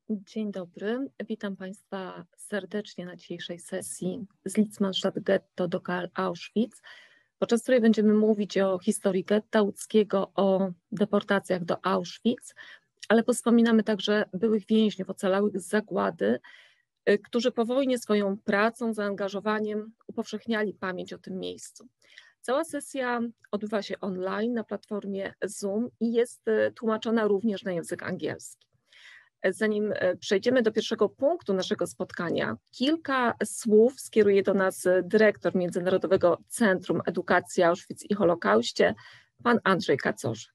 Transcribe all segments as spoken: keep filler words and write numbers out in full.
Dzień dobry, witam Państwa serdecznie na dzisiejszej sesji z Litzmannstadt Getto do Karl Auschwitz, podczas której będziemy mówić o historii getta łódzkiego, o deportacjach do Auschwitz, ale wspominamy także byłych więźniów ocalałych z zagłady, którzy po wojnie swoją pracą, zaangażowaniem upowszechniali pamięć o tym miejscu. Cała sesja odbywa się online na platformie Zoom i jest tłumaczona również na język angielski. Zanim przejdziemy do pierwszego punktu naszego spotkania, kilka słów skieruje do nas dyrektor Międzynarodowego Centrum Edukacji Auschwitz i Holokauście, pan Andrzej Kacorzyk.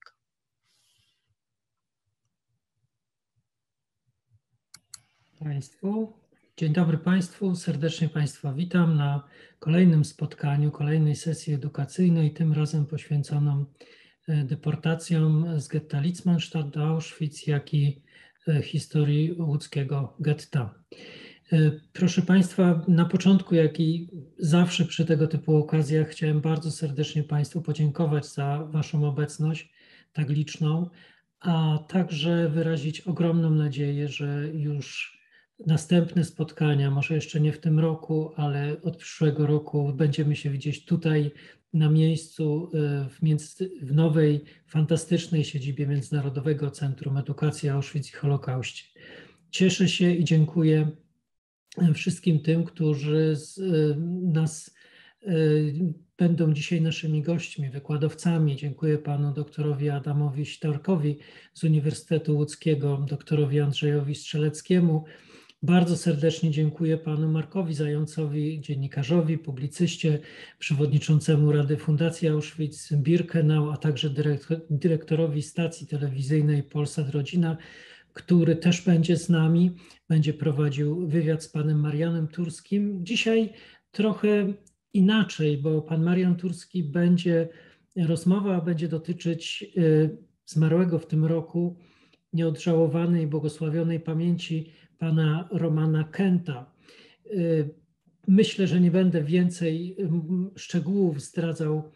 Państwu. Dzień dobry Państwu, serdecznie Państwa witam na kolejnym spotkaniu, kolejnej sesji edukacyjnej, tym razem poświęconą deportacjom z getta Litzmannstadt do Auschwitz, jak i historii łódzkiego getta. Proszę Państwa, na początku, jak i zawsze przy tego typu okazjach, chciałem bardzo serdecznie Państwu podziękować za Waszą obecność tak liczną, a także wyrazić ogromną nadzieję, że już następne spotkania, może jeszcze nie w tym roku, ale od przyszłego roku będziemy się widzieć tutaj na miejscu w, między, w nowej, fantastycznej siedzibie Międzynarodowego Centrum Edukacji Auschwitz i Holokauście. Cieszę się i dziękuję wszystkim tym, którzy z nas będą dzisiaj naszymi gośćmi, wykładowcami. Dziękuję panu doktorowi Adamowi Sitarkowi z Uniwersytetu Łódzkiego, doktorowi Andrzejowi Strzeleckiemu. Bardzo serdecznie dziękuję panu Markowi Zającowi, dziennikarzowi, publicyście, przewodniczącemu Rady Fundacji Auschwitz-Birkenau, a także dyrektorowi stacji telewizyjnej Polsat Rodzina, który też będzie z nami, będzie prowadził wywiad z panem Marianem Turskim. Dzisiaj trochę inaczej, bo pan Marian Turski będzie, rozmowa będzie dotyczyć zmarłego w tym roku, nieodżałowanej, błogosławionej pamięci pana Romana Kenta. Myślę, że nie będę więcej szczegółów zdradzał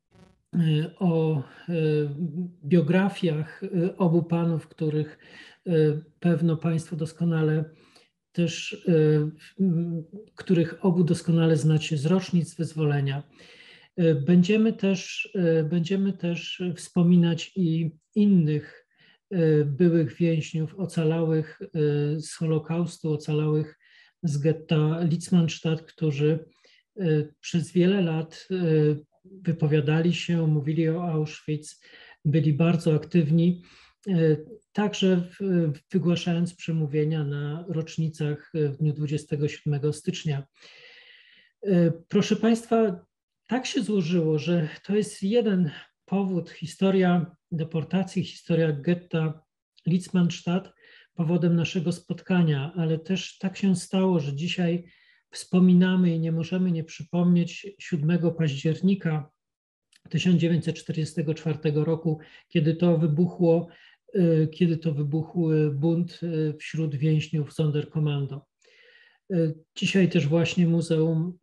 o biografiach obu panów, których pewno Państwo doskonale też, których obu doskonale znacie z rocznic wyzwolenia. Będziemy też, będziemy też wspominać i innych byłych więźniów ocalałych z Holokaustu, ocalałych z getta Litzmannstadt, którzy przez wiele lat wypowiadali się, mówili o Auschwitz, byli bardzo aktywni, także wygłaszając przemówienia na rocznicach w dniu dwudziestego siódmego stycznia. Proszę Państwa, tak się złożyło, że to jest jeden powód, historia deportacji, historia getta Litzmannstadt, powodem naszego spotkania, ale też tak się stało, że dzisiaj wspominamy i nie możemy nie przypomnieć siódmego października tysiąc dziewięćset czterdziestego czwartego roku, kiedy to wybuchło, kiedy to wybuchł bunt wśród więźniów Sonderkommando. Dzisiaj też właśnie muzeum,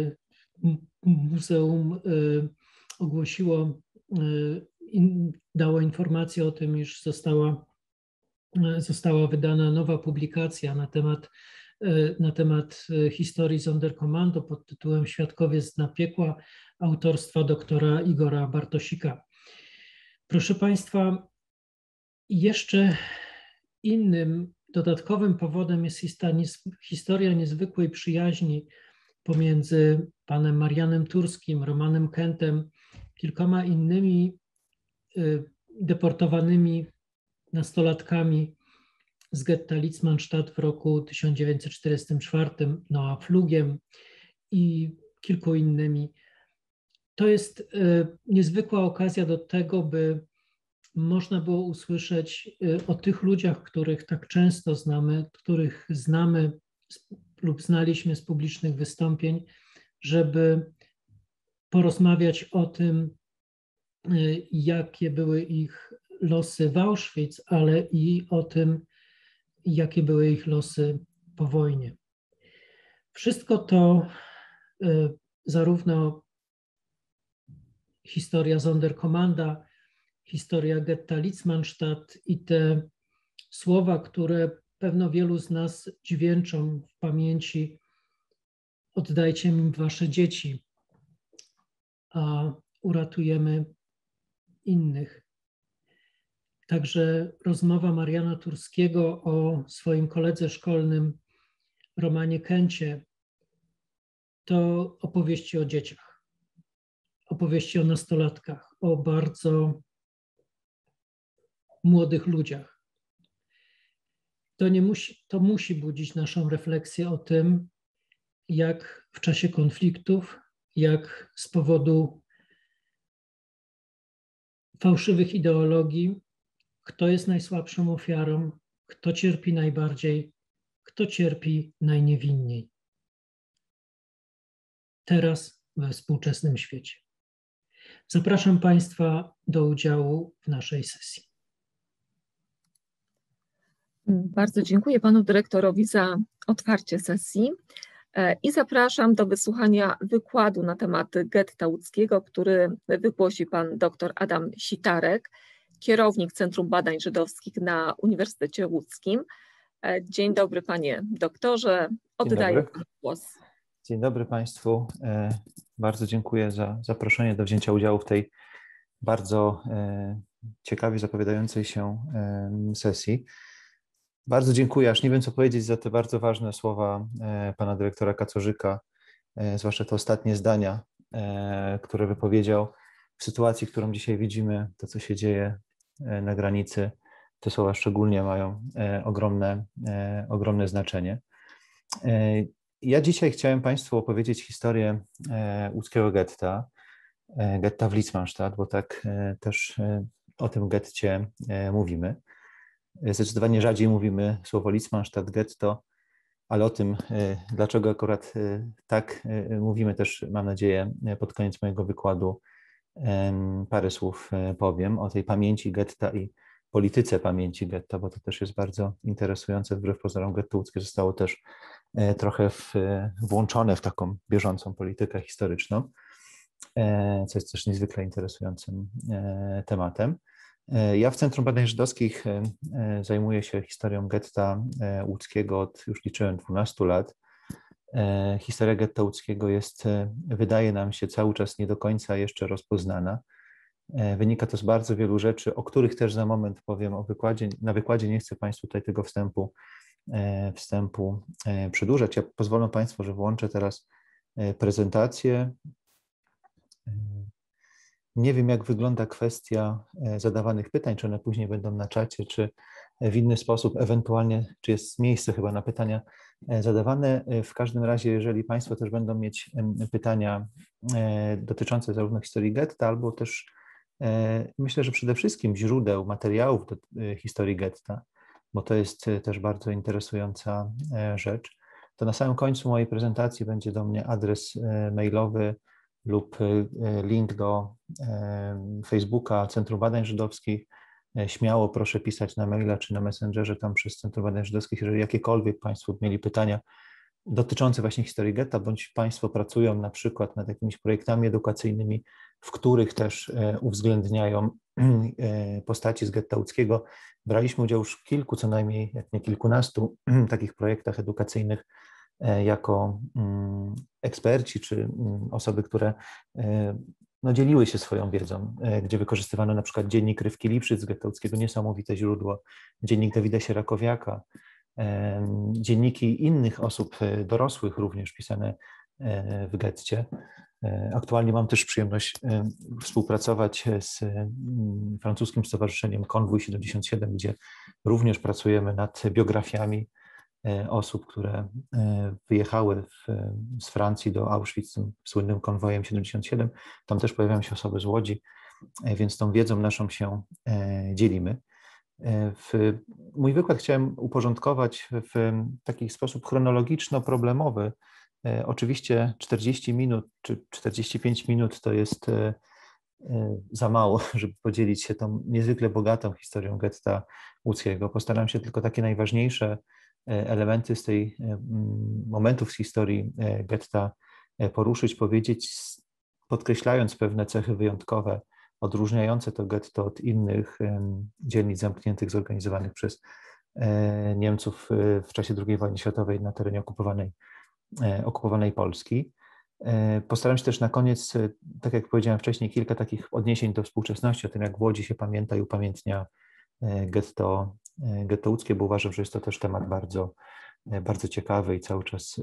muzeum ogłosiło, dało informację o tym, iż została, została wydana nowa publikacja na temat na temat historii Sonderkommando pod tytułem Świadkowie z dna piekła, autorstwa doktora Igora Bartosika. Proszę Państwa, jeszcze innym dodatkowym powodem jest historia niezwykłej przyjaźni pomiędzy panem Marianem Turskim, Romanem Kentem, kilkoma innymi deportowanymi nastolatkami z getta Litzmannstadt w roku tysiąc dziewięćset czterdziestym czwartym, Noa Pflugiem i kilku innymi. To jest niezwykła okazja do tego, by można było usłyszeć o tych ludziach, których tak często znamy, których znamy lub znaliśmy z publicznych wystąpień, żeby porozmawiać o tym, jakie były ich losy w Auschwitz, ale i o tym, jakie były ich losy po wojnie. Wszystko to, zarówno historia Sonderkommanda, historia getta Litzmannstadt i te słowa, które pewno wielu z nas dźwięczą w pamięci: oddajcie mi wasze dzieci, a uratujemy innych. Także rozmowa Mariana Turskiego o swoim koledze szkolnym Romanie Kęcie to opowieści o dzieciach, opowieści o nastolatkach, o bardzo młodych ludziach. To, nie musi, to musi budzić naszą refleksję o tym, jak w czasie konfliktów, jak z powodu fałszywych ideologii, kto jest najsłabszą ofiarą, kto cierpi najbardziej, kto cierpi najniewinniej. Teraz we współczesnym świecie. Zapraszam Państwa do udziału w naszej sesji. Bardzo dziękuję Panu Dyrektorowi za otwarcie sesji i zapraszam do wysłuchania wykładu na temat getta łódzkiego, który wygłosi Pan dr Adam Sitarek, kierownik Centrum Badań Żydowskich na Uniwersytecie Łódzkim. Dzień dobry Panie doktorze, oddaję Panu głos. Dzień dobry Państwu. Bardzo dziękuję za zaproszenie do wzięcia udziału w tej bardzo ciekawie zapowiadającej się sesji. Bardzo dziękuję, aż nie wiem co powiedzieć, za te bardzo ważne słowa pana dyrektora Kacorzyka, zwłaszcza te ostatnie zdania, które wypowiedział w sytuacji, którą dzisiaj widzimy, to co się dzieje na granicy. Te słowa szczególnie mają ogromne, ogromne znaczenie. Ja dzisiaj chciałem Państwu opowiedzieć historię łódzkiego getta, getta w Litzmannstadt, bo tak też o tym getcie mówimy. Zdecydowanie rzadziej mówimy słowo Litzmannstadt, getto, ale o tym, dlaczego akurat tak mówimy, też mam nadzieję pod koniec mojego wykładu parę słów powiem o tej pamięci getta i polityce pamięci getta, bo to też jest bardzo interesujące. Wbrew pozorom getto łódzkie zostało też trochę w, włączone w taką bieżącą politykę historyczną, co jest też niezwykle interesującym tematem. Ja w Centrum Badań Żydowskich zajmuję się historią getta łódzkiego od, już liczyłem, dwunastu lat. Historia getta łódzkiego jest, wydaje nam się, cały czas nie do końca jeszcze rozpoznana. Wynika to z bardzo wielu rzeczy, o których też za moment powiem o wykładzie. Na wykładzie nie chcę Państwu tutaj tego wstępu, wstępu przedłużać. Ja pozwolą Państwo, że włączę teraz prezentację. Nie wiem, jak wygląda kwestia zadawanych pytań, czy one później będą na czacie, czy w inny sposób, ewentualnie, czy jest miejsce chyba na pytania zadawane. W każdym razie, jeżeli Państwo też będą mieć pytania dotyczące zarówno historii getta, albo też myślę, że przede wszystkim źródeł, materiałów do historii getta, bo to jest też bardzo interesująca rzecz, to na samym końcu mojej prezentacji będzie do mnie adres mailowy lub link do Facebooka Centrum Badań Żydowskich. Śmiało proszę pisać na maila czy na Messengerze tam przez Centrum Badań Żydowskich, jeżeli jakiekolwiek Państwo mieli pytania dotyczące właśnie historii getta, bądź Państwo pracują na przykład nad jakimiś projektami edukacyjnymi, w których też uwzględniają postaci z getta łódzkiego. Braliśmy udział już w kilku, co najmniej, jak nie kilkunastu takich projektach edukacyjnych jako eksperci czy osoby, które no, dzieliły się swoją wiedzą, gdzie wykorzystywano na przykład dziennik Rywki Lipszyc z getta łódzkiego, niesamowite źródło, dziennik Dawida Sierakowiaka, dzienniki innych osób dorosłych również pisane w getcie. Aktualnie mam też przyjemność współpracować z francuskim stowarzyszeniem Konwój siedemdziesiąt siedem, gdzie również pracujemy nad biografiami osób, które wyjechały w, z Francji do Auschwitz tym słynnym konwojem siedemdziesiąt siedem. Tam też pojawiają się osoby z Łodzi, więc tą wiedzą naszą się dzielimy. W, mój wykład chciałem uporządkować w taki sposób chronologiczno-problemowy. Oczywiście czterdzieści minut czy czterdzieści pięć minut to jest za mało, żeby podzielić się tą niezwykle bogatą historią getta łódzkiego. Postaram się tylko takie najważniejsze elementy z tej momentów z historii getta poruszyć, powiedzieć, podkreślając pewne cechy wyjątkowe, odróżniające to getto od innych dzielnic zamkniętych zorganizowanych przez Niemców w czasie drugiej wojny światowej na terenie okupowanej, okupowanej Polski. Postaram się też na koniec, tak jak powiedziałem wcześniej, kilka takich odniesień do współczesności, o tym jak w Łodzi się pamięta i upamiętnia getto, getto łódzkie, bo uważam, że jest to też temat bardzo, bardzo ciekawy i cały czas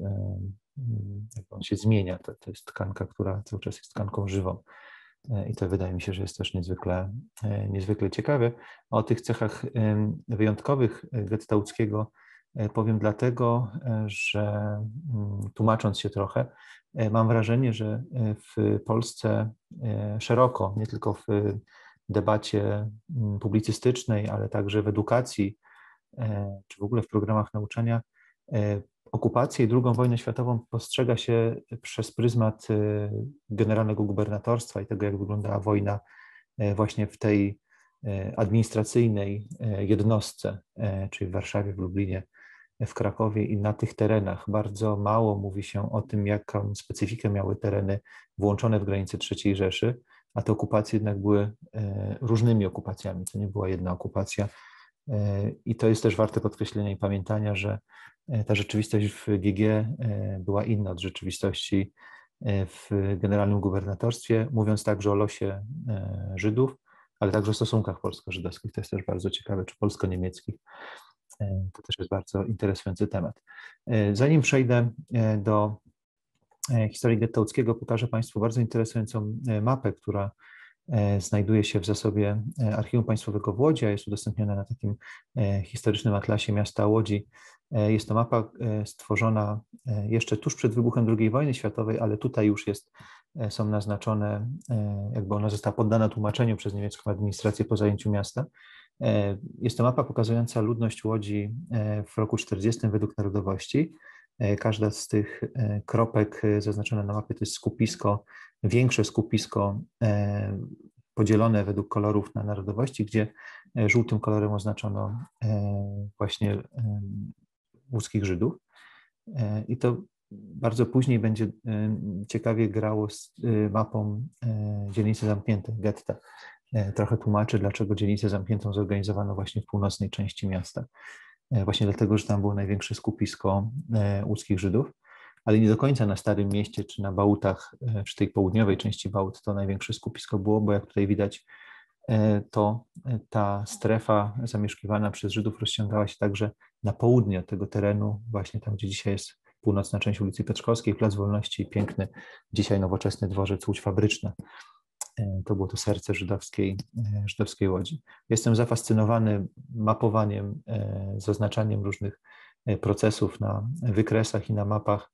jak on się zmienia. To, to jest tkanka, która cały czas jest tkanką żywą. I to wydaje mi się, że jest też niezwykle, niezwykle ciekawe. O tych cechach wyjątkowych getta łódzkiego powiem dlatego, że tłumacząc się trochę, mam wrażenie, że w Polsce szeroko, nie tylko w debacie publicystycznej, ale także w edukacji, czy w ogóle w programach nauczania, okupację i drugą wojnę światową postrzega się przez pryzmat generalnego gubernatorstwa i tego, jak wyglądała wojna właśnie w tej administracyjnej jednostce, czyli w Warszawie, w Lublinie, w Krakowie i na tych terenach. Bardzo mało mówi się o tym, jaką specyfikę miały tereny włączone w granice trzeciej Rzeszy, a te okupacje jednak były różnymi okupacjami. To nie była jedna okupacja. I to jest też warte podkreślenia i pamiętania, że ta rzeczywistość w G G była inna od rzeczywistości w generalnym gubernatorstwie, mówiąc także o losie Żydów, ale także o stosunkach polsko-żydowskich. To jest też bardzo ciekawe, czy polsko-niemieckich. To też jest bardzo interesujący temat. Zanim przejdę do historii getta łódzkiego, pokażę Państwu bardzo interesującą mapę, która znajduje się w zasobie Archiwum Państwowego w Łodzi, a jest udostępniona na takim historycznym atlasie miasta Łodzi. Jest to mapa stworzona jeszcze tuż przed wybuchem drugiej wojny światowej, ale tutaj już jest, są naznaczone, jakby ona została poddana tłumaczeniu przez niemiecką administrację po zajęciu miasta. Jest to mapa pokazująca ludność Łodzi w roku czterdziestym według narodowości. Każda z tych kropek zaznaczona na mapie to jest skupisko, większe skupisko podzielone według kolorów na narodowości, gdzie żółtym kolorem oznaczono właśnie łódzkich Żydów. I to bardzo później będzie ciekawie grało z mapą dzielnicy zamkniętej, getta. Trochę tłumaczy, dlaczego dzielnicę zamkniętą zorganizowano właśnie w północnej części miasta. Właśnie dlatego, że tam było największe skupisko łódzkich Żydów, ale nie do końca na Starym Mieście czy na Bałutach, czy tej południowej części Bałut to największe skupisko było, bo jak tutaj widać, to ta strefa zamieszkiwana przez Żydów rozciągała się także na południe od tego terenu, właśnie tam, gdzie dzisiaj jest północna część ulicy Piotrkowskiej, Plac Wolności, piękny, dzisiaj nowoczesny dworzec Łódź Fabryczna. To było to serce żydowskiej, żydowskiej Łodzi. Jestem zafascynowany mapowaniem, zaznaczaniem różnych procesów na wykresach i na mapach.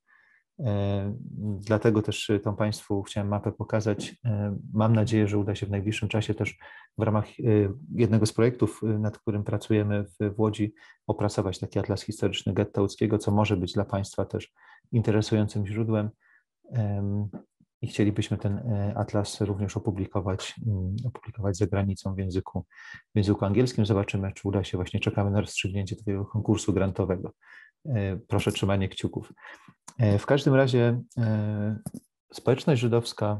Dlatego też tą Państwu chciałem mapę pokazać. Mam nadzieję, że uda się w najbliższym czasie też w ramach jednego z projektów, nad którym pracujemy w Łodzi, opracować taki atlas historyczny getta łódzkiego, co może być dla Państwa też interesującym źródłem. I chcielibyśmy ten atlas również opublikować, opublikować za granicą w języku, w języku angielskim. Zobaczymy, czy uda się. Właśnie czekamy na rozstrzygnięcie takiego konkursu grantowego. Proszę trzymanie kciuków. W każdym razie społeczność żydowska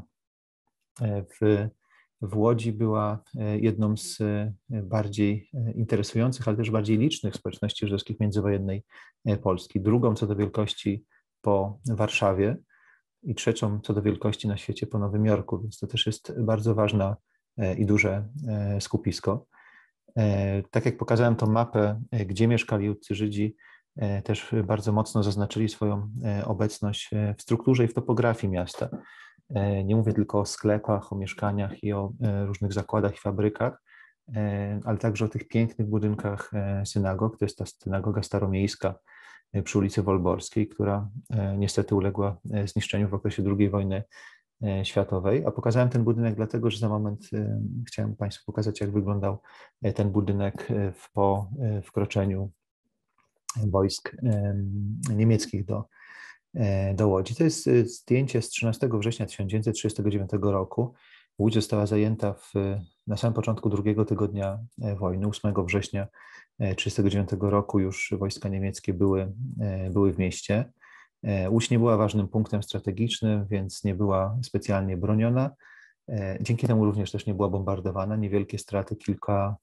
w, w Łodzi była jedną z bardziej interesujących, ale też bardziej licznych społeczności żydowskich międzywojennej Polski. Drugą co do wielkości po Warszawie i trzecią co do wielkości na świecie po Nowym Jorku, więc to też jest bardzo ważne i duże skupisko. Tak jak pokazałem tą mapę, gdzie mieszkali łódzcy Żydzi, też bardzo mocno zaznaczyli swoją obecność w strukturze i w topografii miasta. Nie mówię tylko o sklepach, o mieszkaniach i o różnych zakładach i fabrykach, ale także o tych pięknych budynkach synagog. To jest ta synagoga staromiejska przy ulicy Wolborskiej, która niestety uległa zniszczeniu w okresie drugiej wojny światowej. A pokazałem ten budynek dlatego, że za moment chciałem Państwu pokazać, jak wyglądał ten budynek po wkroczeniu wojsk niemieckich do, do Łodzi. To jest zdjęcie z trzynastego września tysiąc dziewięćset trzydziestego dziewiątego roku. Łódź została zajęta w, na samym początku drugiego tygodnia wojny, ósmego września tysiąc dziewięćset trzydziestego dziewiątego roku już wojska niemieckie były, były w mieście. Łódź nie była ważnym punktem strategicznym, więc nie była specjalnie broniona. Dzięki temu również też nie była bombardowana. Niewielkie straty, kilka,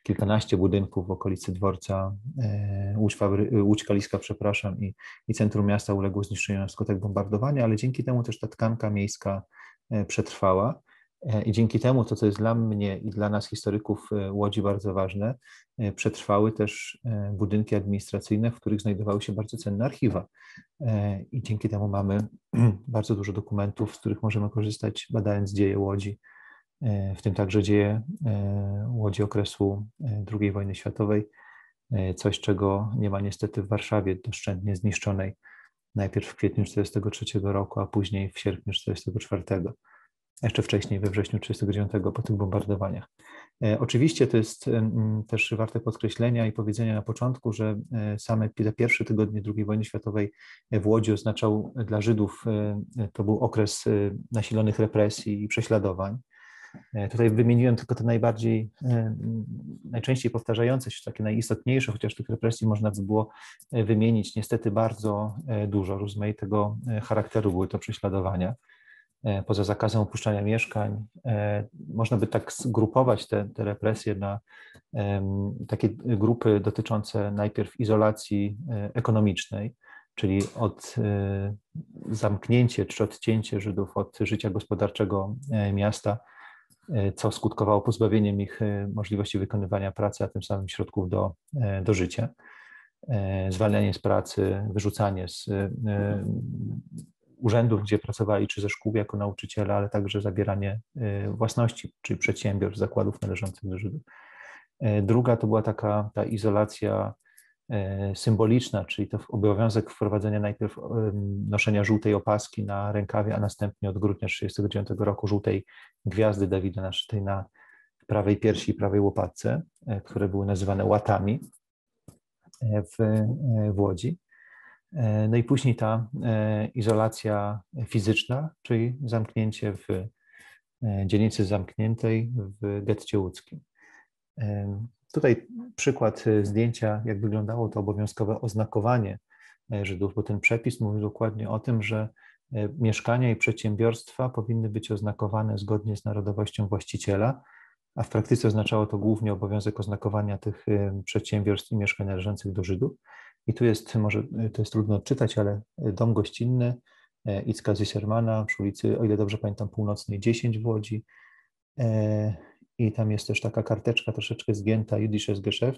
kilkanaście budynków w okolicy dworca Łódź, Fabry, Łódź Kaliska, przepraszam, i, i centrum miasta uległo zniszczeniu na skutek bombardowania, ale dzięki temu też ta tkanka miejska przetrwała. I dzięki temu, to co jest dla mnie i dla nas historyków Łodzi bardzo ważne, przetrwały też budynki administracyjne, w których znajdowały się bardzo cenne archiwa. I dzięki temu mamy bardzo dużo dokumentów, z których możemy korzystać, badając dzieje Łodzi, w tym także dzieje Łodzi okresu drugiej wojny światowej, coś czego nie ma niestety w Warszawie doszczętnie zniszczonej, najpierw w kwietniu tysiąc dziewięćset czterdziestego trzeciego roku, a później w sierpniu tysiąc dziewięćset czterdziestego czwartego. Jeszcze wcześniej, we wrześniu tysiąc dziewięćset trzydziestego dziewiątego, po tych bombardowaniach. Oczywiście to jest też warte podkreślenia i powiedzenia na początku, że same te pierwsze tygodnie drugiej wojny światowej w Łodzi oznaczał dla Żydów, to był okres nasilonych represji i prześladowań. Tutaj wymieniłem tylko te najbardziej, najczęściej powtarzające się, takie najistotniejsze, chociaż tych represji można by było wymienić niestety bardzo dużo, rozmaitego charakteru były to prześladowania. Poza zakazem opuszczania mieszkań, można by tak zgrupować te, te represje na takie grupy dotyczące najpierw izolacji ekonomicznej, czyli od zamknięcia czy odcięcie Żydów od życia gospodarczego miasta, co skutkowało pozbawieniem ich możliwości wykonywania pracy, a tym samym środków do, do życia. Zwalnianie z pracy, wyrzucanie z urzędów, gdzie pracowali, czy ze szkół jako nauczyciele, ale także zabieranie własności, czyli przedsiębiorstw, zakładów należących do Żydów. Druga to była taka ta izolacja symboliczna, czyli to obowiązek wprowadzenia najpierw noszenia żółtej opaski na rękawie, a następnie od grudnia tysiąc dziewięćset trzydziestego dziewiątego roku żółtej gwiazdy Dawida naszytej na prawej piersi i prawej łopatce, które były nazywane łatami w, w Łodzi. No i później ta izolacja fizyczna, czyli zamknięcie w dzielnicy zamkniętej w getcie łódzkim. Tutaj przykład zdjęcia, jak wyglądało to obowiązkowe oznakowanie Żydów, bo ten przepis mówi dokładnie o tym, że mieszkania i przedsiębiorstwa powinny być oznakowane zgodnie z narodowością właściciela, a w praktyce oznaczało to głównie obowiązek oznakowania tych przedsiębiorstw i mieszkań należących do Żydów. I tu jest, może to jest trudno odczytać, ale dom gościnny Icka Zissermana przy ulicy, o ile dobrze pamiętam, Północnej dziesięć w Łodzi. I tam jest też taka karteczka troszeczkę zgięta, Jüdisches Geschäft,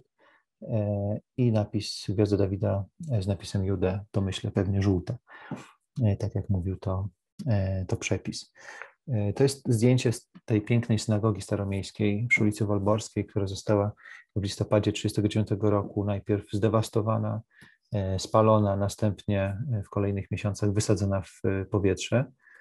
i napis Gwiazda Dawida z napisem Jude, to myślę pewnie żółta, tak jak mówił to, to przepis. To jest zdjęcie z tej pięknej synagogi staromiejskiej przy ulicy Wolborskiej, która została w listopadzie tysiąc dziewięćset trzydziestego dziewiątego roku najpierw zdewastowana, spalona, następnie w kolejnych miesiącach wysadzona w powietrze.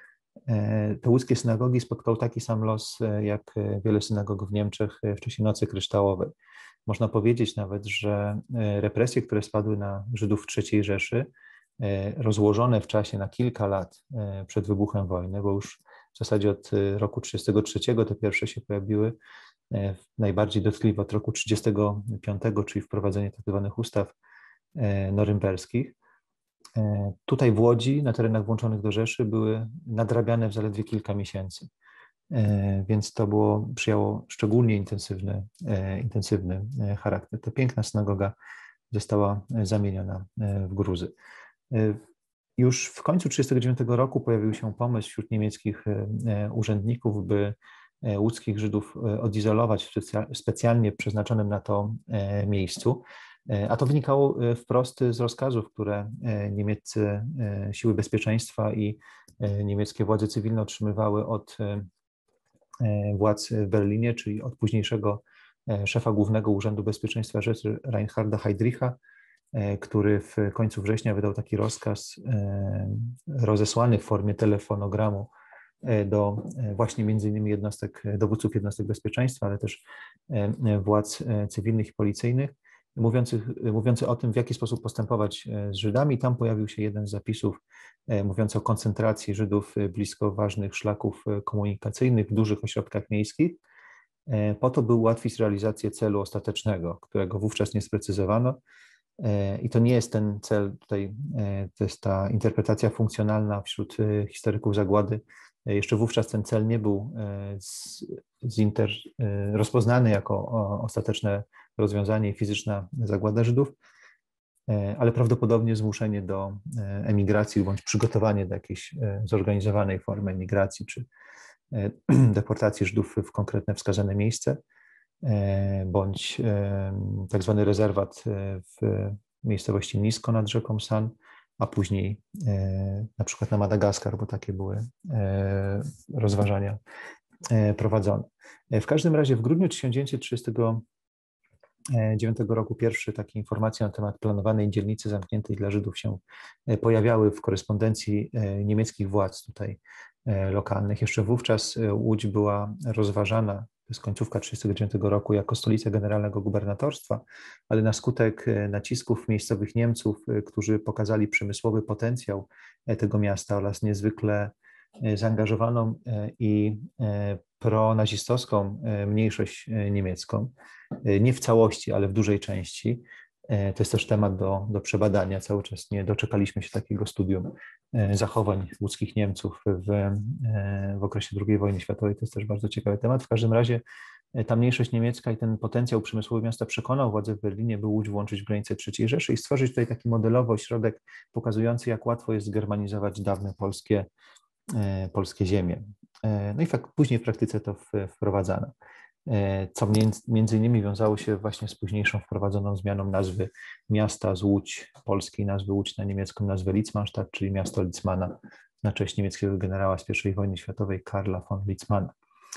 Te łódzkie synagogi spotkał taki sam los jak wiele synagog w Niemczech w czasie Nocy Kryształowej. Można powiedzieć nawet, że represje, które spadły na Żydów w trzeciej Rzeszy, rozłożone w czasie na kilka lat przed wybuchem wojny, bo już w zasadzie od roku tysiąc dziewięćset trzydziestego trzeciego te pierwsze się pojawiły, najbardziej dotkliwe od roku tysiąc dziewięćset trzydziestego piątego, czyli wprowadzenie tzw. ustaw norymberskich. Tutaj w Łodzi, na terenach włączonych do Rzeszy, były nadrabiane w zaledwie kilka miesięcy, więc to było, przyjęło szczególnie intensywny, intensywny charakter. Ta piękna synagoga została zamieniona w gruzy. Już w końcu tysiąc dziewięćset trzydziestego dziewiątego roku pojawił się pomysł wśród niemieckich urzędników, by łódzkich Żydów odizolować w specjalnie przeznaczonym na to miejscu, a to wynikało wprost z rozkazów, które niemieckie siły bezpieczeństwa i niemieckie władze cywilne otrzymywały od władz w Berlinie, czyli od późniejszego szefa Głównego Urzędu Bezpieczeństwa Rzeszy Reinharda Heydricha, który w końcu września wydał taki rozkaz rozesłany w formie telefonogramu do właśnie między innymi jednostek, dowódców jednostek bezpieczeństwa, ale też władz cywilnych i policyjnych, mówiący, mówiący o tym, w jaki sposób postępować z Żydami. Tam pojawił się jeden z zapisów mówiący o koncentracji Żydów blisko ważnych szlaków komunikacyjnych w dużych ośrodkach miejskich, po to, by ułatwić realizację celu ostatecznego, którego wówczas nie sprecyzowano. I to nie jest ten cel, tutaj to jest ta interpretacja funkcjonalna wśród historyków zagłady, Jeszcze wówczas ten cel nie był z, zinter, rozpoznany jako ostateczne rozwiązanie i fizyczna zagłada Żydów, ale prawdopodobnie zmuszenie do emigracji bądź przygotowanie do jakiejś zorganizowanej formy emigracji czy deportacji Żydów w konkretne wskazane miejsce, bądź tak zwany rezerwat w miejscowości nisko nad rzeką San, a później na przykład na Madagaskar, bo takie były rozważania prowadzone. W każdym razie w grudniu tysiąc dziewięćset trzydziestego dziewiątego roku pierwsze takie informacje na temat planowanej dzielnicy zamkniętej dla Żydów się pojawiały w korespondencji niemieckich władz tutaj lokalnych. Jeszcze wówczas Łódź była rozważana, to jest końcówka tysiąc dziewięćset trzydziestego dziewiątego roku, jako stolica generalnego gubernatorstwa, ale na skutek nacisków miejscowych Niemców, którzy pokazali przemysłowy potencjał tego miasta oraz niezwykle zaangażowaną i pronazistowską mniejszość niemiecką, nie w całości, ale w dużej części. To jest też temat do, do przebadania. Cały czas nie doczekaliśmy się takiego studium zachowań łódzkich Niemców w, w okresie drugiej wojny światowej. To jest też bardzo ciekawy temat. W każdym razie ta mniejszość niemiecka i ten potencjał przemysłowy miasta przekonał władze w Berlinie, by Łódź włączyć w granice trzeciej Rzeszy i stworzyć tutaj taki modelowy ośrodek pokazujący, jak łatwo jest zgermanizować dawne polskie, polskie ziemie. No i fakt, później w praktyce to wprowadzano, co między innymi wiązało się właśnie z późniejszą wprowadzoną zmianą nazwy miasta z Łódź, polskiej nazwy Łódź na niemiecką nazwę Litzmannstadt, czyli miasto Litzmana na cześć niemieckiego generała z pierwszej wojny światowej Karla von Litzmana.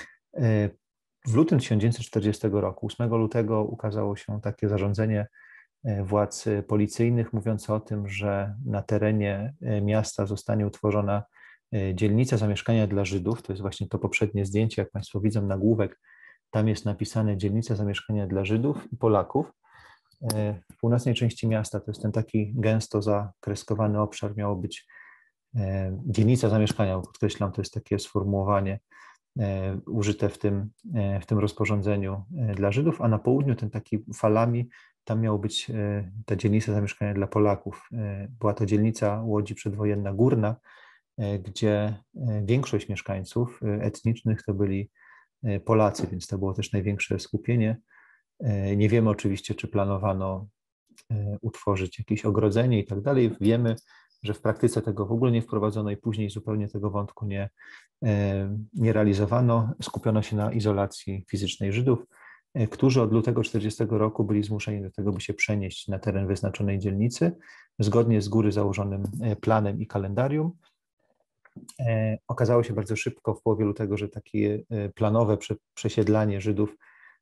W lutym tysiąc dziewięćset czterdziestego roku, ósmego lutego, ukazało się takie zarządzenie władz policyjnych mówiące o tym, że na terenie miasta zostanie utworzona dzielnica zamieszkania dla Żydów. To jest właśnie to poprzednie zdjęcie, jak Państwo widzą, nagłówek. Tam jest napisane dzielnica zamieszkania dla Żydów i Polaków. W północnej części miasta, to jest ten taki gęsto zakreskowany obszar, miało być dzielnica zamieszkania, podkreślam, to jest takie sformułowanie użyte w tym, w tym rozporządzeniu dla Żydów, a na południu ten taki falami, tam miało być ta dzielnica zamieszkania dla Polaków. Była to dzielnica Łodzi przedwojenna górna, gdzie większość mieszkańców etnicznych to byli Polacy, więc to było też największe skupienie. Nie wiemy oczywiście, czy planowano utworzyć jakieś ogrodzenie i tak dalej. Wiemy, że w praktyce tego w ogóle nie wprowadzono i później zupełnie tego wątku nie, nie realizowano. Skupiono się na izolacji fizycznej Żydów, którzy od lutego tysiąc dziewięćset czterdziestego roku byli zmuszeni do tego, by się przenieść na teren wyznaczonej dzielnicy, zgodnie z góry założonym planem i kalendarium. Okazało się bardzo szybko w połowie lutego, że takie planowe przesiedlanie Żydów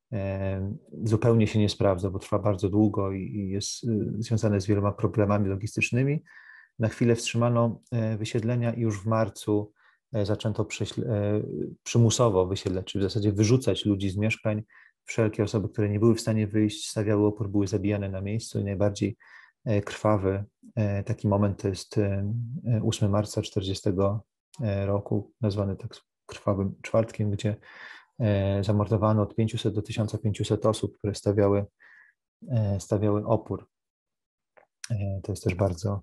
zupełnie się nie sprawdza, bo trwa bardzo długo i jest związane z wieloma problemami logistycznymi. Na chwilę wstrzymano wysiedlenia i już w marcu zaczęto przymusowo wysiedlać, czyli w zasadzie wyrzucać ludzi z mieszkań. Wszelkie osoby, które nie były w stanie wyjść, stawiały opór, były zabijane na miejscu i najbardziej krwawy taki moment to jest ósmego marca tysiąc dziewięćset czterdziestego roku, nazwany tak krwawym czwartkiem, gdzie zamordowano od pięciuset do tysiąca pięciuset osób, które stawiały, stawiały opór. To jest też bardzo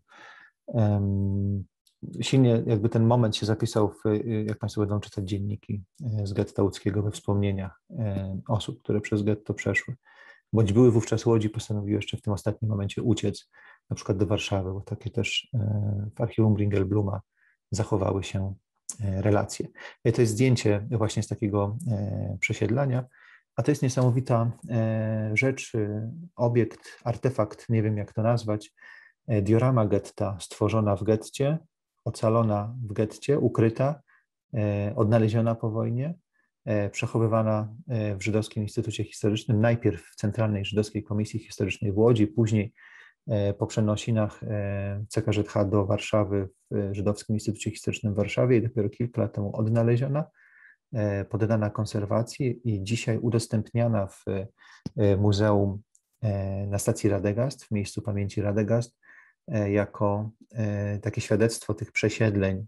um, silnie, jakby ten moment się zapisał, w, jak Państwo będą czytać dzienniki z getta łódzkiego, we wspomnieniach osób, które przez getto przeszły, bądź były wówczas Łodzi, postanowiły jeszcze w tym ostatnim momencie uciec, na przykład do Warszawy, bo takie też w archiwum Ringelbluma zachowały się relacje. To jest zdjęcie właśnie z takiego przesiedlania, a to jest niesamowita rzecz, obiekt, artefakt, nie wiem jak to nazwać, diorama getta stworzona w getcie, ocalona w getcie, ukryta, odnaleziona po wojnie, przechowywana w Żydowskim Instytucie Historycznym, najpierw w Centralnej Żydowskiej Komisji Historycznej w Łodzi, później po przenosinach C K Z H do Warszawy w Żydowskim Instytucie Historycznym w Warszawie i dopiero kilka lat temu odnaleziona, poddana konserwacji i dzisiaj udostępniana w muzeum na stacji Radegast, w miejscu pamięci Radegast, jako takie świadectwo tych przesiedleń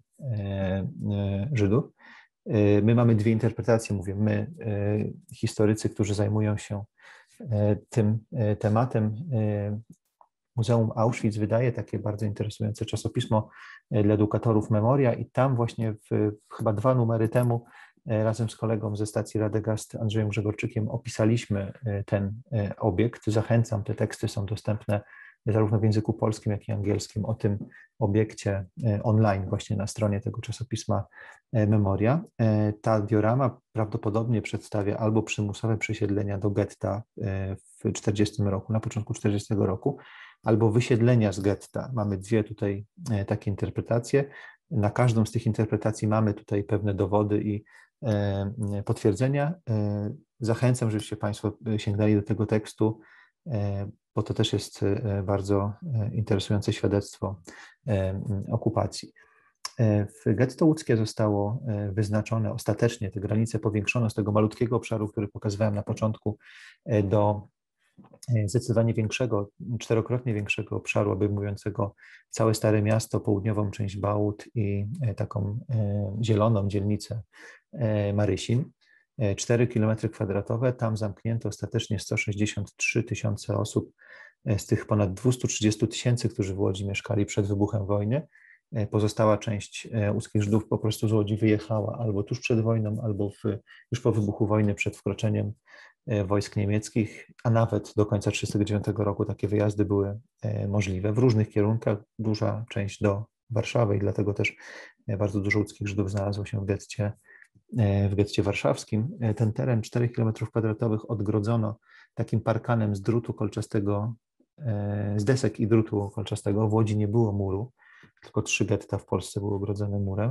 Żydów. My mamy dwie interpretacje, mówię, my, historycy, którzy zajmują się tym tematem. Muzeum Auschwitz wydaje takie bardzo interesujące czasopismo dla edukatorów Memoria i tam właśnie w, chyba dwa numery temu razem z kolegą ze stacji Radegast, Andrzejem Grzegorczykiem, opisaliśmy ten obiekt. Zachęcam, te teksty są dostępne zarówno w języku polskim, jak i angielskim o tym obiekcie online właśnie na stronie tego czasopisma Memoria. Ta diorama prawdopodobnie przedstawia albo przymusowe przesiedlenia do getta w czterdziestym roku, na początku czterdziestego roku, albo wysiedlenia z getta. Mamy dwie tutaj takie interpretacje. Na każdą z tych interpretacji mamy tutaj pewne dowody i potwierdzenia. Zachęcam, żebyście Państwo sięgnęli do tego tekstu, bo to też jest bardzo interesujące świadectwo okupacji. W getto łódzkie zostało wyznaczone ostatecznie, te granice powiększono z tego malutkiego obszaru, który pokazywałem na początku, do zdecydowanie większego, czterokrotnie większego obszaru obejmującego całe Stare Miasto, południową część Bałut i taką zieloną dzielnicę Marysin. cztery kilometry kwadratowe, tam zamknięto ostatecznie sto sześćdziesiąt trzy tysiące osób, z tych ponad dwieście trzydzieści tysięcy, którzy w Łodzi mieszkali przed wybuchem wojny. Pozostała część łódzkich Żydów po prostu z Łodzi wyjechała albo tuż przed wojną, albo w, już po wybuchu wojny, przed wkroczeniem wojsk niemieckich, a nawet do końca tysiąc dziewięćset trzydziestego dziewiątego roku takie wyjazdy były możliwe w różnych kierunkach, duża część do Warszawy i dlatego też bardzo dużo łódzkich Żydów znalazło się w getcie, w getcie warszawskim. Ten teren cztery kilometry kwadratowe odgrodzono takim parkanem z drutu kolczastego, z desek i drutu kolczastego. W Łodzi nie było muru, tylko trzy getta w Polsce były ogrodzone murem,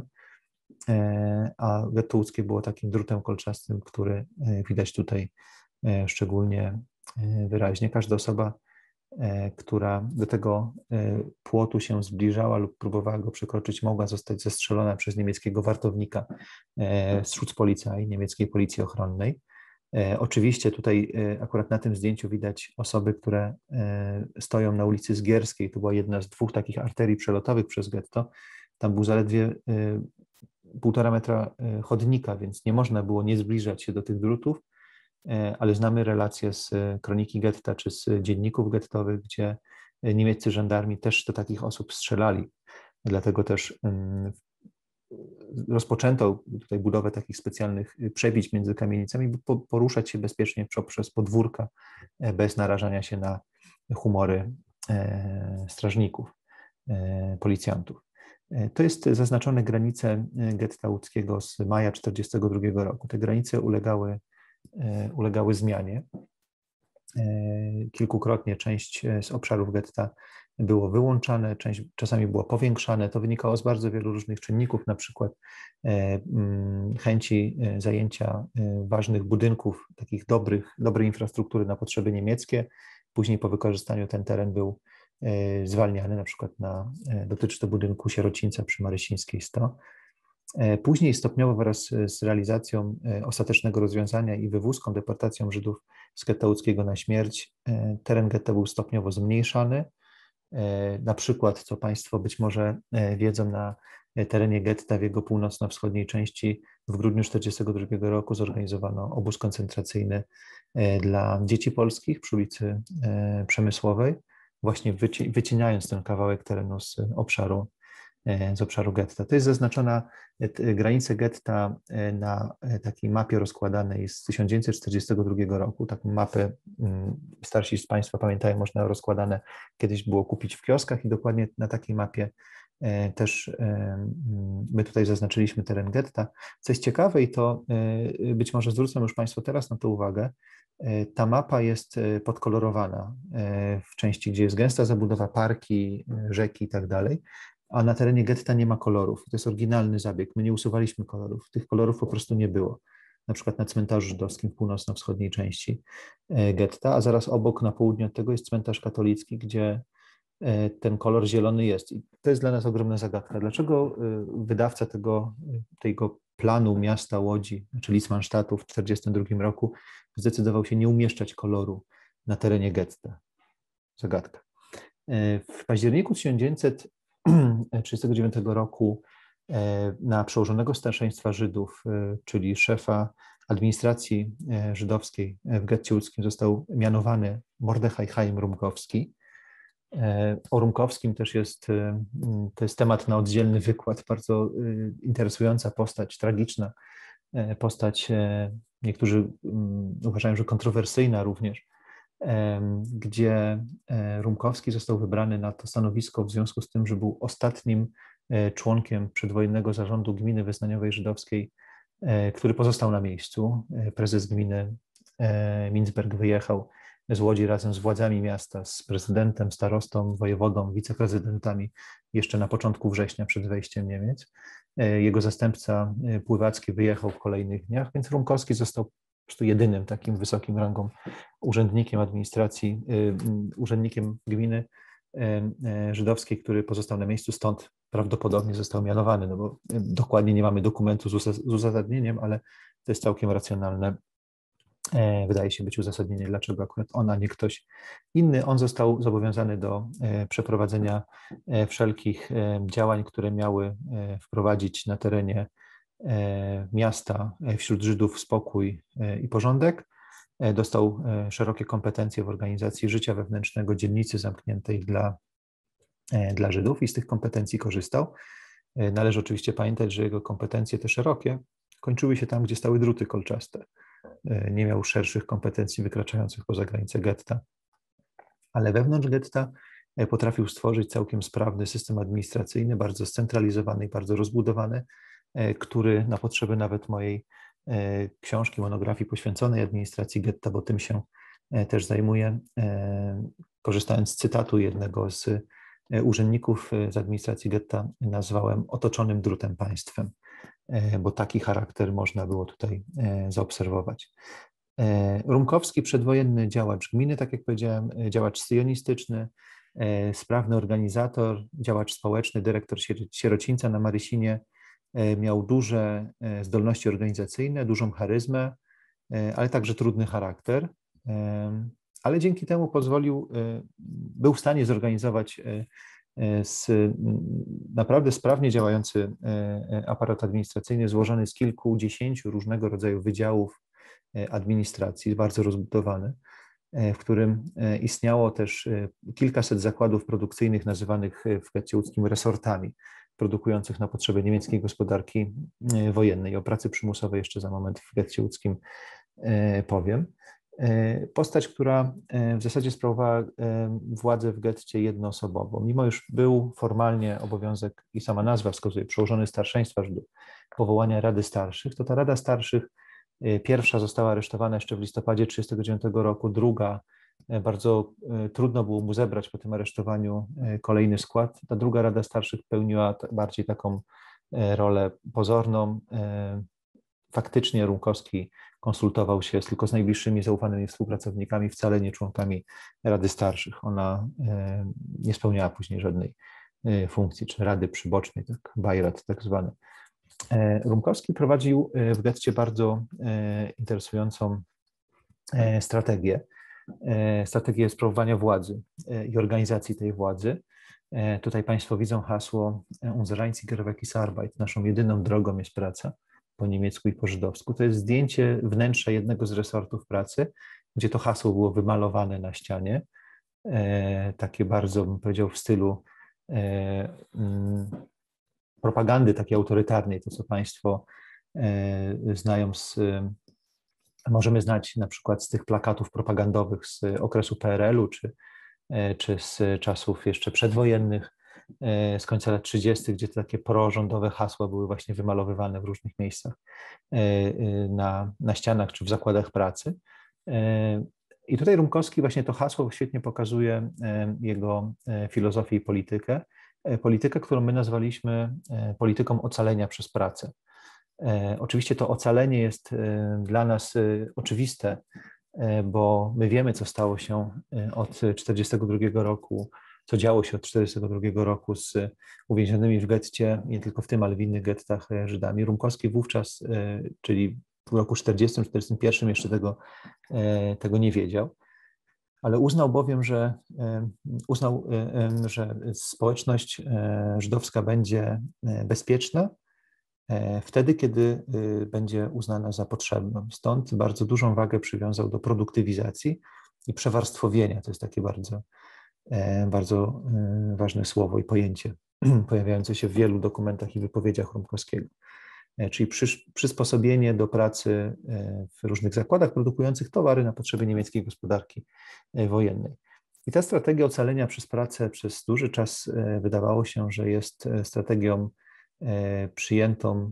a getto łódzkie było takim drutem kolczastym, który widać tutaj szczególnie wyraźnie. Każda osoba, która do tego płotu się zbliżała lub próbowała go przekroczyć, mogła zostać zastrzelona przez niemieckiego wartownika z Schutzpolizei, niemieckiej policji ochronnej. Oczywiście tutaj akurat na tym zdjęciu widać osoby, które stoją na ulicy Zgierskiej. To była jedna z dwóch takich arterii przelotowych przez getto. Tam był zaledwie półtora metra chodnika, więc nie można było nie zbliżać się do tych drutów, ale znamy relacje z kroniki getta czy z dzienników gettowych, gdzie niemieccy żandarmi też do takich osób strzelali. Dlatego też rozpoczęto tutaj budowę takich specjalnych przebić między kamienicami, by poruszać się bezpiecznie przez podwórka bez narażania się na humory strażników, policjantów. To jest zaznaczone granice getta łódzkiego z maja tysiąc dziewięćset czterdziestego drugiego roku. Te granice ulegały, ulegały zmianie. Kilkukrotnie część z obszarów getta było wyłączane, część czasami było powiększane. To wynikało z bardzo wielu różnych czynników, na przykład chęci zajęcia ważnych budynków, takich dobrych, dobrej infrastruktury na potrzeby niemieckie. Później po wykorzystaniu ten teren był zwalniany, na przykład na, dotyczy to budynku sierocińca przy Marysińskiej sto. Później stopniowo wraz z realizacją ostatecznego rozwiązania i wywózką, deportacją Żydów z getta łódzkiego na śmierć, teren getta był stopniowo zmniejszany. Na przykład, co Państwo być może wiedzą, na terenie getta w jego północno-wschodniej części w grudniu tysiąc dziewięćset czterdziestego drugiego roku zorganizowano obóz koncentracyjny dla dzieci polskich przy ulicy Przemysłowej, właśnie wycinając ten kawałek terenu z obszaru, z obszaru getta. To jest zaznaczona granica getta na takiej mapie rozkładanej z tysiąc dziewięćset czterdziestego drugiego roku. Taką mapę starsi z Państwa pamiętają, można rozkładane kiedyś było kupić w kioskach i dokładnie na takiej mapie też my tutaj zaznaczyliśmy teren getta. Co jest ciekawe i to być może zwrócą już Państwo teraz na to uwagę, ta mapa jest podkolorowana w części, gdzie jest gęsta zabudowa, parki, rzeki i tak dalej, a na terenie getta nie ma kolorów. To jest oryginalny zabieg. My nie usuwaliśmy kolorów. Tych kolorów po prostu nie było. Na przykład na cmentarzu żydowskim w północno-wschodniej części getta, a zaraz obok na południu od tego jest cmentarz katolicki, gdzie ten kolor zielony jest. I to jest dla nas ogromna zagadka. Dlaczego wydawca tego, tego planu miasta Łodzi, czyli Litzmannstadtu w tysiąc dziewięćset czterdziestym drugim roku zdecydował się nie umieszczać koloru na terenie getta? Zagadka. W październiku tysiąc dziewięćset trzydziestego dziewiątego roku na przełożonego starszeństwa Żydów, czyli szefa administracji żydowskiej w getcie łódzkim, został mianowany Mordechaj Chaim Rumkowski. O Rumkowskim też jest, to jest temat na oddzielny wykład, bardzo interesująca postać, tragiczna postać, niektórzy uważają, że kontrowersyjna również, gdzie Rumkowski został wybrany na to stanowisko w związku z tym, że był ostatnim członkiem przedwojennego zarządu gminy wyznaniowej żydowskiej, który pozostał na miejscu. Prezes gminy Mintzberg wyjechał z Łodzi razem z władzami miasta, z prezydentem, starostą, wojewodą, wiceprezydentami jeszcze na początku września przed wejściem Niemiec. Jego zastępca Pływacki wyjechał w kolejnych dniach, więc Rumkowski został po prostu jedynym takim wysokim rangą urzędnikiem administracji, urzędnikiem gminy żydowskiej, który pozostał na miejscu, stąd prawdopodobnie został mianowany, no bo dokładnie nie mamy dokumentu z uzasadnieniem, ale to jest całkiem racjonalne. Wydaje się być uzasadnienie, dlaczego akurat on, a nie ktoś inny. On został zobowiązany do przeprowadzenia wszelkich działań, które miały wprowadzić na terenie miasta wśród Żydów spokój i porządek. Dostał szerokie kompetencje w organizacji życia wewnętrznego dzielnicy zamkniętej dla, dla Żydów i z tych kompetencji korzystał. Należy oczywiście pamiętać, że jego kompetencje te szerokie kończyły się tam, gdzie stały druty kolczaste. Nie miał szerszych kompetencji wykraczających poza granice getta, ale wewnątrz getta potrafił stworzyć całkiem sprawny system administracyjny, bardzo scentralizowany i bardzo rozbudowany, który na potrzeby nawet mojej książki, monografii poświęconej administracji getta, bo tym się też zajmuję, korzystając z cytatu jednego z urzędników z administracji getta, nazwałem otoczonym drutem państwem, bo taki charakter można było tutaj zaobserwować. Rumkowski, przedwojenny działacz gminy, tak jak powiedziałem, działacz syjonistyczny, sprawny organizator, działacz społeczny, dyrektor sierocińca na Marysinie, miał duże zdolności organizacyjne, dużą charyzmę, ale także trudny charakter, ale dzięki temu pozwolił, był w stanie zorganizować z naprawdę sprawnie działający aparat administracyjny złożony z kilkudziesięciu różnego rodzaju wydziałów administracji, bardzo rozbudowany, w którym istniało też kilkaset zakładów produkcyjnych nazywanych w getcie łódzkim resortami, produkujących na potrzeby niemieckiej gospodarki wojennej. O pracy przymusowej jeszcze za moment w getcie łódzkim powiem. Postać, która w zasadzie sprawowała władzę w getcie jednoosobowo. Mimo już był formalnie obowiązek, i sama nazwa wskazuje, przełożony starszeństwa Żydów, powołania Rady Starszych, to ta Rada Starszych pierwsza została aresztowana jeszcze w listopadzie tysiąc dziewięćset trzydziestego dziewiątego roku, druga bardzo trudno było mu zebrać po tym aresztowaniu kolejny skład. Ta druga Rada Starszych pełniła bardziej taką rolę pozorną. Faktycznie Rumkowski konsultował się tylko z najbliższymi zaufanymi współpracownikami, wcale nie członkami Rady Starszych. Ona nie spełniała później żadnej funkcji, czy rady przybocznej, tak, Bajrat tak zwany. Rumkowski prowadził w getcie bardzo interesującą strategię, strategię sprawowania władzy i organizacji tej władzy. Tutaj Państwo widzą hasło Unsere einzige Weg ist Arbeit, naszą jedyną drogą jest praca, po niemiecku i po żydowsku. To jest zdjęcie wnętrza jednego z resortów pracy, gdzie to hasło było wymalowane na ścianie, takie bardzo, bym powiedział, w stylu propagandy takiej autorytarnej, to co Państwo znają z, możemy znać na przykład z tych plakatów propagandowych z okresu P R L-u, czy, czy z czasów jeszcze przedwojennych, z końca lat trzydziestych, gdzie te takie prorządowe hasła były właśnie wymalowywane w różnych miejscach na, na ścianach czy w zakładach pracy. I tutaj Rumkowski właśnie to hasło świetnie pokazuje jego filozofię i politykę. Politykę, którą my nazwaliśmy polityką ocalenia przez pracę. Oczywiście to ocalenie jest dla nas oczywiste, bo my wiemy, co stało się od tysiąc dziewięćset czterdziestego drugiego roku, co działo się od tysiąc dziewięćset czterdziestego drugiego roku z uwięzionymi w getcie, nie tylko w tym, ale w innych gettach Żydami. Rumkowski wówczas, czyli w roku czterdziestym, czterdziestym pierwszym jeszcze tego, tego nie wiedział, ale uznał bowiem, że uznał, że społeczność żydowska będzie bezpieczna wtedy, kiedy będzie uznana za potrzebną. Stąd bardzo dużą wagę przywiązał do produktywizacji i przewarstwowienia. To jest takie bardzo bardzo ważne słowo i pojęcie, pojawiające się w wielu dokumentach i wypowiedziach Rumkowskiego, czyli przysposobienie do pracy w różnych zakładach produkujących towary na potrzeby niemieckiej gospodarki wojennej. I ta strategia ocalenia przez pracę przez duży czas wydawało się, że jest strategią przyjętą,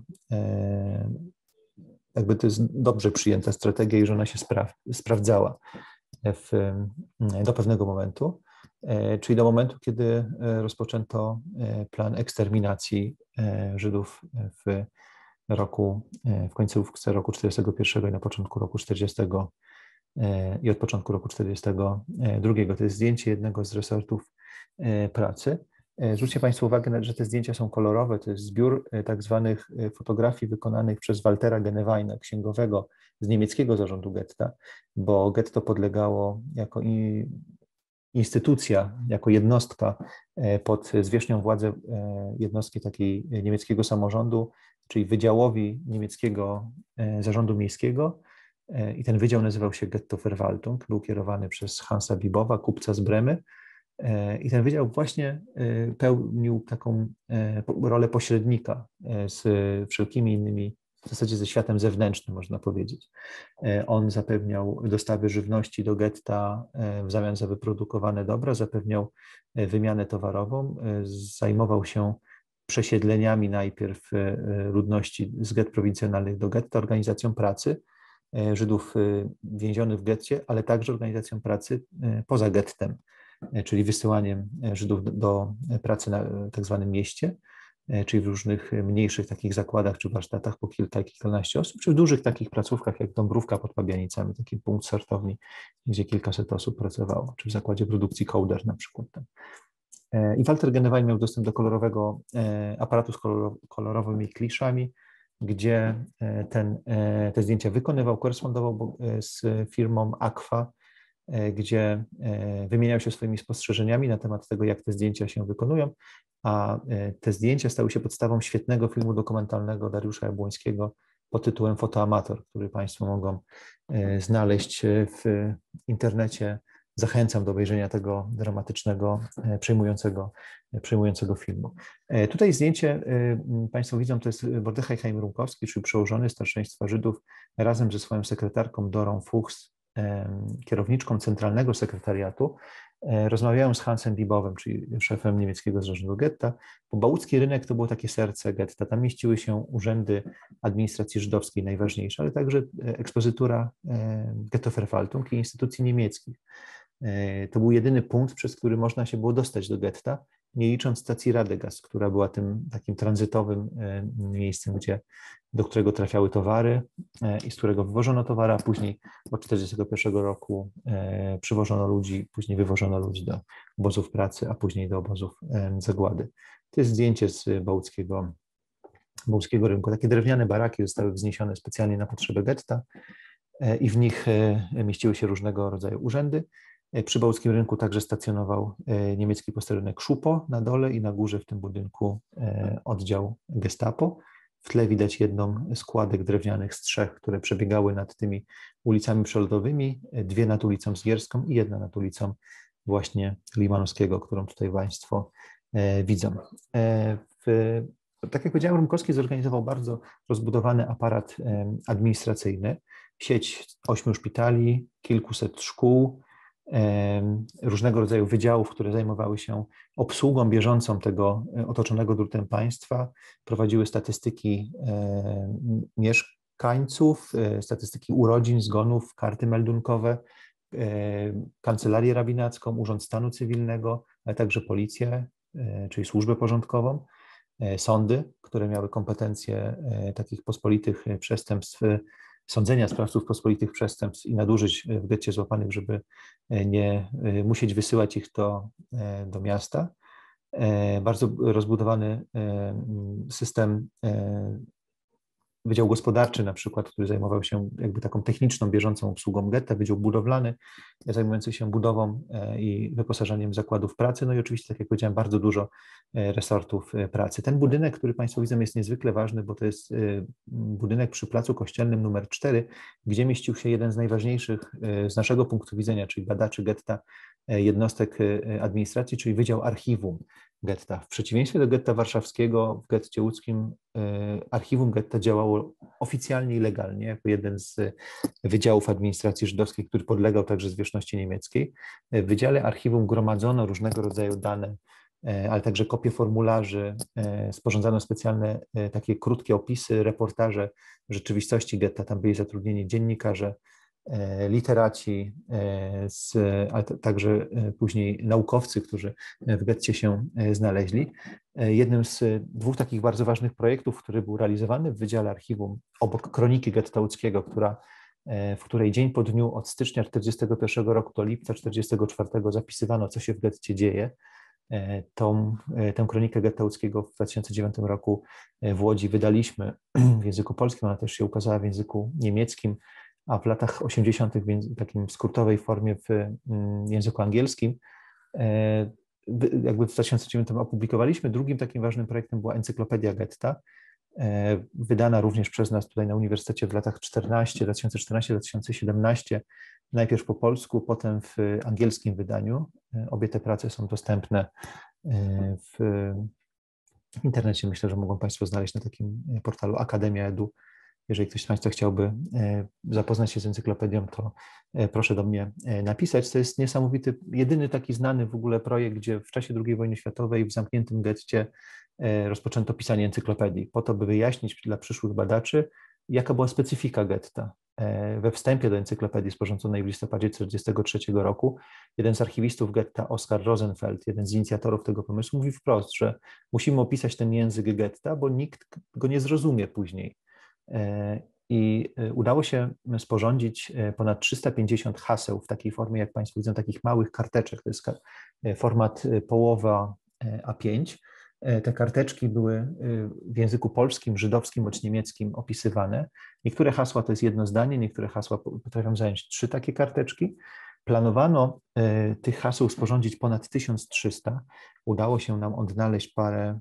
jakby to jest dobrze przyjęta strategia i że ona się spra sprawdzała w, do pewnego momentu, czyli do momentu, kiedy rozpoczęto plan eksterminacji Żydów w roku, w końcówce roku czterdziestego pierwszego i na początku roku czterdziestego i od początku roku czterdziestego drugiego. To jest zdjęcie jednego z resortów pracy. Zwróćcie Państwo uwagę, że te zdjęcia są kolorowe. To jest zbiór tak zwanych fotografii wykonanych przez Waltera Genneweina, księgowego z niemieckiego zarządu getta, bo getto podlegało jako instytucja, jako jednostka pod zwierzchnią władzy jednostki takiej niemieckiego samorządu, czyli Wydziałowi Niemieckiego Zarządu Miejskiego. I ten wydział nazywał się Gettoverwaltung, był kierowany przez Hansa Bibowa, kupca z Bremy. I ten wydział właśnie pełnił taką rolę pośrednika z wszelkimi innymi, w zasadzie ze światem zewnętrznym, można powiedzieć. On zapewniał dostawy żywności do getta w zamian za wyprodukowane dobra, zapewniał wymianę towarową, zajmował się przesiedleniami najpierw ludności z gett prowincjonalnych do getta, organizacją pracy Żydów więzionych w getcie, ale także organizacją pracy poza gettem, czyli wysyłaniem Żydów do pracy na tak zwanym mieście, czyli w różnych mniejszych takich zakładach czy warsztatach po kilka i kilkanaście osób, czy w dużych takich placówkach jak Dąbrówka pod Pabianicami, taki punkt sortowni, gdzie kilkaset osób pracowało, czy w zakładzie produkcji Kołder na przykład. I Walter Gennewein miał dostęp do kolorowego aparatu z kolorowymi kliszami, gdzie ten, te zdjęcia wykonywał, korespondował z firmą Aqua, gdzie wymieniał się swoimi spostrzeżeniami na temat tego, jak te zdjęcia się wykonują, a te zdjęcia stały się podstawą świetnego filmu dokumentalnego Dariusza Jabłońskiego pod tytułem Fotoamator, który Państwo mogą znaleźć w internecie. Zachęcam do obejrzenia tego dramatycznego, przejmującego, przejmującego filmu. Tutaj zdjęcie Państwo widzą, to jest Mordechaj Chaim Rumkowski, czyli przełożony Starszeństwa Żydów, razem ze swoją sekretarką Dorą Fuchs, kierowniczką Centralnego Sekretariatu, rozmawiałem z Hansem Bibowem, czyli szefem niemieckiego zarządu getta, bo Bałucki Rynek to było takie serce getta. Tam mieściły się urzędy administracji żydowskiej najważniejsze, ale także ekspozytura Gettoverwaltung i instytucji niemieckich. To był jedyny punkt, przez który można się było dostać do getta, nie licząc stacji Radegast, która była tym takim tranzytowym miejscem, gdzie, do którego trafiały towary i z którego wywożono towary, a później od tysiąc dziewięćset czterdziestego pierwszego roku przywożono ludzi, później wywożono ludzi do obozów pracy, a później do obozów zagłady. To jest zdjęcie z Bałuckiego, Bałuckiego Rynku. Takie drewniane baraki zostały wzniesione specjalnie na potrzeby getta i w nich mieściły się różnego rodzaju urzędy. Przy Bałuckim Rynku także stacjonował niemiecki posterunek Schupo na dole i na górze w tym budynku oddział Gestapo. W tle widać jedną z kładek drewnianych z trzech, które przebiegały nad tymi ulicami przelotowymi, dwie nad ulicą Zgierską i jedna nad ulicą właśnie Limanowskiego, którą tutaj Państwo widzą. W, tak jak powiedziałem, Rumkowski zorganizował bardzo rozbudowany aparat administracyjny, sieć ośmiu szpitali, kilkuset szkół, różnego rodzaju wydziałów, które zajmowały się obsługą bieżącą tego otoczonego drutem państwa, prowadziły statystyki mieszkańców, statystyki urodzin, zgonów, karty meldunkowe, kancelarię rabinacką, Urząd Stanu Cywilnego, ale także policję, czyli służbę porządkową, sądy, które miały kompetencje takich pospolitych przestępstw, sądzenia sprawców pospolitych przestępstw i nadużyć w getcie złapanych, żeby nie musieć wysyłać ich do, do miasta. Bardzo rozbudowany system Wydział Gospodarczy na przykład, który zajmował się jakby taką techniczną, bieżącą obsługą getta, Wydział Budowlany zajmujący się budową i wyposażeniem zakładów pracy, no i oczywiście, tak jak powiedziałem, bardzo dużo resortów pracy. Ten budynek, który Państwo widzą, jest niezwykle ważny, bo to jest budynek przy Placu Kościelnym numer cztery, gdzie mieścił się jeden z najważniejszych z naszego punktu widzenia, czyli badaczy getta, jednostek administracji, czyli Wydział Archiwum getta. W przeciwieństwie do getta warszawskiego, w getcie łódzkim archiwum getta działało oficjalnie i legalnie, jako jeden z wydziałów administracji żydowskiej, który podlegał także zwierzchności niemieckiej. W Wydziale Archiwum gromadzono różnego rodzaju dane, ale także kopie formularzy, sporządzano specjalne takie krótkie opisy, reportaże rzeczywistości getta. Tam byli zatrudnieni dziennikarze, literaci, z, ale także później naukowcy, którzy w getcie się znaleźli. Jednym z dwóch takich bardzo ważnych projektów, który był realizowany w Wydziale Archiwum obok Kroniki Getta Łódzkiego, która, w której dzień po dniu od stycznia czterdziestego pierwszego roku do lipca czterdziestego czwartego zapisywano, co się w getcie dzieje. Tą, tę kronikę getta łódzkiego w dwa tysiące dziewiątym roku w Łodzi wydaliśmy w języku polskim, ona też się ukazała w języku niemieckim, a w latach osiemdziesiątych w takim skrótowej formie w języku angielskim. Jakby w dwa tysiące dziewiątym opublikowaliśmy. Drugim takim ważnym projektem była Encyklopedia Getta, wydana również przez nas tutaj na Uniwersytecie w latach dwa tysiące czternastym do dwa tysiące siedemnastym, najpierw po polsku, potem w angielskim wydaniu. Obie te prace są dostępne w internecie. Myślę, że mogą Państwo znaleźć na takim portalu Akademia Edu. Jeżeli ktoś z Państwa chciałby zapoznać się z encyklopedią, to proszę do mnie napisać. To jest niesamowity, jedyny taki znany w ogóle projekt, gdzie w czasie drugiej wojny światowej w zamkniętym getcie rozpoczęto pisanie encyklopedii, po to, by wyjaśnić dla przyszłych badaczy, jaka była specyfika getta. We wstępie do encyklopedii sporządzonej w listopadzie tysiąc dziewięćset czterdziestego trzeciego roku jeden z archiwistów getta, Oskar Rosenfeld, jeden z inicjatorów tego pomysłu, mówi wprost, że musimy opisać ten język getta, bo nikt go nie zrozumie później. I udało się sporządzić ponad trzysta pięćdziesiąt haseł w takiej formie, jak Państwo widzą, takich małych karteczek. To jest format połowa A pięć. Te karteczki były w języku polskim, żydowskim bądź niemieckim opisywane. Niektóre hasła to jest jedno zdanie, niektóre hasła potrafią zająć trzy takie karteczki. Planowano tych haseł sporządzić ponad tysiąc trzysta. Udało się nam odnaleźć parę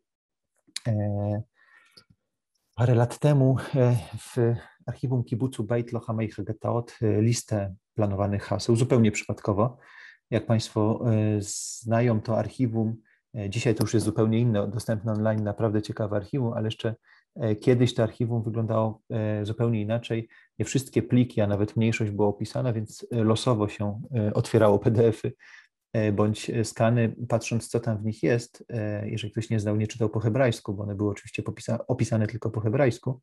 Parę lat temu w archiwum kibucu Beit Lochamei Hagetaot listę planowanych haseł, zupełnie przypadkowo. Jak Państwo znają to archiwum, dzisiaj to już jest zupełnie inne, dostępne online, naprawdę ciekawe archiwum, ale jeszcze kiedyś to archiwum wyglądało zupełnie inaczej. Nie wszystkie pliki, a nawet mniejszość była opisana, więc losowo się otwierało P D F-y bądź skany, patrząc, co tam w nich jest. Jeżeli ktoś nie znał, nie czytał po hebrajsku, bo one były oczywiście opisane tylko po hebrajsku,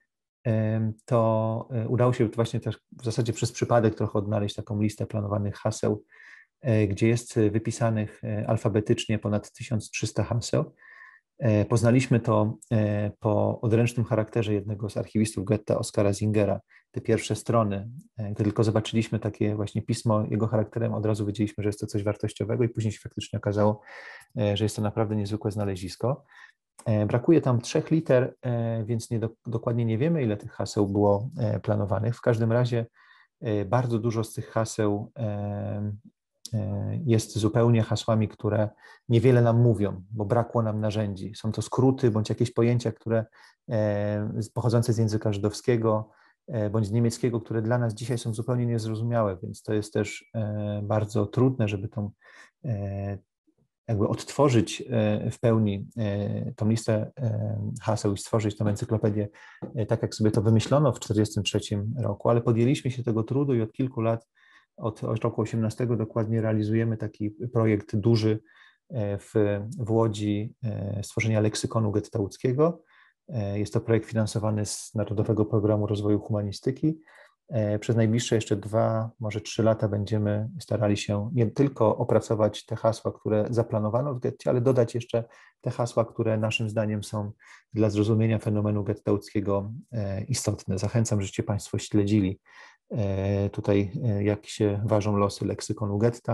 to udało się właśnie też w zasadzie przez przypadek trochę odnaleźć taką listę planowanych haseł, gdzie jest wypisanych alfabetycznie ponad tysiąc trzysta haseł. Poznaliśmy to po odręcznym charakterze jednego z archiwistów getta, Oskara Zingera. Te pierwsze strony, gdy tylko zobaczyliśmy takie właśnie pismo jego charakterem, od razu wiedzieliśmy, że jest to coś wartościowego i później się faktycznie okazało, że jest to naprawdę niezwykłe znalezisko. Brakuje tam trzech liter, więc nie do, dokładnie nie wiemy, ile tych haseł było planowanych. W każdym razie bardzo dużo z tych haseł jest zupełnie hasłami, które niewiele nam mówią, bo brakło nam narzędzi. Są to skróty bądź jakieś pojęcia, które pochodzące z języka żydowskiego bądź z niemieckiego, które dla nas dzisiaj są zupełnie niezrozumiałe, więc to jest też bardzo trudne, żeby tą jakby odtworzyć w pełni tą listę haseł i stworzyć tą encyklopedię tak, jak sobie to wymyślono w tysiąc dziewięćset czterdziestym trzecim roku, ale podjęliśmy się tego trudu i od kilku lat, od, od roku osiemnastego dokładnie realizujemy taki projekt duży w, w Łodzi stworzenia leksykonu getta łódzkiego. Jest to projekt finansowany z Narodowego Programu Rozwoju Humanistyki. Przez najbliższe jeszcze dwa, może trzy lata będziemy starali się nie tylko opracować te hasła, które zaplanowano w getcie, ale dodać jeszcze te hasła, które naszym zdaniem są dla zrozumienia fenomenu getta łódzkiego istotne. Zachęcam, żebyście Państwo śledzili tutaj, jak się ważą losy leksykonu getta.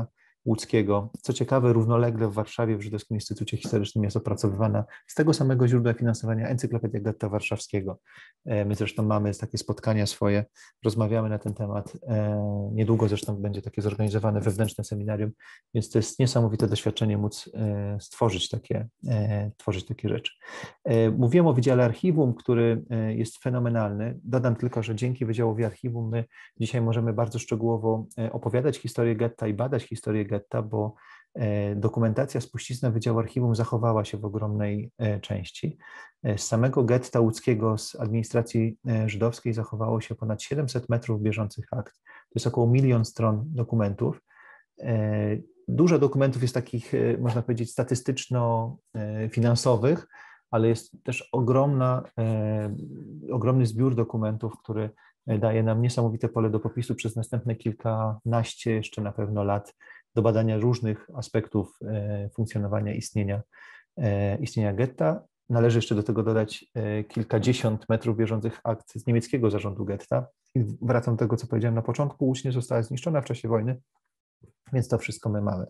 łódzkiego. Co ciekawe, równolegle w Warszawie w Żydowskim Instytucie Historycznym jest opracowywana z tego samego źródła finansowania Encyklopedia Getta Warszawskiego. My zresztą mamy takie spotkania swoje, rozmawiamy na ten temat. Niedługo zresztą będzie takie zorganizowane wewnętrzne seminarium, więc to jest niesamowite doświadczenie móc stworzyć takie, tworzyć takie rzeczy. Mówiłem o Wydziale Archiwum, który jest fenomenalny. Dodam tylko, że dzięki Wydziałowi Archiwum my dzisiaj możemy bardzo szczegółowo opowiadać historię getta i badać historię getta, bo dokumentacja spuścizna Wydziału Archiwum zachowała się w ogromnej części. Z samego getta łódzkiego, z administracji żydowskiej zachowało się ponad siedemset metrów bieżących akt. To jest około milion stron dokumentów. Dużo dokumentów jest takich, można powiedzieć, statystyczno-finansowych, ale jest też ogromna, ogromny zbiór dokumentów, który daje nam niesamowite pole do popisu przez następne kilkanaście jeszcze na pewno lat do badania różnych aspektów funkcjonowania istnienia, istnienia getta. Należy jeszcze do tego dodać kilkadziesiąt metrów bieżących akt z niemieckiego zarządu getta. I wracam do tego, co powiedziałem na początku, Łódź nie została zniszczona w czasie wojny, więc to wszystko my mamy.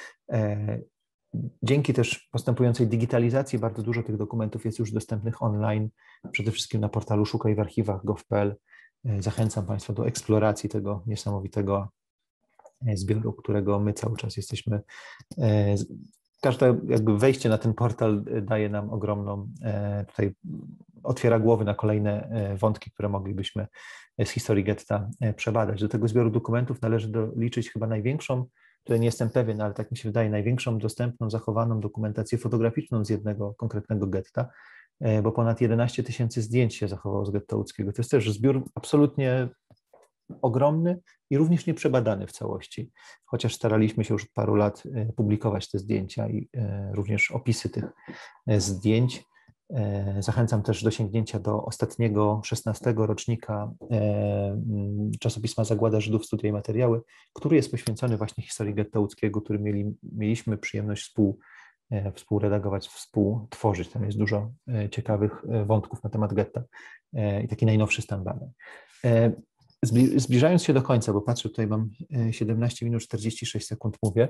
Dzięki też postępującej digitalizacji bardzo dużo tych dokumentów jest już dostępnych online, przede wszystkim na portalu szukaj w archiwach kropka gov kropka p l. Zachęcam Państwa do eksploracji tego niesamowitego zbioru, którego my cały czas jesteśmy. Każde jakby wejście na ten portal daje nam ogromną, tutaj otwiera głowy na kolejne wątki, które moglibyśmy z historii getta przebadać. Do tego zbioru dokumentów należy doliczyć chyba największą, tutaj nie jestem pewien, ale tak mi się wydaje, największą dostępną, zachowaną dokumentację fotograficzną z jednego konkretnego getta, bo ponad jedenaście tysięcy zdjęć się zachowało z getta łódzkiego. To jest też zbiór absolutnie ogromny i również nieprzebadany w całości, chociaż staraliśmy się już od paru lat publikować te zdjęcia i również opisy tych zdjęć. Zachęcam też do sięgnięcia do ostatniego, szesnastego rocznika czasopisma Zagłada Żydów, Studia i Materiały, który jest poświęcony właśnie historii getta łódzkiego, który mieli, mieliśmy przyjemność współ, współredagować, współtworzyć. Tam jest dużo ciekawych wątków na temat getta i taki najnowszy stan badań. Zbliżając się do końca, bo patrzę, tutaj mam siedemnaście minut czterdzieści sześć sekund mówię,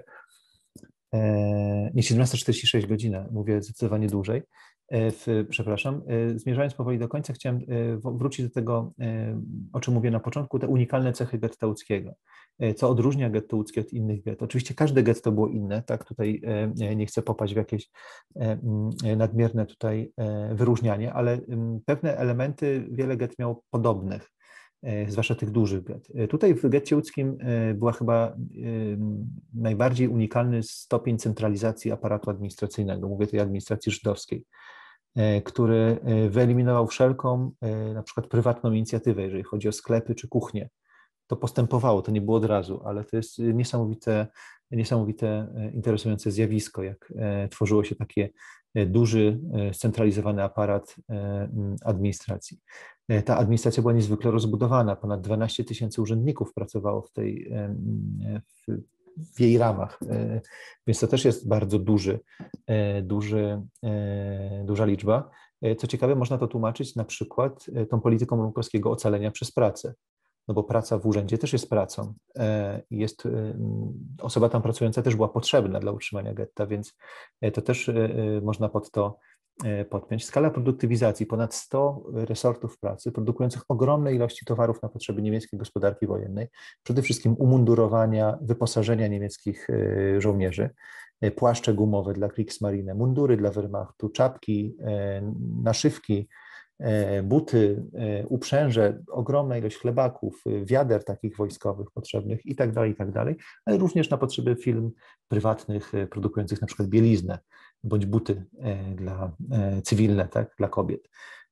nie siedemnaście czterdzieści sześć godzina, mówię zdecydowanie dłużej, w, przepraszam. Zmierzając powoli do końca, chciałem wrócić do tego, o czym mówię na początku, te unikalne cechy getta łódzkiego. Co odróżnia getto łódzkie od innych gett? Oczywiście każde getto było inne, tak? Tutaj nie chcę popaść w jakieś nadmierne tutaj wyróżnianie, ale pewne elementy wiele gett miało podobnych, zwłaszcza tych dużych gett. Tutaj w getcie łódzkim była chyba najbardziej unikalny stopień centralizacji aparatu administracyjnego, mówię tutaj administracji żydowskiej, który wyeliminował wszelką na przykład prywatną inicjatywę, jeżeli chodzi o sklepy czy kuchnie. To postępowało, to nie było od razu, ale to jest niesamowite, niesamowite interesujące zjawisko, jak tworzyło się taki duży, scentralizowany aparat administracji. Ta administracja była niezwykle rozbudowana, ponad dwanaście tysięcy urzędników pracowało w tej, w, w jej ramach, więc to też jest bardzo duży, duży, duża liczba. Co ciekawe, można to tłumaczyć na przykład tą polityką Rumkowskiego ocalenia przez pracę, no bo praca w urzędzie też jest pracą. Jest, osoba tam pracująca też była potrzebna dla utrzymania getta, więc to też można pod to podpiąć. Skala produktywizacji, ponad sto resortów pracy produkujących ogromne ilości towarów na potrzeby niemieckiej gospodarki wojennej, przede wszystkim umundurowania, wyposażenia niemieckich żołnierzy, płaszcze gumowe dla Kriegsmarine, mundury dla Wehrmachtu, czapki, naszywki, buty, uprzęże, ogromna ilość chlebaków, wiader takich wojskowych potrzebnych i tak dalej, i tak dalej, ale również na potrzeby firm prywatnych produkujących na przykład bieliznę bądź buty dla cywilne, tak, dla kobiet.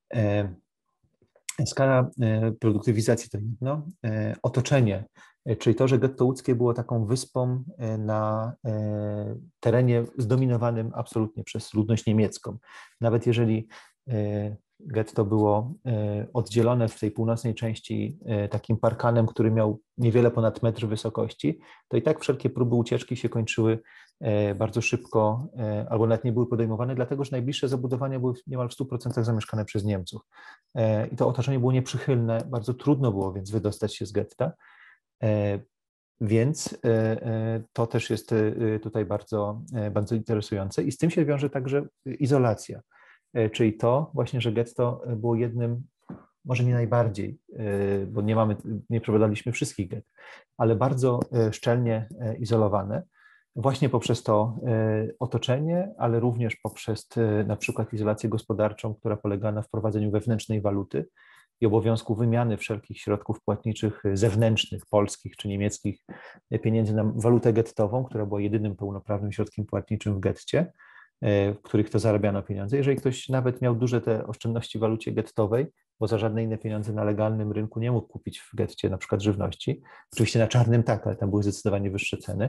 Skala produktywizacji to jedno, otoczenie, czyli to, że getto łódzkie było taką wyspą na terenie zdominowanym absolutnie przez ludność niemiecką. Nawet jeżeli getto było oddzielone w tej północnej części takim parkanem, który miał niewiele ponad metr wysokości, to i tak wszelkie próby ucieczki się kończyły bardzo szybko, albo nawet nie były podejmowane, dlatego że najbliższe zabudowania były niemal w stu procentach zamieszkane przez Niemców. I to otoczenie było nieprzychylne, bardzo trudno było więc wydostać się z getta. Więc to też jest tutaj bardzo, bardzo interesujące i z tym się wiąże także izolacja, czyli to właśnie, że getto było jednym, może nie najbardziej, bo nie mamy, nie przebadaliśmy wszystkich gett, ale bardzo szczelnie izolowane, właśnie poprzez to otoczenie, ale również poprzez na przykład izolację gospodarczą, która polega na wprowadzeniu wewnętrznej waluty i obowiązku wymiany wszelkich środków płatniczych zewnętrznych, polskich czy niemieckich pieniędzy na walutę gettową, która była jedynym pełnoprawnym środkiem płatniczym w getcie, w których to zarabiano pieniądze. Jeżeli ktoś nawet miał duże te oszczędności w walucie gettowej, bo za żadne inne pieniądze na legalnym rynku nie mógł kupić w getcie na przykład żywności, oczywiście na czarnym tak, ale tam były zdecydowanie wyższe ceny,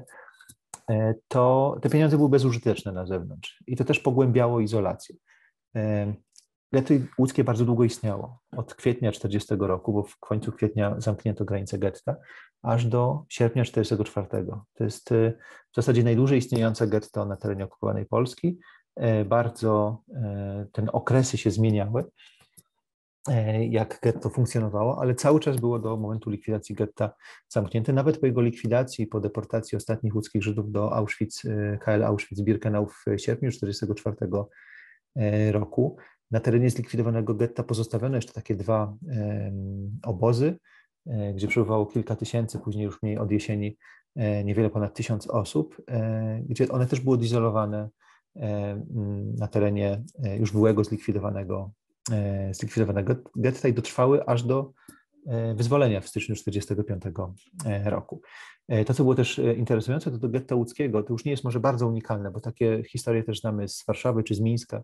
to te pieniądze były bezużyteczne na zewnątrz i to też pogłębiało izolację. Getto łódzkie bardzo długo istniało, od kwietnia czterdziestego roku, bo w końcu kwietnia zamknięto granice getta, aż do sierpnia czterdziestego czwartego. To jest w zasadzie najdłużej istniejące getto na terenie okupowanej Polski. Bardzo te okresy się zmieniały, jak getto funkcjonowało, ale cały czas było do momentu likwidacji getta zamknięte. Nawet po jego likwidacji, po deportacji ostatnich łódzkich Żydów do Auschwitz, K L Auschwitz-Birkenau w sierpniu tysiąc dziewięćset czterdziestego czwartego roku, na terenie zlikwidowanego getta pozostawiono jeszcze takie dwa um, obozy, e, gdzie przebywało kilka tysięcy, później już mniej od jesieni e, niewiele ponad tysiąc osób, e, gdzie one też były odizolowane e, na terenie e, już byłego zlikwidowanego, e, zlikwidowanego getta i dotrwały aż do e, wyzwolenia w styczniu tysiąc dziewięćset czterdziestego piątego roku. E, to, co było też interesujące, to do getta łódzkiego, to już nie jest może bardzo unikalne, bo takie historie też znamy z Warszawy czy z Mińska,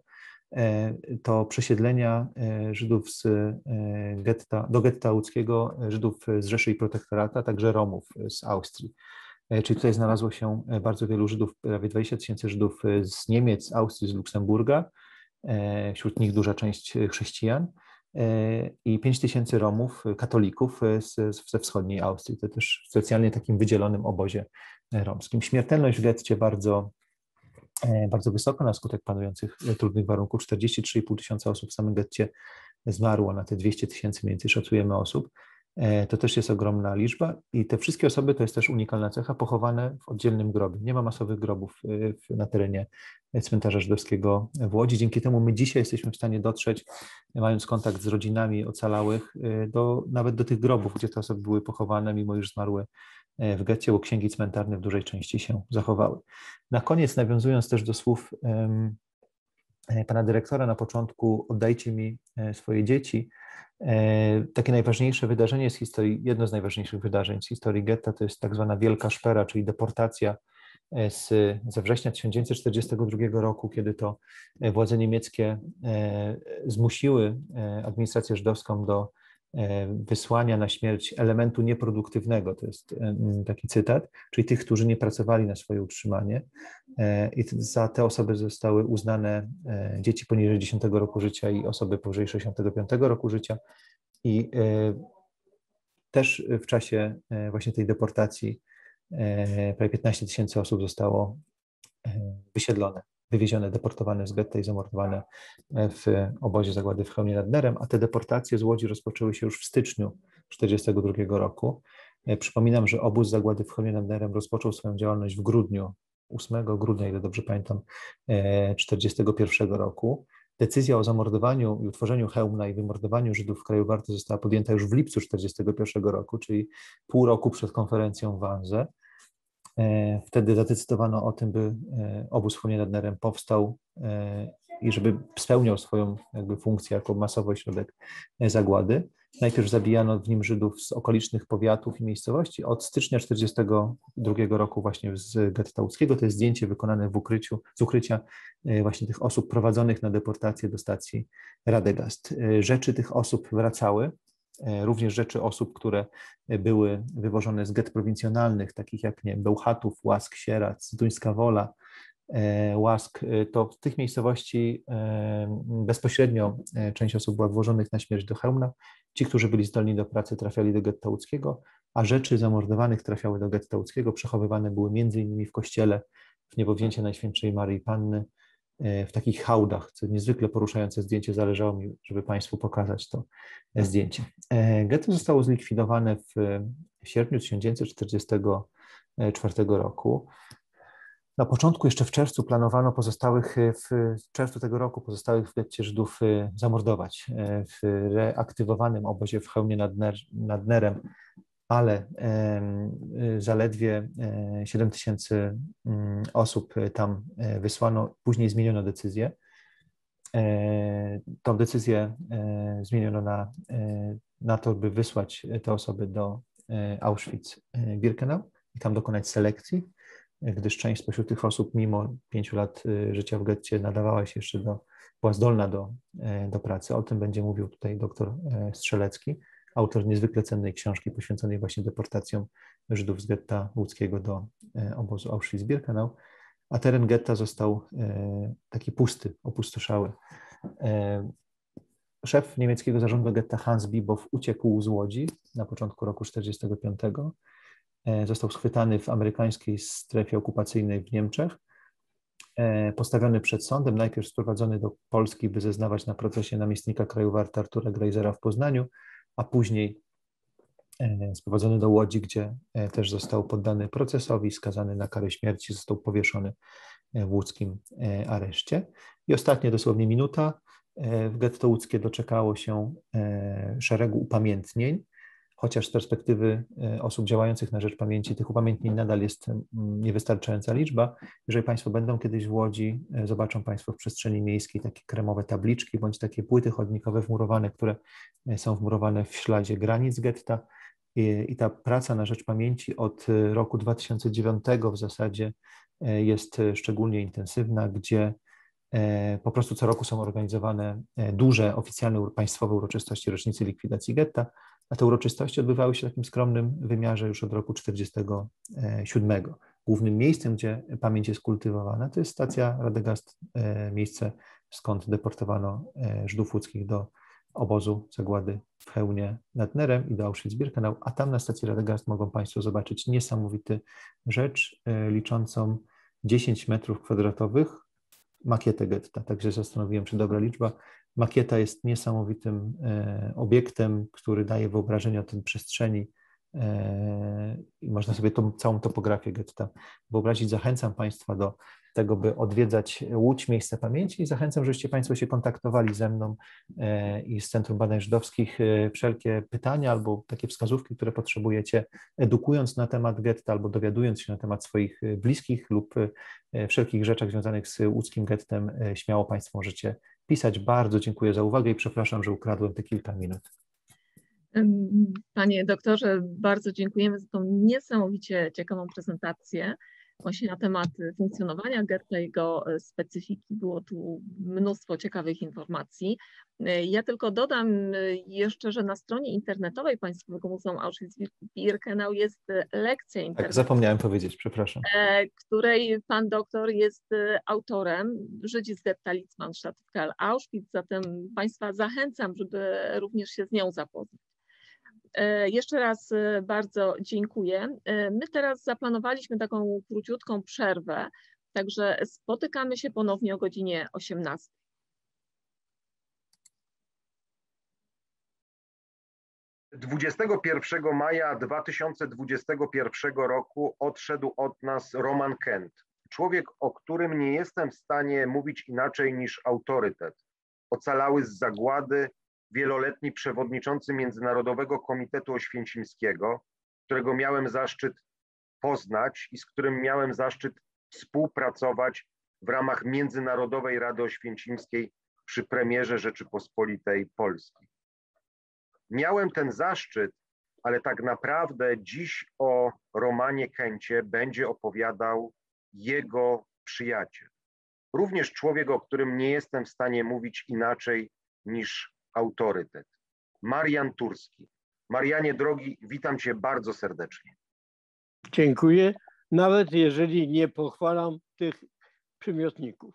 to przesiedlenia Żydów z getta, do getta łódzkiego, Żydów z Rzeszy i Protektorata, także Romów z Austrii. Czyli tutaj znalazło się bardzo wielu Żydów, prawie dwadzieścia tysięcy Żydów z Niemiec, Austrii, z Luksemburga, wśród nich duża część chrześcijan i pięć tysięcy Romów, katolików z, ze wschodniej Austrii. To też w specjalnie takim wydzielonym obozie romskim. Śmiertelność w getcie bardzo bardzo wysoko na skutek panujących trudnych warunków. czterdzieści trzy i pół tysiąca osób w samym getcie zmarło na te dwieście tysięcy mniej więcej szacujemy osób. To też jest ogromna liczba i te wszystkie osoby, to jest też unikalna cecha, pochowane w oddzielnym grobie. Nie ma masowych grobów na terenie cmentarza żydowskiego w Łodzi. Dzięki temu my dzisiaj jesteśmy w stanie dotrzeć, mając kontakt z rodzinami ocalałych, do, nawet do tych grobów, gdzie te osoby były pochowane, mimo iż zmarły w getcie, bo księgi cmentarne w dużej części się zachowały. Na koniec, nawiązując też do słów um, pana dyrektora na początku, oddajcie mi swoje dzieci, e, takie najważniejsze wydarzenie z historii, jedno z najważniejszych wydarzeń z historii getta to jest tak zwana Wielka Szpera, czyli deportacja z, ze września tysiąc dziewięćset czterdziestego drugiego roku, kiedy to władze niemieckie e, zmusiły administrację żydowską do wysłania na śmierć elementu nieproduktywnego, to jest taki cytat, czyli tych, którzy nie pracowali na swoje utrzymanie i za te osoby zostały uznane dzieci poniżej dziesiątego roku życia i osoby powyżej sześćdziesiątego piątego roku życia i też w czasie właśnie tej deportacji prawie piętnaście tysięcy osób zostało wysiedlone, wywiezione, deportowane z getta i zamordowane w obozie zagłady w Chełmie nad Nerem, a te deportacje z Łodzi rozpoczęły się już w styczniu tysiąc dziewięćset czterdziestego drugiego roku. Przypominam, że obóz zagłady w Chełmie nad Nerem rozpoczął swoją działalność w grudniu, ósmego grudnia, ile dobrze pamiętam, tysiąc dziewięćset czterdziestego pierwszego roku. Decyzja o zamordowaniu i utworzeniu Chełmna i wymordowaniu Żydów w kraju Warty została podjęta już w lipcu tysiąc dziewięćset czterdziestego pierwszego roku, czyli pół roku przed konferencją w Wanze. Wtedy zadecydowano o tym, by obóz w Chełmie nad Nerem powstał i żeby spełniał swoją jakby funkcję jako masowy ośrodek zagłady. Najpierw zabijano w nim Żydów z okolicznych powiatów i miejscowości. Od stycznia tysiąc dziewięćset czterdziestego drugiego roku właśnie z getta łódzkiego, to jest zdjęcie wykonane w ukryciu, z ukrycia właśnie tych osób prowadzonych na deportację do stacji Radegast. Rzeczy tych osób wracały, również rzeczy osób, które były wywożone z gett prowincjonalnych, takich jak nie, Bełchatów, Łask, Sierac, Duńska Wola, Łask, to w tych miejscowości bezpośrednio część osób była wywożonych na śmierć do Chełmna. Ci, którzy byli zdolni do pracy, trafiali do getta łódzkiego, a rzeczy zamordowanych trafiały do getta łódzkiego, przechowywane były między innymi w kościele w niebowzięcie Najświętszej Maryi Panny w takich hałdach, co niezwykle poruszające zdjęcie, zależało mi, żeby Państwu pokazać to zdjęcie. Getto zostało zlikwidowane w sierpniu tysiąc dziewięćset czterdziestego czwartego roku. Na początku, jeszcze w czerwcu, planowano pozostałych, w czerwcu tego roku pozostałych w getcie Żydów zamordować w reaktywowanym obozie w Chełmie nad, Ner, nad Nerem, ale zaledwie siedem tysięcy osób tam wysłano. Później zmieniono decyzję. Tą decyzję zmieniono na, na to, by wysłać te osoby do Auschwitz-Birkenau i tam dokonać selekcji, gdyż część spośród tych osób mimo pięciu lat życia w getcie nadawała się jeszcze do, była zdolna do, do pracy. O tym będzie mówił tutaj doktor Strzelecki, autor niezwykle cennej książki poświęconej właśnie deportacjom Żydów z getta łódzkiego do obozu Auschwitz-Birkenau, a teren getta został taki pusty, opustoszały. Szef niemieckiego zarządu getta Hans Bibow uciekł z Łodzi na początku roku tysiąc dziewięćset czterdziestego piątego. Został schwytany w amerykańskiej strefie okupacyjnej w Niemczech, postawiony przed sądem, najpierw sprowadzony do Polski, by zeznawać na procesie namiestnika kraju wart Artura Greisera w Poznaniu, a później sprowadzony do Łodzi, gdzie też został poddany procesowi, skazany na karę śmierci, został powieszony w łódzkim areszcie. I ostatnia dosłownie minuta. W getto łódzkie doczekało się szeregu upamiętnień, chociaż z perspektywy osób działających na rzecz pamięci tych upamiętnień nadal jest niewystarczająca liczba. Jeżeli Państwo będą kiedyś w Łodzi, zobaczą Państwo w przestrzeni miejskiej takie kremowe tabliczki bądź takie płyty chodnikowe wmurowane, które są wmurowane w śladzie granic getta. I, i ta praca na rzecz pamięci od roku dwa tysiące dziewiątego w zasadzie jest szczególnie intensywna, gdzie po prostu co roku są organizowane duże, oficjalne, państwowe uroczystości rocznicy likwidacji getta, a te uroczystości odbywały się w takim skromnym wymiarze już od roku tysiąc dziewięćset czterdziestego siódmego. Głównym miejscem, gdzie pamięć jest kultywowana, to jest stacja Radegast, miejsce, skąd deportowano Żydów łódzkich do obozu zagłady w Chełmie nad Nerem i do Auschwitz-Birkenau, a tam na stacji Radegast mogą Państwo zobaczyć niesamowity rzecz liczącą dziesięć metrów kwadratowych, makietę getta. Także zastanowiłem się, dobra liczba. Makieta jest niesamowitym e, obiektem, który daje wyobrażenie o tej przestrzeni e, i można sobie tą całą topografię getta wyobrazić. Zachęcam Państwa do tego, by odwiedzać Łódź, miejsce pamięci i zachęcam, żebyście Państwo się kontaktowali ze mną e, i z Centrum Badań Żydowskich. E, wszelkie pytania albo takie wskazówki, które potrzebujecie, edukując na temat getta albo dowiadując się na temat swoich bliskich lub e, wszelkich rzeczach związanych z łódzkim gettem, e, śmiało Państwo możecie pisać. Bardzo dziękuję za uwagę i przepraszam, że ukradłem te kilka minut. Panie doktorze, bardzo dziękujemy za tą niesamowicie ciekawą prezentację właśnie na temat funkcjonowania getta, jego specyfiki. Było tu mnóstwo ciekawych informacji. Ja tylko dodam jeszcze, że na stronie internetowej Państwowego Muzeum Auschwitz-Birkenau jest lekcja internetowa. Tak, zapomniałem powiedzieć, przepraszam. Której pan doktor jest autorem, Żydzi z getta Litzmannstadt w Karl Auschwitz, zatem Państwa zachęcam, żeby również się z nią zapoznać. Jeszcze raz bardzo dziękuję. My teraz zaplanowaliśmy taką króciutką przerwę, także spotykamy się ponownie o godzinie osiemnastej. dwudziestego pierwszego maja dwa tysiące dwudziestego pierwszego roku odszedł od nas Roman Kent. Człowiek, o którym nie jestem w stanie mówić inaczej niż autorytet. Ocalały z zagłady, wieloletni przewodniczący Międzynarodowego Komitetu Oświęcimskiego, którego miałem zaszczyt poznać i z którym miałem zaszczyt współpracować w ramach Międzynarodowej Rady Oświęcimskiej przy premierze Rzeczypospolitej Polskiej. Miałem ten zaszczyt, ale tak naprawdę dziś o Romanie Kencie będzie opowiadał jego przyjaciel. Również człowiek, o którym nie jestem w stanie mówić inaczej niż autorytet. Marian Turski. Marianie drogi, witam Cię bardzo serdecznie. Dziękuję, nawet jeżeli nie pochwalam tych przymiotników.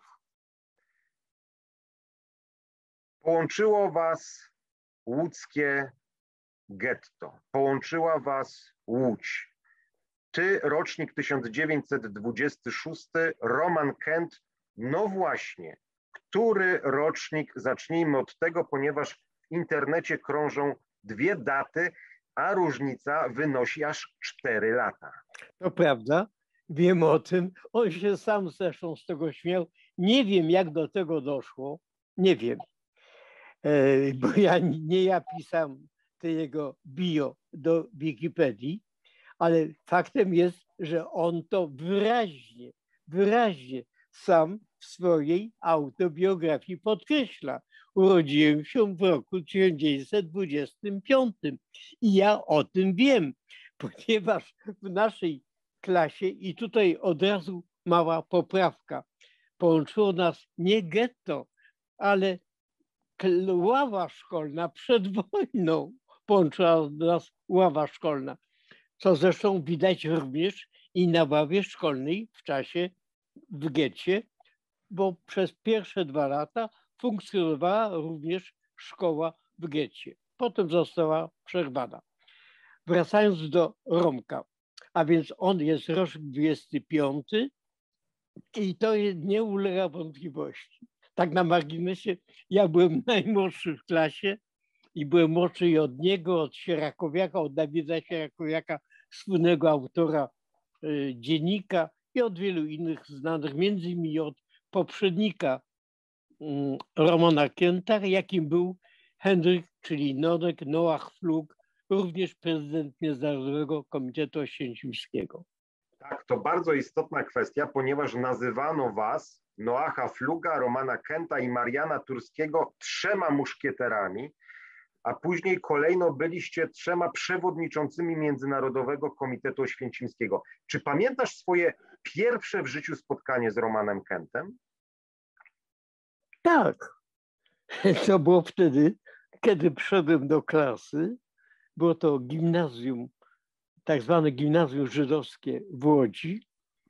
Połączyło Was łódzkie getto, połączyła Was Łódź. Ty, rocznik tysiąc dziewięćset dwudziesty szósty, Roman Kent, No właśnie, który rocznik? Zacznijmy od tego, ponieważ w internecie krążą dwie daty, a różnica wynosi aż cztery lata. To prawda, wiem o tym. On się sam zresztą z tego śmiał. Nie wiem, jak do tego doszło. Nie wiem, e, bo ja nie ja pisałem te jego bio do Wikipedii, ale faktem jest, że on to wyraźnie, wyraźnie sam w swojej autobiografii podkreśla. Urodziłem się w roku tysiąc dziewięćset dwudziestym piątym i ja o tym wiem, ponieważ w naszej klasie, i tutaj od razu mała poprawka, połączyło nas nie getto, ale ława szkolna przed wojną, połączyła nas ława szkolna, co zresztą widać również i na ławie szkolnej w czasie w getcie, bo przez pierwsze dwa lata funkcjonowała również szkoła w getcie. Potem została przerwana. Wracając do Romka, a więc on jest rocznik dwudziesty piąty i to nie ulega wątpliwości. Tak na marginesie, ja byłem najmłodszy w klasie i byłem młodszy i od niego, od Sierakowiaka, od Dawida Sierakowiaka, słynnego autora y, dziennika i od wielu innych znanych, między innymi od poprzednika y, Romana Kenta, jakim był Henryk, czyli Nodek Noach Flug, również prezydent Międzynarodowego Komitetu Oświęcimskiego. Tak, to bardzo istotna kwestia, ponieważ nazywano was, Noacha Fluga, Romana Kenta i Mariana Turskiego, trzema muszkieterami, a później kolejno byliście trzema przewodniczącymi Międzynarodowego Komitetu Oświęcimskiego. Czy pamiętasz swoje pierwsze w życiu spotkanie z Romanem Kentem? Tak. To było wtedy, kiedy przyszedłem do klasy. Było to gimnazjum, tak zwane gimnazjum żydowskie w Łodzi.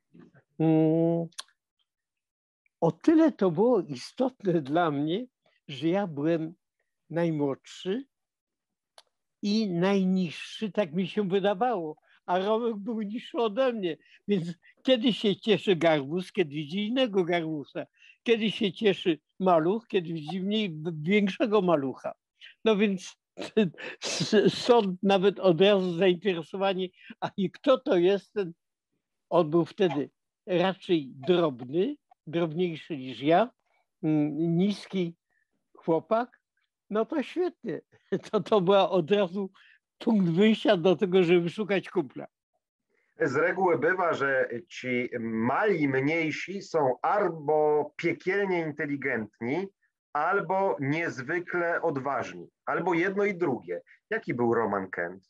O tyle to było istotne dla mnie, że ja byłem najmłodszy i najniższy, tak mi się wydawało, a Romek był niższy ode mnie, więc kiedy się cieszy garbus, kiedy widzi innego garbusa, kiedy się cieszy maluch, kiedy widzi mniej większego malucha. No więc stąd nawet od razu zainteresowanie, a i kto to jest ten, on był wtedy raczej drobny, drobniejszy niż ja, niski chłopak, no to świetnie. To, to była od razu punkt wyjścia do tego, żeby szukać kumpla. Z reguły bywa, że ci mali, mniejsi są albo piekielnie inteligentni, albo niezwykle odważni, albo jedno i drugie. Jaki był Roman Kent?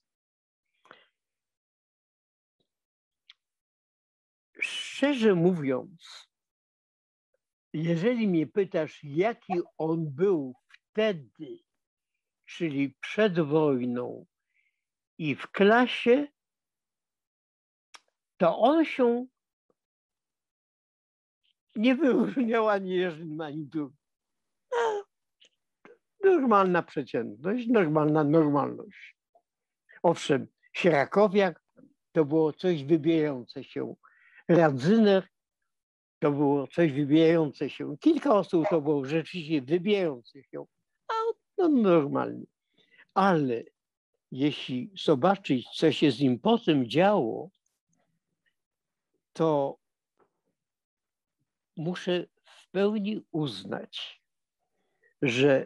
Szczerze mówiąc, jeżeli mnie pytasz, jaki on był wtedy, czyli przed wojną i w klasie, to on się nie wyróżniał ani jednym, ani drugim. Normalna przeciętność, normalna normalność. Owszem, Sierakowiak to było coś wybijające się. Radzyner to było coś wybijające się. Kilka osób to było rzeczywiście wybijające się. A no normalnie. Ale jeśli zobaczyć, co się z nim potem działo, to muszę w pełni uznać, że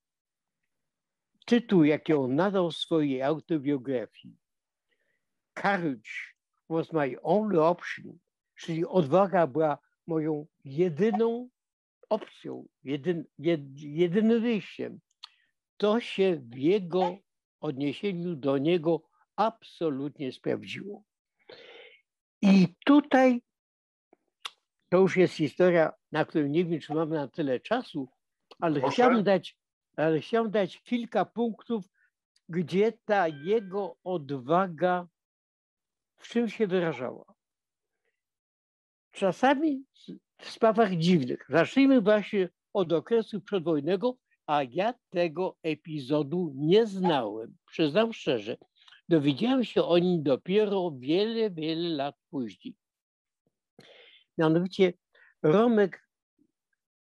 tytuł, jaki on nadał swojej autobiografii, Courage was my only option, czyli odwaga była moją jedyną opcją, jedyn, jed, jedynym wyjściem, to się w jego odniesieniu do niego absolutnie sprawdziło. I tutaj to już jest historia, na którą nie wiem, czy mamy na tyle czasu, ale chciałbym dać, ale chciałbym dać kilka punktów, gdzie ta jego odwaga w czym się wyrażała. Czasami w sprawach dziwnych. Zacznijmy właśnie od okresu przedwojennego, a ja tego epizodu nie znałem. Przyznam szczerze, dowiedziałem się o nim dopiero wiele, wiele lat później. Mianowicie Romek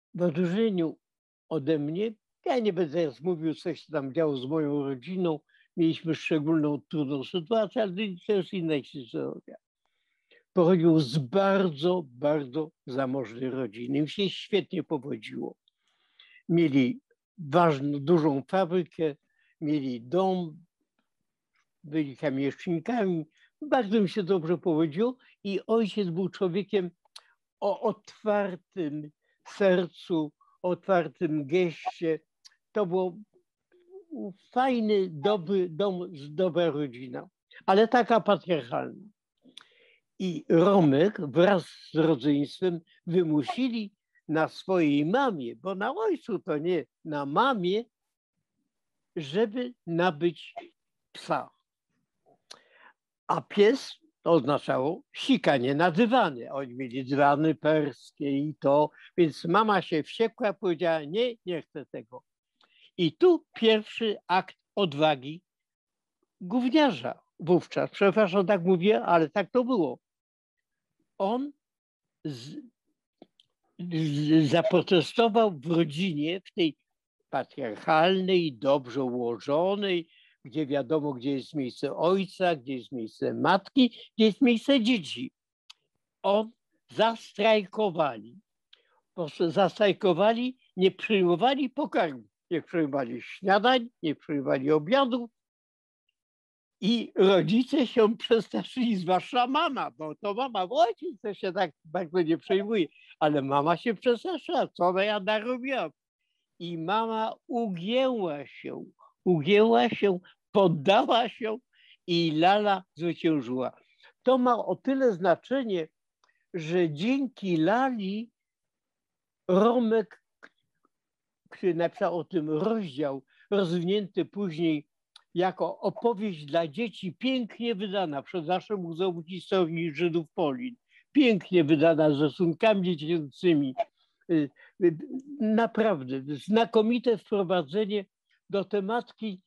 w odróżnieniu ode mnie, ja nie będę teraz mówił, co się tam działo z moją rodziną, mieliśmy szczególną, trudną sytuację, ale to jest inna historia. Pochodził z bardzo, bardzo zamożnej rodziny. Im się świetnie powodziło. Mieli ważną, dużą fabrykę, mieli dom, byli kamieszcznikami. Bardzo im się dobrze powodziło i ojciec był człowiekiem o otwartym sercu, otwartym geście. To był fajny, dobry dom, dobra rodzina, ale taka patriarchalna. I Romek wraz z rodzeństwem wymusili na swojej mamie, bo na ojcu to nie, na mamie, żeby nabyć psa. A pies to oznaczało sikanie na dywany. Oni mieli dywany perskie i to, więc mama się wściekła, powiedziała nie, nie chcę tego. I tu pierwszy akt odwagi gówniarza wówczas. Przepraszam, tak mówię, ale tak to było. On z, z, zaprotestował w rodzinie, w tej patriarchalnej, dobrze ułożonej, gdzie wiadomo, gdzie jest miejsce ojca, gdzie jest miejsce matki, gdzie jest miejsce dzieci. On zastrajkowali. Po prostu zastrajkowali, nie przyjmowali pokarmu, nie przyjmowali śniadań, nie przyjmowali obiadów. I rodzice się przestraszyli, zwłaszcza mama, bo to mama, bo ojciec to się tak bardzo nie przejmuje, ale mama się przestraszyła, co ona ja narobiłam. I mama ugięła się, ugięła się, poddała się i Lala zwyciężyła. To ma o tyle znaczenie, że dzięki Lali Romek, który napisał o tym rozdział, rozwinięty później jako opowieść dla dzieci, pięknie wydana przez nasze Muzeum Historii Żydów Polin, pięknie wydana z rysunkami dziecięcymi. Naprawdę znakomite wprowadzenie do tematyki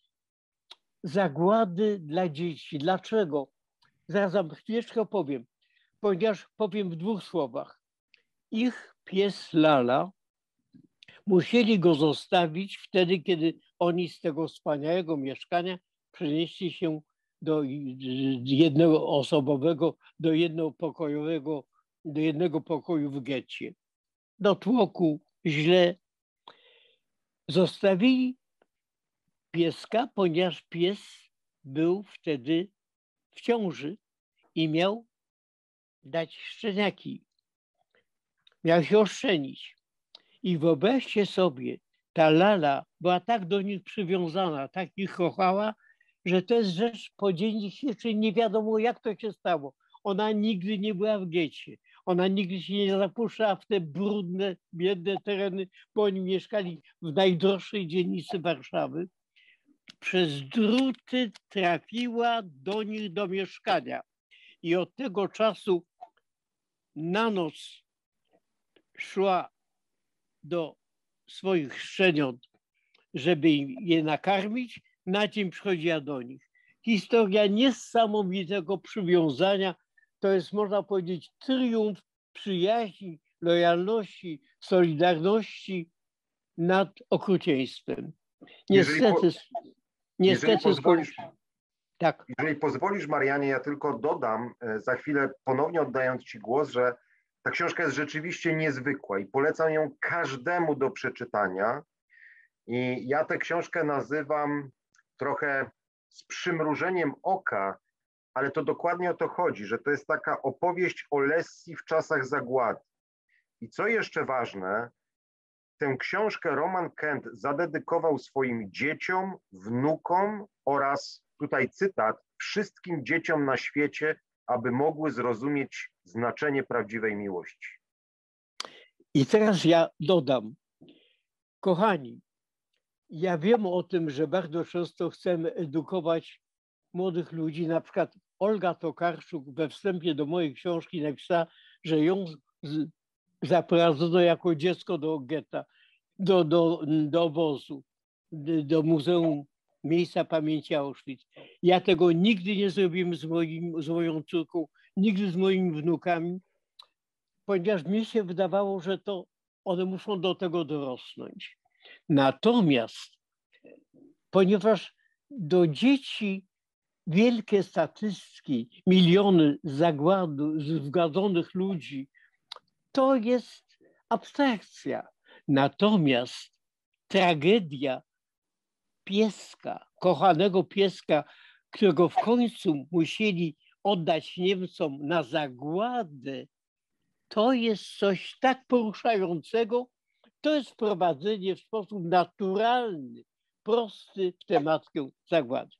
zagłady dla dzieci. Dlaczego? Zaraz za chwileczkę opowiem, ponieważ powiem w dwóch słowach. Ich pies Lala musieli go zostawić wtedy, kiedy oni z tego wspaniałego mieszkania przenieśli się do jednego osobowego, do jednopokojowego, do jednego pokoju w getcie. Do tłoku, źle. Zostawili pieska, ponieważ pies był wtedy w ciąży i miał dać szczeniaki. Miał się oszczenić. I wyobraźcie sobie, ta Lala była tak do nich przywiązana, tak ich kochała, że to jest rzecz po dzień dzisiejszy nie wiadomo, jak to się stało. Ona nigdy nie była w getcie. Ona nigdy się nie zapuszczała w te brudne, biedne tereny, bo oni mieszkali w najdroższej dzielnicy Warszawy. Przez druty trafiła do nich do mieszkania. I od tego czasu na noc szła do swoich szczeniąt, żeby je nakarmić, na dzień przychodziła do nich. Historia niesamowitego przywiązania, to jest, można powiedzieć, triumf przyjaźni, lojalności, solidarności nad okrucieństwem. Niestety, po, niestety pozwolisz, tak. Jeżeli pozwolisz, Marianie, ja tylko dodam, za chwilę ponownie oddając Ci głos, że ta książka jest rzeczywiście niezwykła i polecam ją każdemu do przeczytania. I ja tę książkę nazywam trochę z przymrużeniem oka, ale to dokładnie o to chodzi, że to jest taka opowieść o Lessi w czasach zagłady. I co jeszcze ważne, tę książkę Roman Kent zadedykował swoim dzieciom, wnukom oraz, tutaj cytat, wszystkim dzieciom na świecie, aby mogły zrozumieć znaczenie prawdziwej miłości. I teraz ja dodam, kochani, ja wiem o tym, że bardzo często chcemy edukować młodych ludzi. Na przykład Olga Tokarczuk we wstępie do mojej książki napisała, że ją z, zaprowadzono jako dziecko do getta, do, do, do obozu, do, do Muzeum Miejsca Pamięci Auschwitz. Ja tego nigdy nie zrobimy z, moim, z moją córką, nigdy z moimi wnukami, ponieważ mi się wydawało, że to one muszą do tego dorosnąć. Natomiast, ponieważ do dzieci wielkie statystyki, miliony zagładzonych ludzi, to jest abstrakcja. Natomiast tragedia pieska, kochanego pieska, którego w końcu musieli oddać Niemcom na zagładę, to jest coś tak poruszającego, to jest wprowadzenie w sposób naturalny, prosty w tematykę zagłady.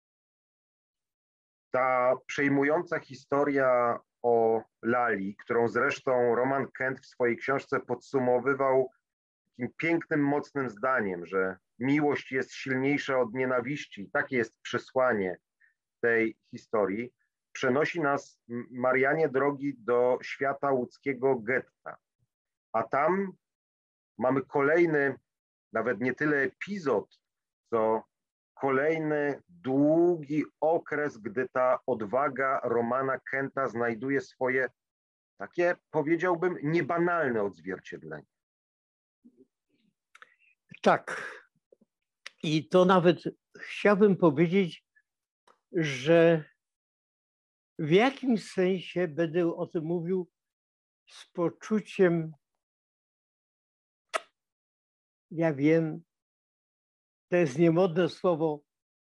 Ta przejmująca historia o Lali, którą zresztą Roman Kent w swojej książce podsumowywał takim pięknym, mocnym zdaniem, że miłość jest silniejsza od nienawiści. Takie jest przesłanie tej historii. Przenosi nas, Marianie drogi, do świata łódzkiego getta. A tam mamy kolejny, nawet nie tyle epizod, co kolejny długi okres, gdy ta odwaga Romana Kenta znajduje swoje takie, powiedziałbym, niebanalne odzwierciedlenie. Tak. I to nawet chciałbym powiedzieć, że w jakimś sensie będę o tym mówił z poczuciem, ja wiem, to jest niemodne słowo,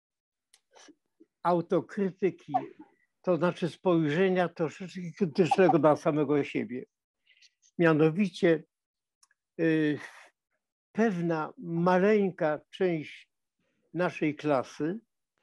autokrytyki, to znaczy spojrzenia troszeczkę krytycznego na samego siebie. Mianowicie y, pewna maleńka część naszej klasy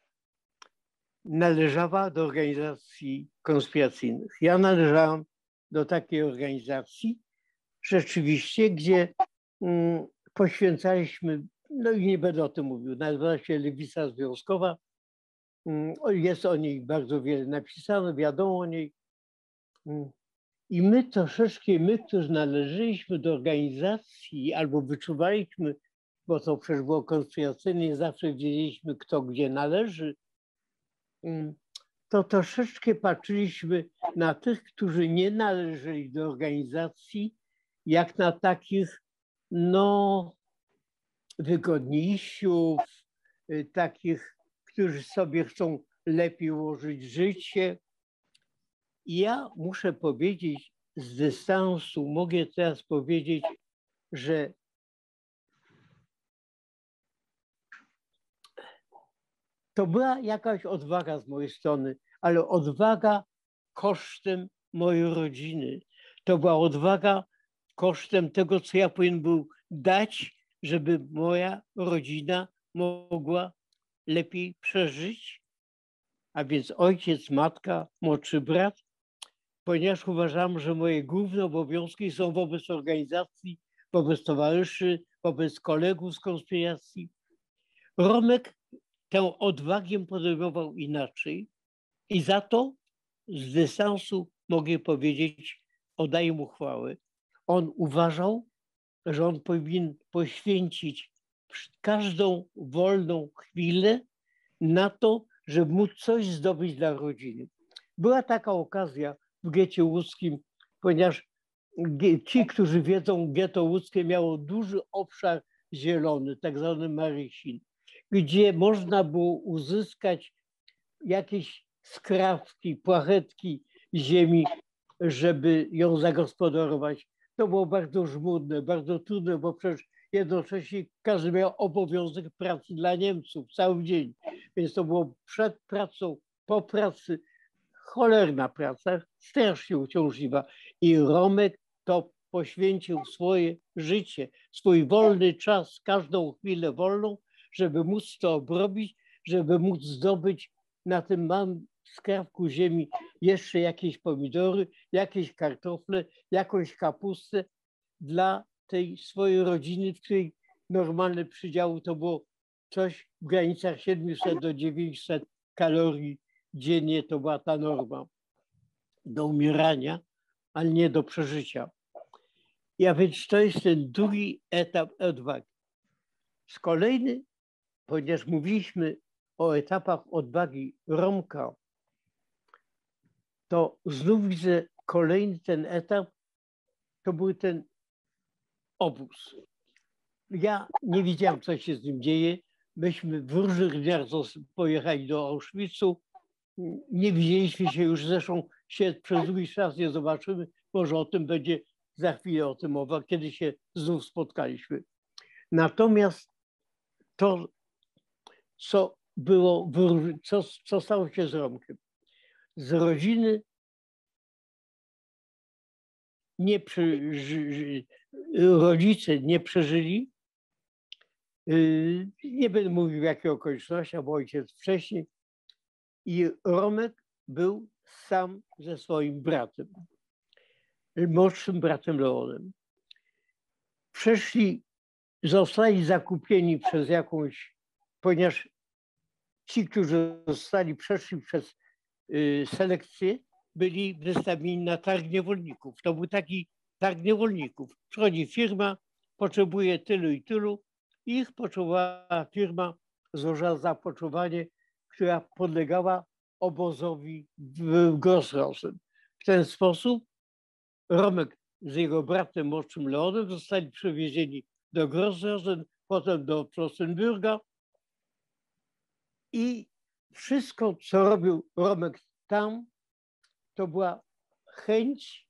należała do organizacji konspiracyjnych. Ja należałem do takiej organizacji, rzeczywiście, gdzie mm, poświęcaliśmy, no i nie będę o tym mówił, nazywa się Lewica Związkowa. Jest o niej bardzo wiele napisane, wiadomo o niej. I my troszeczkę, my, którzy należeliśmy do organizacji albo wyczuwaliśmy, bo to przecież było konspiracyjne, zawsze wiedzieliśmy, kto gdzie należy, to troszeczkę patrzyliśmy na tych, którzy nie należeli do organizacji, jak na takich, no, wygodniejszych, takich, którzy sobie chcą lepiej ułożyć życie. I ja muszę powiedzieć z dystansu, mogę teraz powiedzieć, że to była jakaś odwaga z mojej strony, ale odwaga kosztem mojej rodziny. To była odwaga kosztem tego, co ja powinien był dać, żeby moja rodzina mogła lepiej przeżyć. A więc ojciec, matka, młodszy brat, ponieważ uważam, że moje główne obowiązki są wobec organizacji, wobec towarzyszy, wobec kolegów z konspiracji. Romek tę odwagę podejmował inaczej i za to z dystansu mogę powiedzieć, oddaję mu chwałę. On uważał, że on powinien poświęcić każdą wolną chwilę na to, żeby móc coś zdobyć dla rodziny. Była taka okazja w getcie łódzkim, ponieważ ci, którzy wiedzą, getto łódzkie miało duży obszar zielony, tak zwany Marysin, gdzie można było uzyskać jakieś skrawki, płachetki ziemi, żeby ją zagospodarować. To było bardzo żmudne, bardzo trudne, bo przecież jednocześnie każdy miał obowiązek pracy dla Niemców cały dzień. Więc to było przed pracą, po pracy, cholerna praca, strasznie uciążliwa. I Romek to poświęcił swoje życie, swój wolny czas, każdą chwilę wolną, żeby móc to obrobić, żeby móc zdobyć na tym małym skrawku ziemi jeszcze jakieś pomidory, jakieś kartofle, jakąś kapustę dla tej swojej rodziny, w której normalne przydziały to było coś w granicach siedmiuset do dziewięciuset kalorii dziennie, to była ta norma do umierania, ale nie do przeżycia. Ja więc to jest ten drugi etap odwagi. Z kolejny, ponieważ mówiliśmy o etapach odwagi Romka, to znów widzę kolejny ten etap, to był ten obóz. Ja nie wiedziałem, co się z nim dzieje. Myśmy w różnych dniach pojechali do Auschwitzu. Nie widzieliśmy się już, zresztą się przez długi czas nie zobaczymy. Może o tym będzie za chwilę o tym mowa, kiedy się znów spotkaliśmy. Natomiast to, co było, co, co stało się z Romkiem. Z rodziny nie przeży, rodzice nie przeżyli. Nie będę mówił w jakich okolicznościach, bo ojciec wcześniej. I Romek był sam ze swoim bratem, młodszym bratem Leonem. Przeszli, zostali zakupieni przez jakąś, ponieważ ci, którzy zostali, przeszli przez y, selekcję, byli wystawieni na targ niewolników. To był taki targ niewolników. Przychodzi firma, potrzebuje tylu i tylu. Ich potrzebowała firma, złożyła zapotrzebowanie, która podlegała obozowi w Grossrosen. W ten sposób Romek z jego bratem młodszym Leonem zostali przewiezieni do Grossrosen, potem do Flossenbürga i wszystko, co robił Romek tam, to była chęć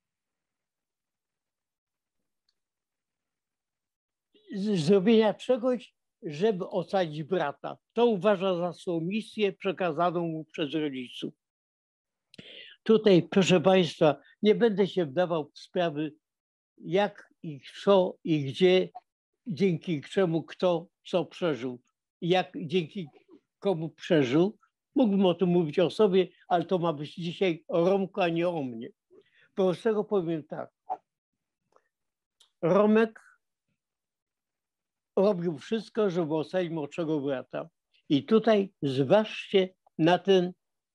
zrobienia czegoś, żeby ocalić brata. To uważa za swoją misję przekazaną mu przez rodziców. Tutaj, proszę Państwa, nie będę się wdawał w sprawy, jak i co i gdzie, dzięki czemu kto co przeżył, jak dzięki komu przeżył. Mógłbym o tym mówić o sobie, ale to ma być dzisiaj o Romku, a nie o mnie. Po tego powiem tak. Romek robił wszystko, żeby ocalić młodszego brata. I tutaj zważcie na ten,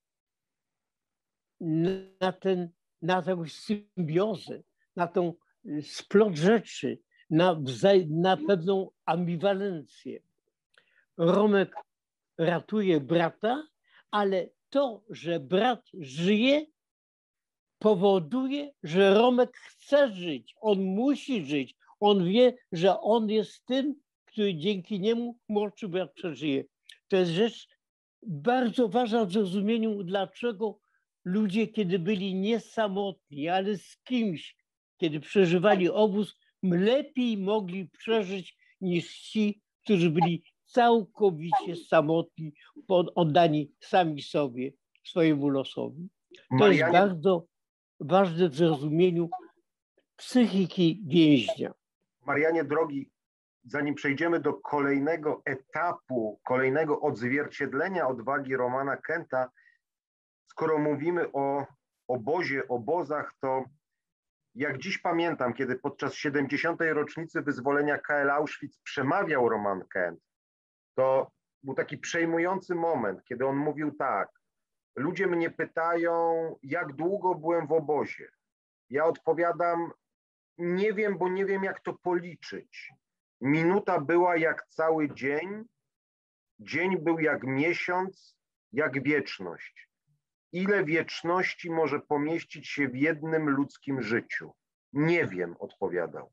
na ten, na tę symbiozę, na tą splot rzeczy, na, na pewną ambiwalencję. Romek ratuje brata, ale to, że brat żyje, powoduje, że Romek chce żyć. On musi żyć. On wie, że on jest tym, który dzięki niemu młodszy brat przeżyje. To jest rzecz bardzo ważna w zrozumieniu, dlaczego ludzie, kiedy byli nie samotni, ale z kimś, kiedy przeżywali obóz, lepiej mogli przeżyć niż ci, którzy byli całkowicie samotni, oddani sami sobie, swojemu losowi. To Marianie... jest bardzo ważne w zrozumieniu psychiki więźnia. Marianie drogi, zanim przejdziemy do kolejnego etapu, kolejnego odzwierciedlenia odwagi Romana Kenta, skoro mówimy o obozie, obozach, to jak dziś pamiętam, kiedy podczas siedemdziesiątej rocznicy wyzwolenia K L Auschwitz przemawiał Roman Kent, to był taki przejmujący moment, kiedy on mówił tak: ludzie mnie pytają, jak długo byłem w obozie. Ja odpowiadam, nie wiem, bo nie wiem, jak to policzyć. Minuta była jak cały dzień, dzień był jak miesiąc, jak wieczność. Ile wieczności może pomieścić się w jednym ludzkim życiu? Nie wiem, odpowiadał.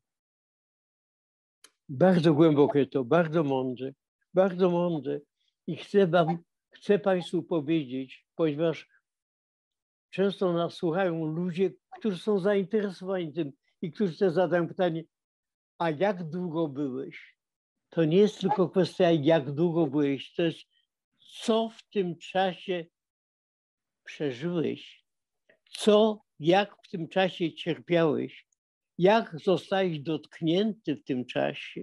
Bardzo głębokie to, bardzo mądre, bardzo mądre. I chcę wam, chcę Państwu powiedzieć, ponieważ często nas słuchają ludzie, którzy są zainteresowani tym i którzy też zadają pytanie, a jak długo byłeś? To nie jest tylko kwestia, jak długo byłeś, to jest co w tym czasie przeżyłeś, co, jak w tym czasie cierpiałeś, jak zostałeś dotknięty w tym czasie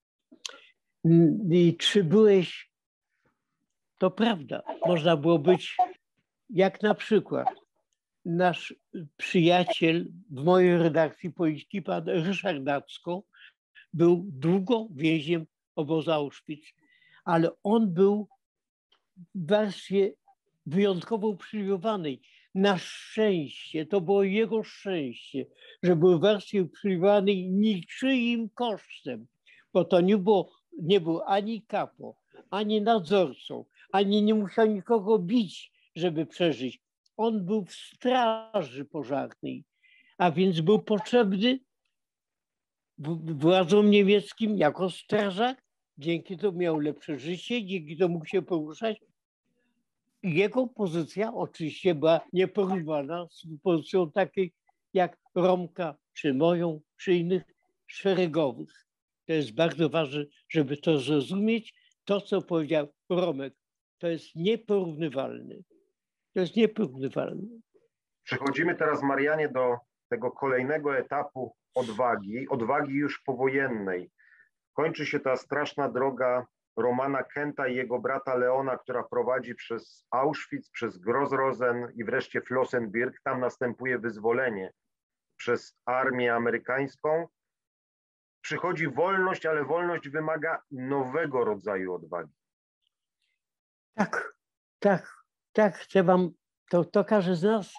i czy byłeś, to prawda, można było być, jak na przykład nasz przyjaciel w mojej redakcji polityki, pan Ryszard Dacko, był długo więźniem obozu Auschwitz, ale on był w warstwie wyjątkowo uprzywilejowanej. Na szczęście, to było jego szczęście, że był w warstwie uprzywilejowanej niczyim kosztem, bo to nie, było, nie był ani kapo, ani nadzorcą, ani nie musiał nikogo bić, żeby przeżyć. On był w straży pożarnej, a więc był potrzebny władzom niemieckim jako strażak. Dzięki temu miał lepsze życie, dzięki temu mógł się poruszać. Jego pozycja oczywiście była nieporównywana z pozycją takiej jak Romka, czy moją, czy innych szeregowych. To jest bardzo ważne, żeby to zrozumieć. To, co powiedział Romek, to jest nieporównywalne. To jest nieporównywalne. Przechodzimy teraz, Marianie, do tego kolejnego etapu odwagi, odwagi już powojennej. Kończy się ta straszna droga Romana Kenta i jego brata Leona, która prowadzi przez Auschwitz, przez Gross-Rosen i wreszcie Flossenbürg. Tam następuje wyzwolenie przez armię amerykańską. Przychodzi wolność, ale wolność wymaga nowego rodzaju odwagi. Tak, tak, tak. Chcę wam, to, to każdy z nas,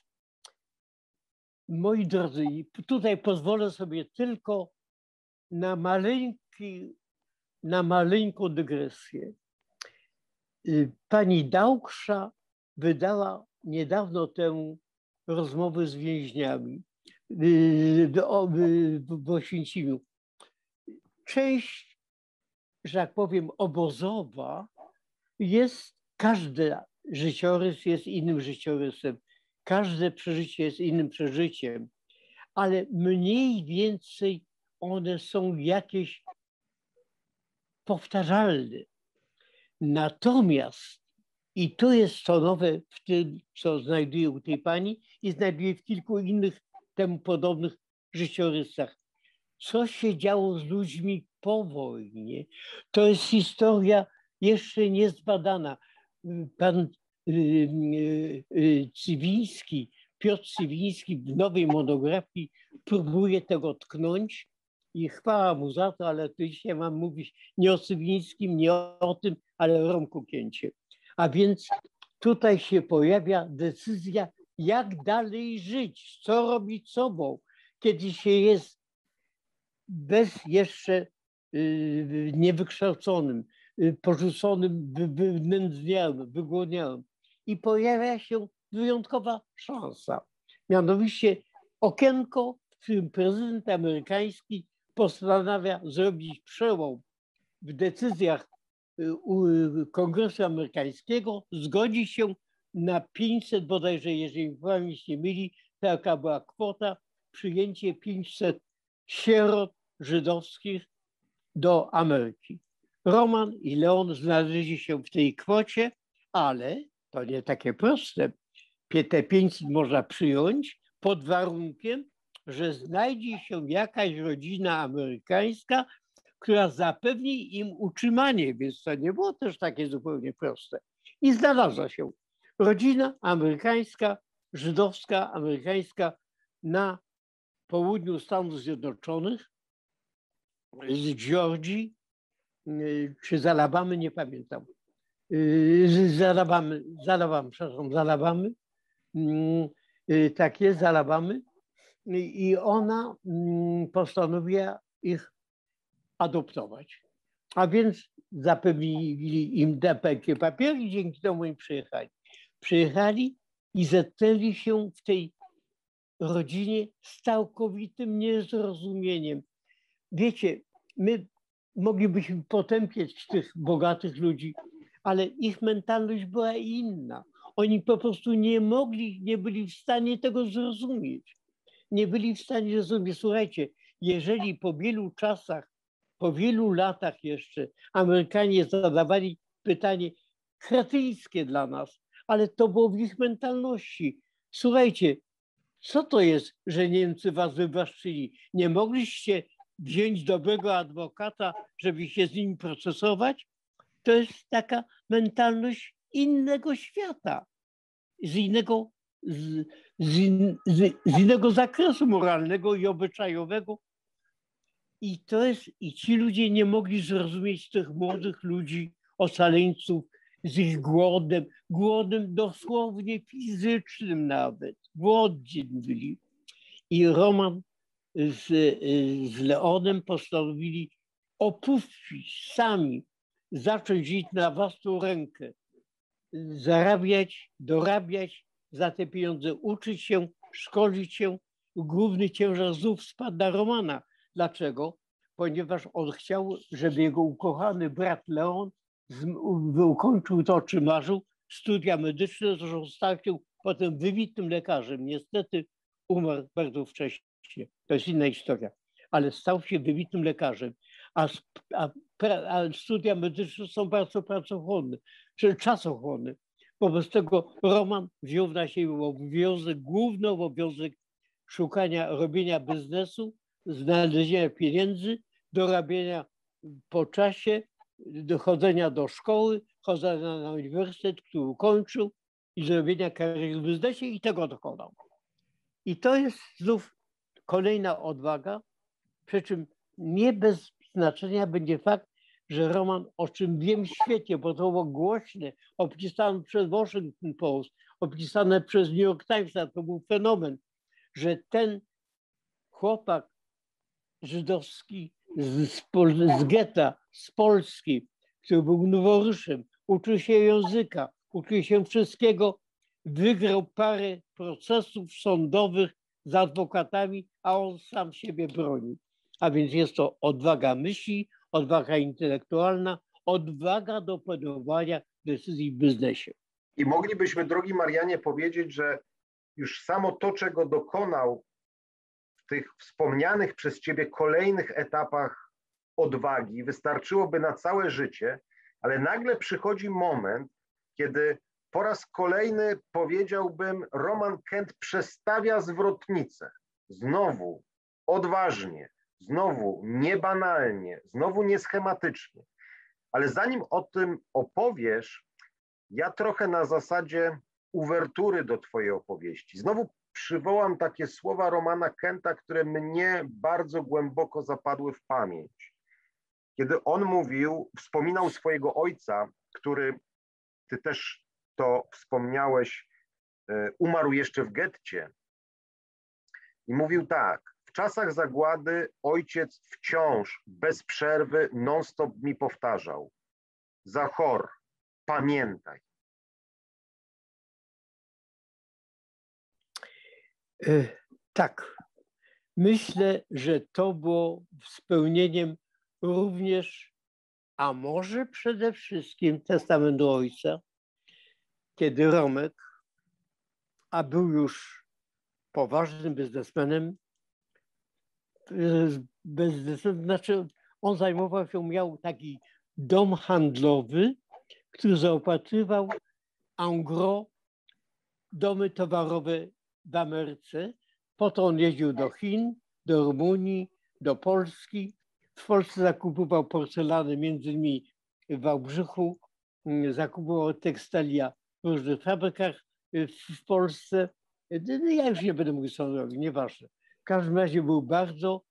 moi drodzy, tutaj pozwolę sobie tylko na maleńki, na maleńką dygresję. Pani Dauksza wydała niedawno temu rozmowy z więźniami w Oświęcimiu. Część, że tak powiem, obozowa jest, każdy życiorys jest innym życiorysem, każde przeżycie jest innym przeżyciem, ale mniej więcej one są jakieś powtarzalne. Natomiast, i to jest to nowe w tym, co znajduję u tej pani i znajduję w kilku innych temu podobnych życiorysach. Co się działo z ludźmi po wojnie, to jest historia jeszcze niezbadana. Pan Cywiński, Piotr Cywiński w nowej monografii próbuje tego tknąć i chwała mu za to, ale tu dzisiaj mam mówić nie o Cywińskim, nie o tym, ale o Romku Kencie. A więc tutaj się pojawia decyzja, jak dalej żyć, co robić z sobą, kiedy się jest bez jeszcze y, niewykształconym, y, porzuconym, wy, wynędzniałym, wygłodniałym. I pojawia się wyjątkowa szansa. Mianowicie okienko, w którym prezydent amerykański postanawia zrobić przełom w decyzjach Kongresu Amerykańskiego, zgodzi się na pięćset, bodajże, jeżeli pamięć nie myli, taka była kwota, przyjęcie pięćset sierot żydowskich do Ameryki. Roman i Leon znaleźli się w tej kwocie, ale to nie takie proste. Te pięćset można przyjąć pod warunkiem, że znajdzie się jakaś rodzina amerykańska, która zapewni im utrzymanie, więc to nie było też takie zupełnie proste. I znalazła się rodzina amerykańska, żydowska, amerykańska na południu Stanów Zjednoczonych, z Georgii czy z Alabamy, nie pamiętam. Z Alabamy, z Alabamy, przepraszam, z Alabamy. Tak jest, z Alabamy. I ona postanowiła ich adoptować. A więc zapewnili im takie papiery i dzięki temu im przyjechali. Przyjechali i zetknęli się w tej rodzinie z całkowitym niezrozumieniem. Wiecie, my moglibyśmy potępiać tych bogatych ludzi, ale ich mentalność była inna. Oni po prostu nie mogli, nie byli w stanie tego zrozumieć. Nie byli w stanie zrozumieć. Słuchajcie, jeżeli po wielu czasach, po wielu latach jeszcze Amerykanie zadawali pytanie kretyńskie dla nas, ale to było w ich mentalności. Słuchajcie, co to jest, że Niemcy was wywłaszczyli? Nie mogliście wziąć dobrego adwokata, żeby się z nim procesować? To jest taka mentalność innego świata, z innego, z, z, in, z, z innego zakresu moralnego i obyczajowego. I to jest, i ci ludzie nie mogli zrozumieć tych młodych ludzi, ocaleńców, z ich głodem, głodem dosłownie fizycznym nawet, głodni byli. I Roman z, z Leonem postanowili opuścić sami, zacząć iść na własną rękę, zarabiać, dorabiać za te pieniądze, uczyć się, szkolić się. Główny ciężar znów spadł na Romana. Dlaczego? ponieważ on chciał, żeby jego ukochany brat Leon ukończył to, czy marzył, studia medyczne, zresztą stał się potem wybitnym lekarzem. Niestety umarł bardzo wcześnie. To jest inna historia. Ale stał się wybitnym lekarzem. A, a, a studia medyczne są bardzo pracochłonne, czyli czasochłonne. Wobec tego Roman wziął na siebie obowiązek, główny obowiązek szukania, robienia biznesu, znalezienia pieniędzy, dorabiania po czasie, dochodzenia do szkoły, chodzenia na uniwersytet, który ukończył i zrobienia kariery w biznesie i tego dokonał. I to jest znów kolejna odwaga, przy czym nie bez znaczenia będzie fakt, że Roman, o czym wiem w świecie, bo to było głośne, opisane przez Washington Post, opisane przez New York Times, to był fenomen, że ten chłopak żydowski z, z, z getta, z Polski, który był noworyszem, uczył się języka, uczył się wszystkiego, wygrał parę procesów sądowych z adwokatami, a on sam siebie bronił. A więc jest to odwaga myśli, odwaga intelektualna, odwaga do podejmowania decyzji w biznesie. I moglibyśmy, drogi Marianie, powiedzieć, że już samo to, czego dokonał w tych wspomnianych przez ciebie kolejnych etapach odwagi, wystarczyłoby na całe życie, ale nagle przychodzi moment, kiedy po raz kolejny, powiedziałbym, Roman Kent przestawia zwrotnicę. Znowu odważnie, znowu niebanalnie, znowu nieschematycznie. Ale zanim o tym opowiesz, ja trochę na zasadzie uwertury do twojej opowieści. Znowu przywołam takie słowa Romana Kenta, które mnie bardzo głęboko zapadły w pamięć. Kiedy on mówił, wspominał swojego ojca, który, ty też to wspomniałeś, umarł jeszcze w getcie. I mówił tak: w czasach zagłady ojciec wciąż, bez przerwy, non-stop mi powtarzał: Zachor, pamiętaj. Tak. Myślę, że to było spełnieniem również, a może przede wszystkim testamentu ojca, kiedy Romek, a był już poważnym biznesmenem, biznesmenem, znaczy on zajmował się, miał taki dom handlowy, który zaopatrywał en gros domy towarowe w Ameryce. Potem on jeździł do Chin, do Rumunii, do Polski. W Polsce zakupował porcelanę, między innymi w Wałbrzychu, zakupował tekstylia w różnych fabrykach w Polsce. Ja już nie będę mówił, co on robił, nieważne. W każdym razie był bardzo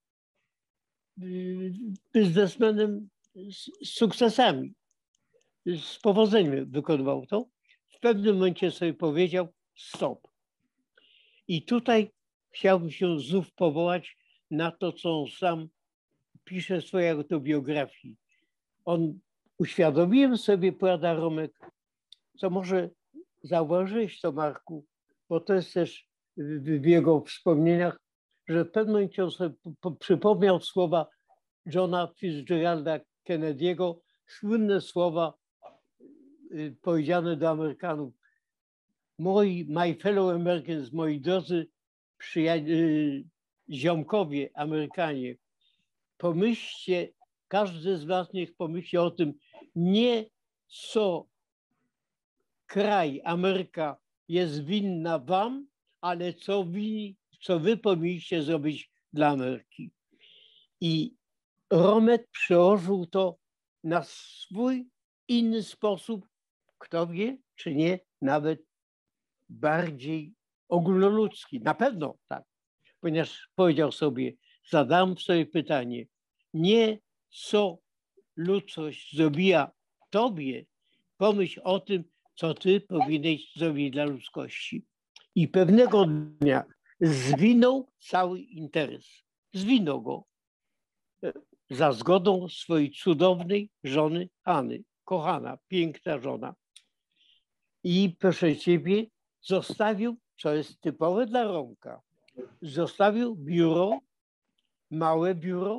biznesmenem z sukcesami. Z powodzeniem wykonywał to. W pewnym momencie sobie powiedział: stop. I tutaj chciałbym się znów powołać na to, co on sam pisze w swojej autobiografii. On, uświadomiłem sobie, powiada Romek, co może zauważyłeś to, Marku, bo to jest też w jego wspomnieniach, że w pewnym momencie on sobie przypomniał słowa Johna Fitzgeralda Kennedy'ego, słynne słowa powiedziane do Amerykanów: moi, my fellow Americans, moi drodzy przyja- ziomkowie Amerykanie, pomyślcie, każdy z was niech pomyśli o tym, nie co kraj, Ameryka jest winna wam, ale co wy, co wy powinniście zrobić dla Ameryki. I Romek przełożył to na swój inny sposób, kto wie, czy nie, nawet bardziej ogólnoludzki. Na pewno tak, ponieważ powiedział sobie, zadam sobie pytanie, nie co ludzkość zrobiła tobie, pomyśl o tym, co ty powinieneś zrobić dla ludzkości. I pewnego dnia zwinął cały interes. Zwinął go za zgodą swojej cudownej żony Anny, kochana, piękna żona. I proszę ciebie, zostawił, co jest typowe dla Romka, zostawił biuro, małe biuro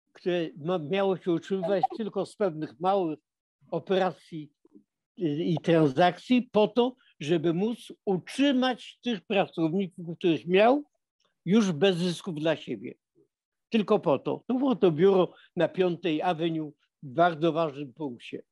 które miało się utrzymywać tylko z pewnych małych operacji i transakcji po to, żeby móc utrzymać tych pracowników, których miał, już bez zysków dla siebie. Tylko po to. To było to biuro na Piątej Avenue w bardzo ważnym punkcie.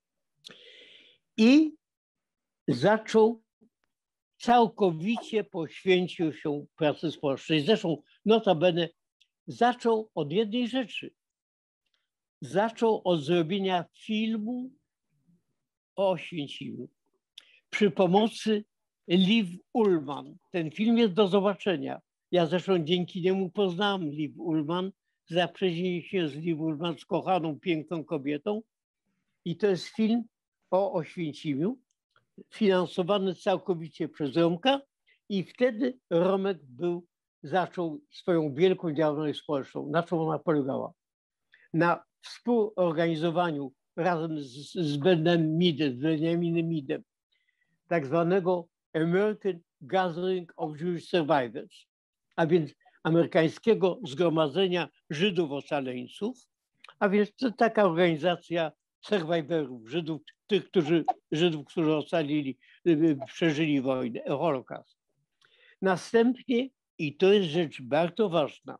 I zaczął, całkowicie poświęcił się pracy społecznej. Zresztą notabene zaczął od jednej rzeczy. Zaczął od zrobienia filmu o Oświęcimiu przy pomocy Liv Ullmann. Ten film jest do zobaczenia. Ja zresztą dzięki niemu poznałem Liv Ullmann, zaprzyjaźniłem się z Liv Ullmann, z kochaną, piękną kobietą. I to jest film o Oświęcimiu, finansowany całkowicie przez Romka. I wtedy Romek był, zaczął swoją wielką działalność społeczną. Na czym ona polegała? Na współorganizowaniu razem z, z Benem Midem, z Benjaminem Midem, tak zwanego American Gathering of Jewish Survivors, a więc amerykańskiego zgromadzenia Żydów ocaleńców, a więc to taka organizacja survivorów, Żydów, tych, którzy, Żydów, którzy ocalili, przeżyli wojnę, Holokaust. Następnie, i to jest rzecz bardzo ważna,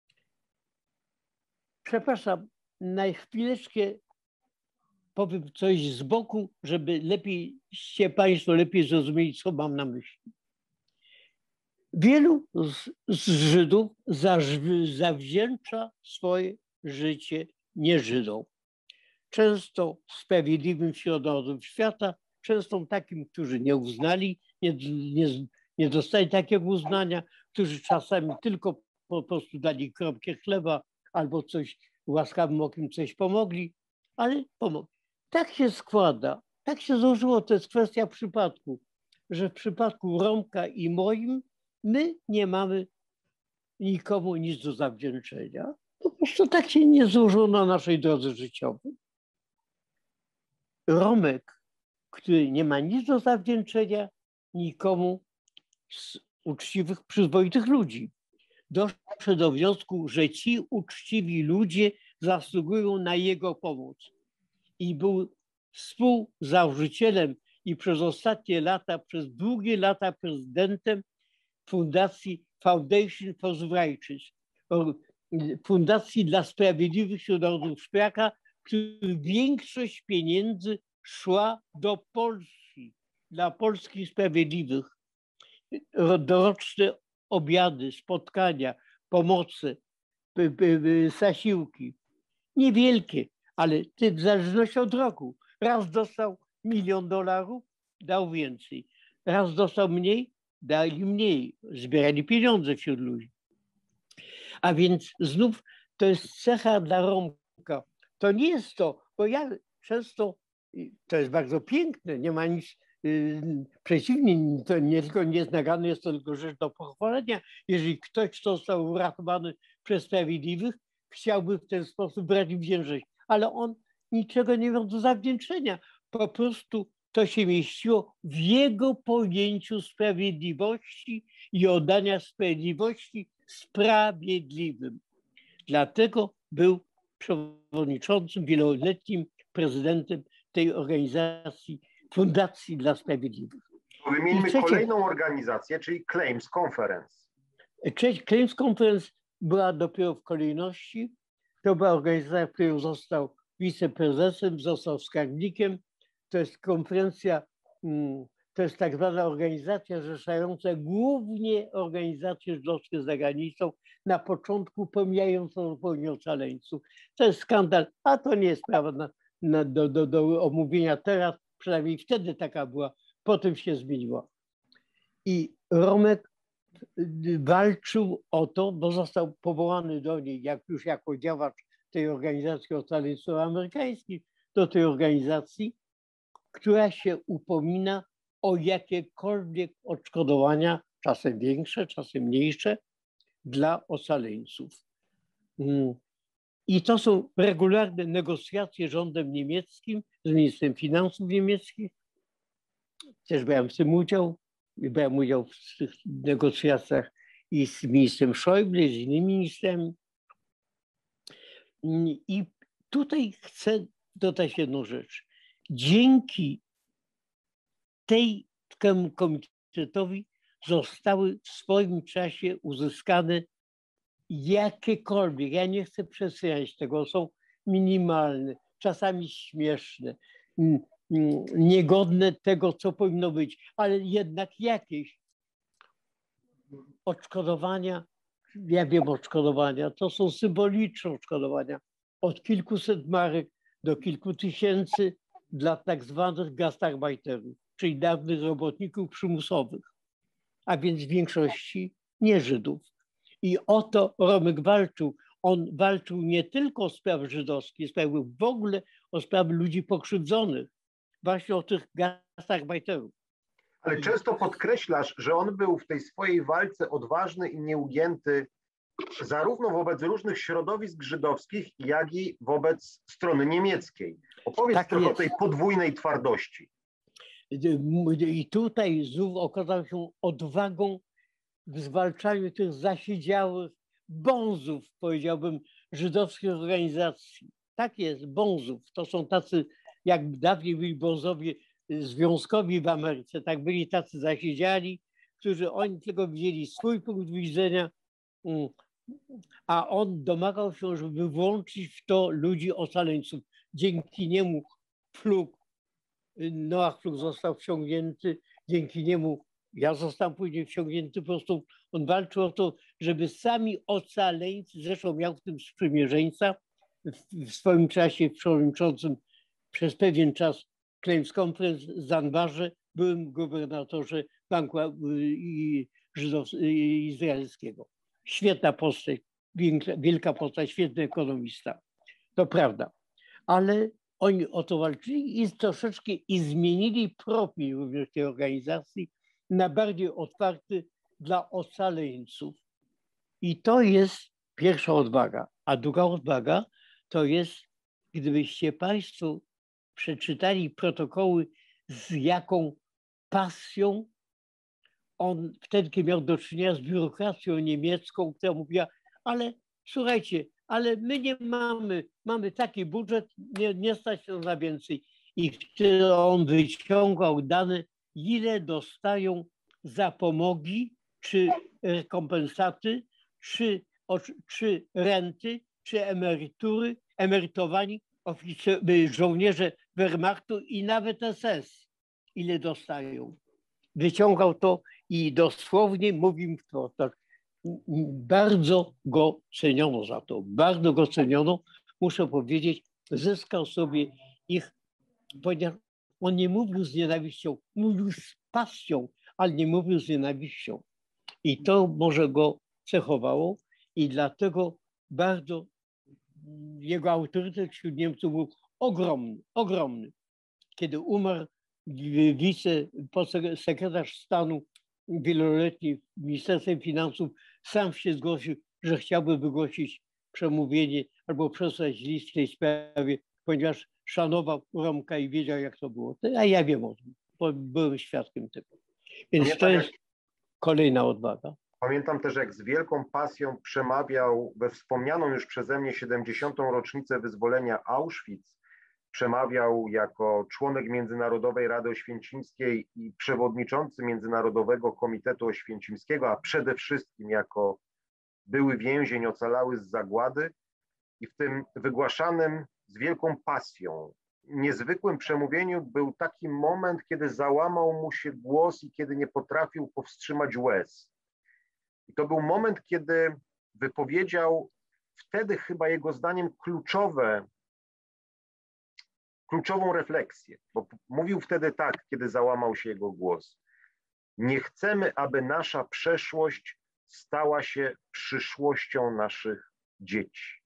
przepraszam, na chwileczkę powiem coś z boku, żeby lepiej się Państwo lepiej zrozumieli, co mam na myśli. Wielu z, z Żydów zawdzięcza swoje życie nie Żydom. Często sprawiedliwym wśród narodów świata, często takim, którzy nie uznali, nie, nie, nie dostali takiego uznania, którzy czasami tylko po prostu dali kropkę chleba albo coś łaskawym okiem coś pomogli, ale pomogli. Tak się składa, tak się złożyło, to jest kwestia przypadku, że w przypadku Romka i moim my nie mamy nikomu nic do zawdzięczenia. Po prostu tak się nie złożyło na naszej drodze życiowej. Romek, który nie ma nic do zawdzięczenia nikomu z uczciwych, przyzwoitych ludzi, doszedł do wniosku, że ci uczciwi ludzie zasługują na jego pomoc. I był współzałożycielem i przez ostatnie lata, przez długie lata prezydentem fundacji Foundation for the Righteous, fundacji dla sprawiedliwych wśród narodów świata, których większość pieniędzy szła do Polski, dla Polski sprawiedliwych. Doroczne obiady, spotkania, pomocy, zasiłki. Niewielkie, ale w zależności od roku. Raz dostał milion dolarów, dał więcej. Raz dostał mniej, dali mniej. Zbierali pieniądze wśród ludzi. A więc znów to jest cecha dla Romka. To nie jest to, bo ja często, to jest bardzo piękne, nie ma nic yy, przeciwnie, to nie tylko nie jest nagany, jest to tylko rzecz do pochwalenia. Jeżeli ktoś został uratowany przez sprawiedliwych, chciałby w ten sposób brać udział, ale on niczego nie miał do zawdzięczenia. Po prostu to się mieściło w jego pojęciu sprawiedliwości i oddania sprawiedliwości sprawiedliwym. Dlatego był przewodniczącym, wieloletnim prezydentem tej organizacji, Fundacji dla Sprawiedliwych. Wymieńmy trzecie, kolejną organizację, czyli Claims Conference. Claims Conference była dopiero w kolejności. To była organizacja, w której został wiceprezesem, został skarbnikiem. To jest konferencja, to jest tak zwana organizacja zrzeszająca głównie organizacje żydowskie za granicą, na początku pomijającą zupełnie ocaleńców. To jest skandal, a to nie jest sprawa na, na, do, do, do omówienia teraz, przynajmniej wtedy taka była, potem się zmieniła. I Romek walczył o to, bo został powołany do niej, jak już jako działacz tej organizacji ocaleńców amerykańskich, do tej organizacji, która się upomina o jakiekolwiek odszkodowania, czasem większe, czasem mniejsze, dla ocaleńców. I to są regularne negocjacje z rządem niemieckim, z ministrem finansów niemieckich. Też brałem w tym udział. Brałem udział w tych negocjacjach i z ministrem Schäuble, i z innymi ministrami. I tutaj chcę dodać jedną rzecz. Dzięki tej temu komitetowi zostały w swoim czasie uzyskane jakiekolwiek, ja nie chcę przesadzać tego, są minimalne, czasami śmieszne, niegodne tego, co powinno być, ale jednak jakieś odszkodowania, ja wiem odszkodowania, to są symboliczne odszkodowania, od kilkuset marek do kilku tysięcy dla tak zwanych gastarbeiterów, czyli dawnych robotników przymusowych, a więc w większości nie Żydów. I o to Romek walczył. On walczył nie tylko o sprawy żydowskie, sprawy w ogóle o sprawy ludzi pokrzywdzonych, właśnie o tych gastarbeiterów. Ale często podkreślasz, że on był w tej swojej walce odważny i nieugięty zarówno wobec różnych środowisk żydowskich, jak i wobec strony niemieckiej. Opowiedz tak trochę jest. O tej podwójnej twardości. I tutaj znów okazał się odwagą w zwalczaniu tych zasiedziałych bonzów, powiedziałbym, żydowskich organizacji. Tak jest, bonzów. To są tacy, jak dawniej byli bonzowie związkowi w Ameryce, tak byli tacy zasiedziali, którzy oni tylko widzieli swój punkt widzenia, a on domagał się, żeby włączyć w to ludzi ocaleńców. Dzięki niemu Flug, Noach Flug został wciągnięty, dzięki niemu ja zostałem później wciągnięty, po prostu on walczył o to, żeby sami ocaleńcy, zresztą miał w tym sprzymierzeńca, w, w swoim czasie przewodniczącym przez pewien czas Claims Conference w Zanbarze, byłem gubernatorze Banku Żydows- Izraelskiego. Świetna postać, wielka postać, świetny ekonomista. To prawda. Ale oni o to walczyli i troszeczkę i zmienili profil również tej organizacji na bardziej otwarty dla ocaleńców. I to jest pierwsza odwaga. A druga odwaga to jest, gdybyście Państwo przeczytali protokoły, z jaką pasją on wtedy, kiedy miał do czynienia z biurokracją niemiecką, która mówiła, ale słuchajcie, ale my nie mamy, mamy taki budżet, nie, nie stać się na więcej. I wtedy on wyciągał dane, ile dostają zapomogi, czy rekompensaty, czy, czy renty, czy emerytury, emerytowani oficer, żołnierze Wehrmachtu i nawet S S, ile dostają. Wyciągał to i dosłownie mówił to, tak, bardzo go ceniono za to, bardzo go ceniono, muszę powiedzieć, zyskał sobie ich, ponieważ on nie mówił z nienawiścią, mówił z pasją, ale nie mówił z nienawiścią. I to może go cechowało i dlatego bardzo jego autorytet wśród Niemców był ogromny, ogromny. Kiedy umarł wicesekretarz stanu wieloletni w Ministerstwie Finansów, sam się zgłosił, że chciałby wygłosić przemówienie albo przesłać list w tej sprawie, ponieważ szanował Romka i wiedział, jak to było. A ja wiem o tym, bo byłem świadkiem tego. Więc Pamiętam, to jest jak... kolejna odwaga. Pamiętam też, jak z wielką pasją przemawiał we wspomnianą już przeze mnie siedemdziesiątą rocznicę wyzwolenia Auschwitz. Przemawiał jako członek Międzynarodowej Rady Oświęcimskiej i przewodniczący Międzynarodowego Komitetu Oświęcimskiego, a przede wszystkim jako były więzień ocalały z zagłady. I w tym wygłaszanym z wielką pasją, niezwykłym przemówieniu był taki moment, kiedy załamał mu się głos i kiedy nie potrafił powstrzymać łez. I to był moment, kiedy wypowiedział wtedy chyba jego zdaniem kluczowe, kluczową refleksję, bo mówił wtedy tak, kiedy załamał się jego głos. Nie chcemy, aby nasza przeszłość stała się przyszłością naszych dzieci.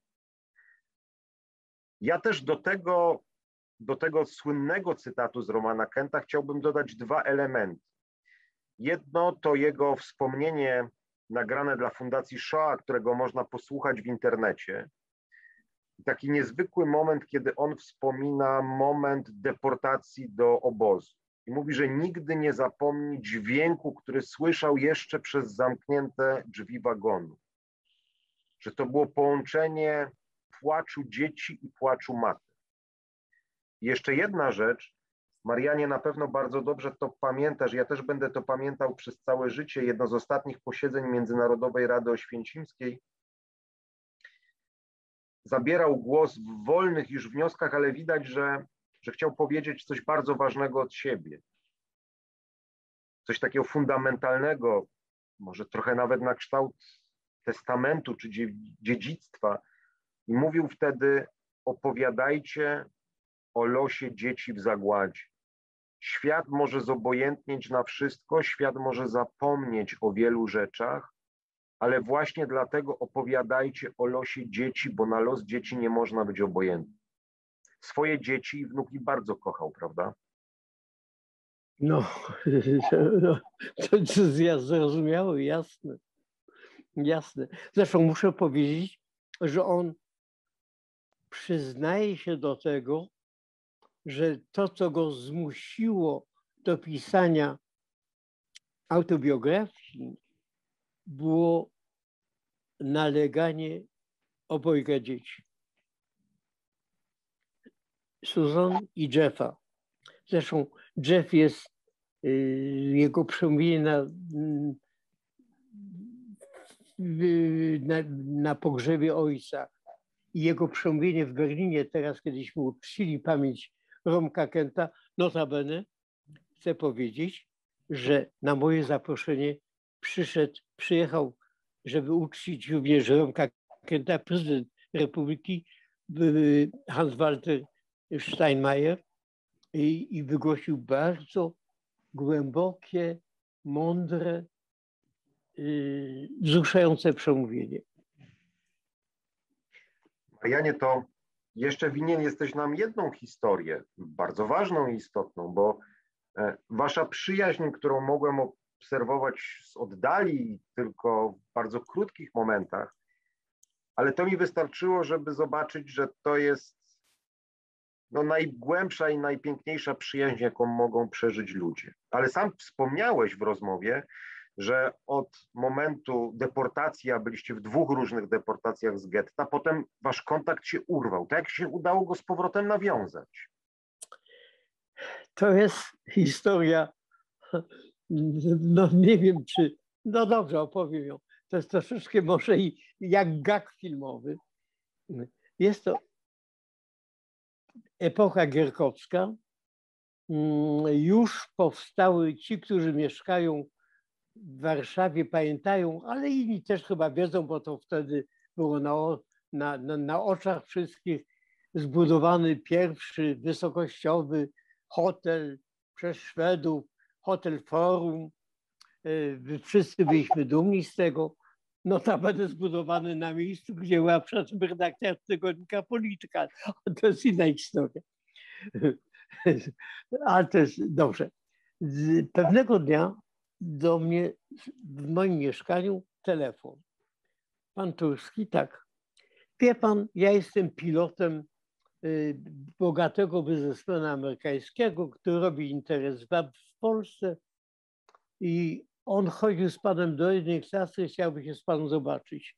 Ja też do tego, do tego słynnego cytatu z Romana Kenta chciałbym dodać dwa elementy. Jedno to jego wspomnienie nagrane dla Fundacji Shoah, którego można posłuchać w internecie. Taki niezwykły moment, kiedy on wspomina moment deportacji do obozu. I mówi, że nigdy nie zapomni dźwięku, który słyszał jeszcze przez zamknięte drzwi wagonu. Że to było połączenie płaczu dzieci i płaczu matek. I jeszcze jedna rzecz, Marianie, na pewno bardzo dobrze to pamiętasz, ja też będę to pamiętał przez całe życie, jedno z ostatnich posiedzeń Międzynarodowej Rady Oświęcimskiej. Zabierał głos w wolnych już wnioskach, ale widać, że, że chciał powiedzieć coś bardzo ważnego od siebie. Coś takiego fundamentalnego, może trochę nawet na kształt testamentu czy dziedzictwa. I mówił wtedy: opowiadajcie o losie dzieci w zagładzie. Świat może zobojętnieć na wszystko, świat może zapomnieć o wielu rzeczach, ale właśnie dlatego opowiadajcie o losie dzieci, bo na los dzieci nie można być obojętnym. Swoje dzieci i wnuki bardzo kochał, prawda? No, no to jest zrozumiałe, jasne. Jasne. Zresztą muszę powiedzieć, że on przyznaje się do tego, że to, co go zmusiło do pisania autobiografii, było naleganie obojga dzieci. Susan i Jeffa. Zresztą Jeff jest, jego przemówienie na, na, na pogrzebie ojca i jego przemówienie w Berlinie, teraz kiedyśmy uczcili pamięć Romka Kenta, notabene chcę powiedzieć, że na moje zaproszenie przyszedł, przyjechał, żeby uczcić również Romka Kenta, prezydent Republiki Hans-Walter Steinmeier i, i wygłosił bardzo głębokie, mądre, yy, wzruszające przemówienie. Marianie, to jeszcze winien jesteś nam jedną historię, bardzo ważną i istotną, bo wasza przyjaźń, którą mogłem obserwować z oddali, tylko w bardzo krótkich momentach, ale to mi wystarczyło, żeby zobaczyć, że to jest no, najgłębsza i najpiękniejsza przyjaźń, jaką mogą przeżyć ludzie. Ale sam wspomniałeś w rozmowie, że od momentu deportacji, a byliście w dwóch różnych deportacjach z getta, potem wasz kontakt się urwał. To jak się udało go z powrotem nawiązać? To jest historia, no nie wiem czy, no dobrze, opowiem ją. To jest troszeczkę może i jak gag filmowy. Jest to epoka gierkowska. Już powstały, ci, którzy mieszkają w Warszawie, pamiętają, ale inni też chyba wiedzą, bo to wtedy było na, na, na, na oczach wszystkich, zbudowany pierwszy wysokościowy hotel przez Szwedów, hotel Forum. Wszyscy byliśmy dumni z tego. Notabene zbudowany na miejscu, gdzie była przed redakcja tygodnika Polityka. To jest inna historia. Ale to jest dobrze. Pewnego dnia do mnie w moim mieszkaniu telefon. Pan Turski, tak. Wie pan, ja jestem pilotem y, bogatego biznesmena amerykańskiego, który robi interes w Polsce i on chodził z panem do jednej klasy, chciałby się z panem zobaczyć.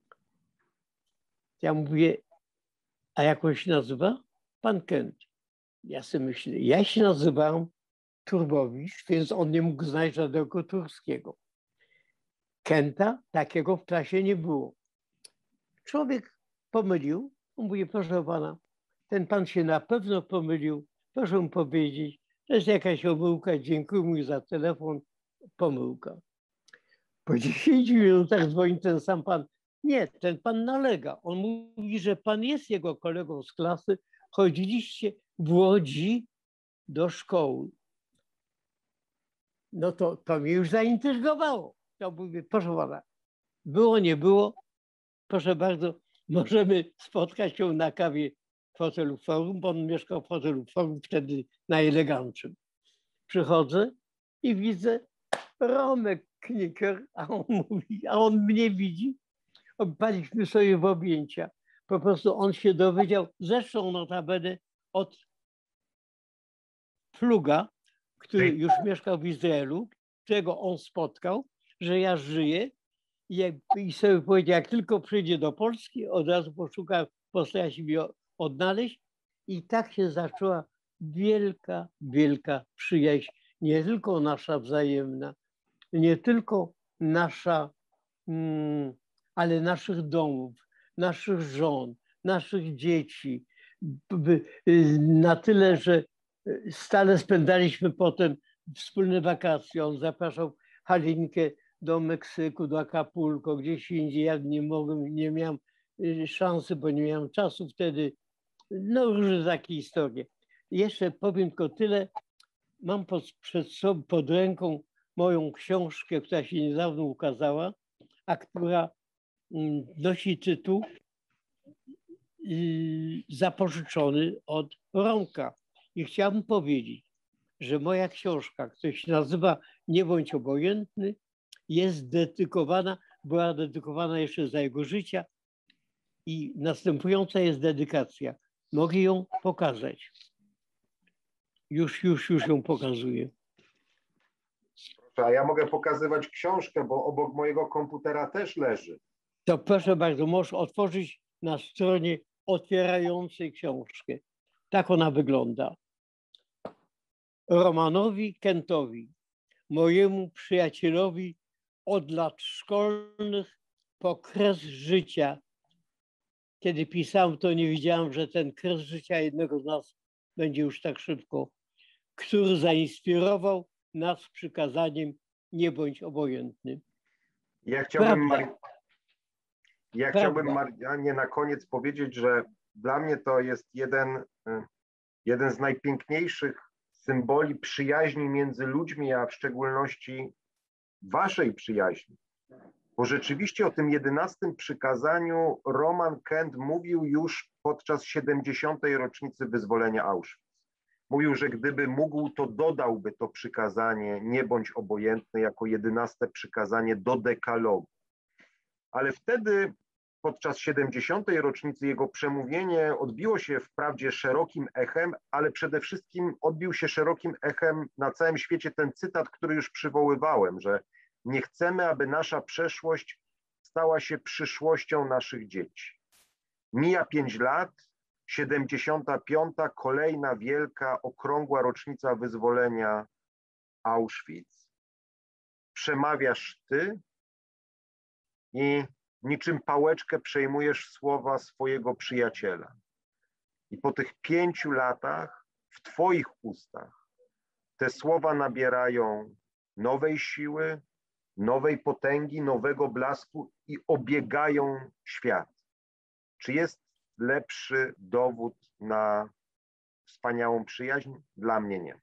Ja mówię, a jak on się nazywa? Pan Kent. Ja sobie myślę, ja się nazywam Turbowicz, więc on nie mógł znać żadnego Turskiego. Kenta takiego w klasie nie było. Człowiek pomylił, on mówi, proszę pana, ten pan się na pewno pomylił, proszę mu powiedzieć, to jest jakaś omyłka, dziękuję mu za telefon, pomyłka. Po dziesięciu minutach dzwoni ten sam pan. Nie, ten pan nalega. On mówi, że pan jest jego kolegą z klasy, chodziliście w Łodzi do szkoły. No to, to mnie już zaintrygowało. Ja mówię, proszę pana, było, nie było, proszę bardzo, możemy spotkać się na kawie w hotelu Forum, bo on mieszkał w hotelu Forum wtedy najeleganckim. Przychodzę i widzę Romek Kniker, a on mówi, a on mnie widzi. Opadliśmy sobie w objęcia. Po prostu on się dowiedział, zresztą notabene od Fluga, który już mieszkał w Izraelu, którego on spotkał, że ja żyję i, jak, i sobie powiedział, jak tylko przyjdzie do Polski, od razu poszuka postarać się mnie odnaleźć. I tak się zaczęła wielka, wielka przyjaźń, nie tylko nasza wzajemna, nie tylko nasza, mm, ale naszych domów, naszych żon, naszych dzieci. Na tyle, że stale spędzaliśmy potem wspólne wakacje. On zapraszał Halinkę do Meksyku, do Acapulco, gdzieś indziej. Ja nie mogłem, nie miałem szansy, bo nie miałem czasu wtedy. No różne takie historie. Jeszcze powiem tylko tyle. Mam pod, przed sobą, pod ręką moją książkę, która się niedawno ukazała, a która nosi tytuł zapożyczony od Romka. I chciałbym powiedzieć, że moja książka, która się nazywa Nie bądź obojętny, jest dedykowana, była dedykowana jeszcze za jego życia i następująca jest dedykacja. Mogę ją pokazać. Już, już, już ją pokazuję. A ja mogę pokazywać książkę, bo obok mojego komputera też leży. To proszę bardzo, możesz otworzyć na stronie otwierającej książkę. Tak ona wygląda. Romanowi Kentowi, mojemu przyjacielowi od lat szkolnych po kres życia. Kiedy pisałem, to nie wiedziałem, że ten kres życia jednego z nas będzie już tak szybko, który zainspirował nas przykazaniem nie bądź obojętny. Ja chciałbym, Prawda. Mar... ja Prawda. chciałbym Marianie na koniec powiedzieć, że dla mnie to jest jeden, jeden z najpiękniejszych symboli przyjaźni między ludźmi, a w szczególności waszej przyjaźni. Bo rzeczywiście o tym jedenastym przykazaniu Roman Kent mówił już podczas siedemdziesiątej rocznicy wyzwolenia Auschwitz. Mówił, że gdyby mógł, to dodałby to przykazanie nie bądź obojętny jako jedenaste przykazanie do dekalogu. Ale wtedy podczas siedemdziesiątej rocznicy jego przemówienie odbiło się wprawdzie szerokim echem, ale przede wszystkim odbił się szerokim echem na całym świecie ten cytat, który już przywoływałem, że nie chcemy, aby nasza przeszłość stała się przyszłością naszych dzieci. Mija pięć lat, siedemdziesiąta piąta, kolejna wielka, okrągła rocznica wyzwolenia Auschwitz. Przemawiasz ty i niczym pałeczkę przejmujesz słowa swojego przyjaciela. I po tych pięciu latach w twoich ustach te słowa nabierają nowej siły, nowej potęgi, nowego blasku i obiegają świat. Czy jest lepszy dowód na wspaniałą przyjaźń? Dla mnie nie.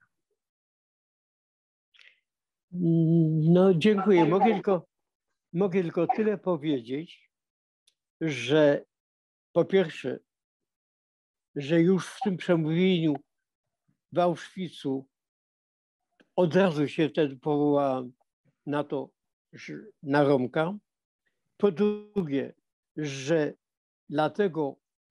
No dziękuję. Mogę tylko, mogę tylko tyle powiedzieć, że po pierwsze, że już w tym przemówieniu w Auschwitzu od razu się wtedy powołałem na to, na Romka. Po drugie, że dlatego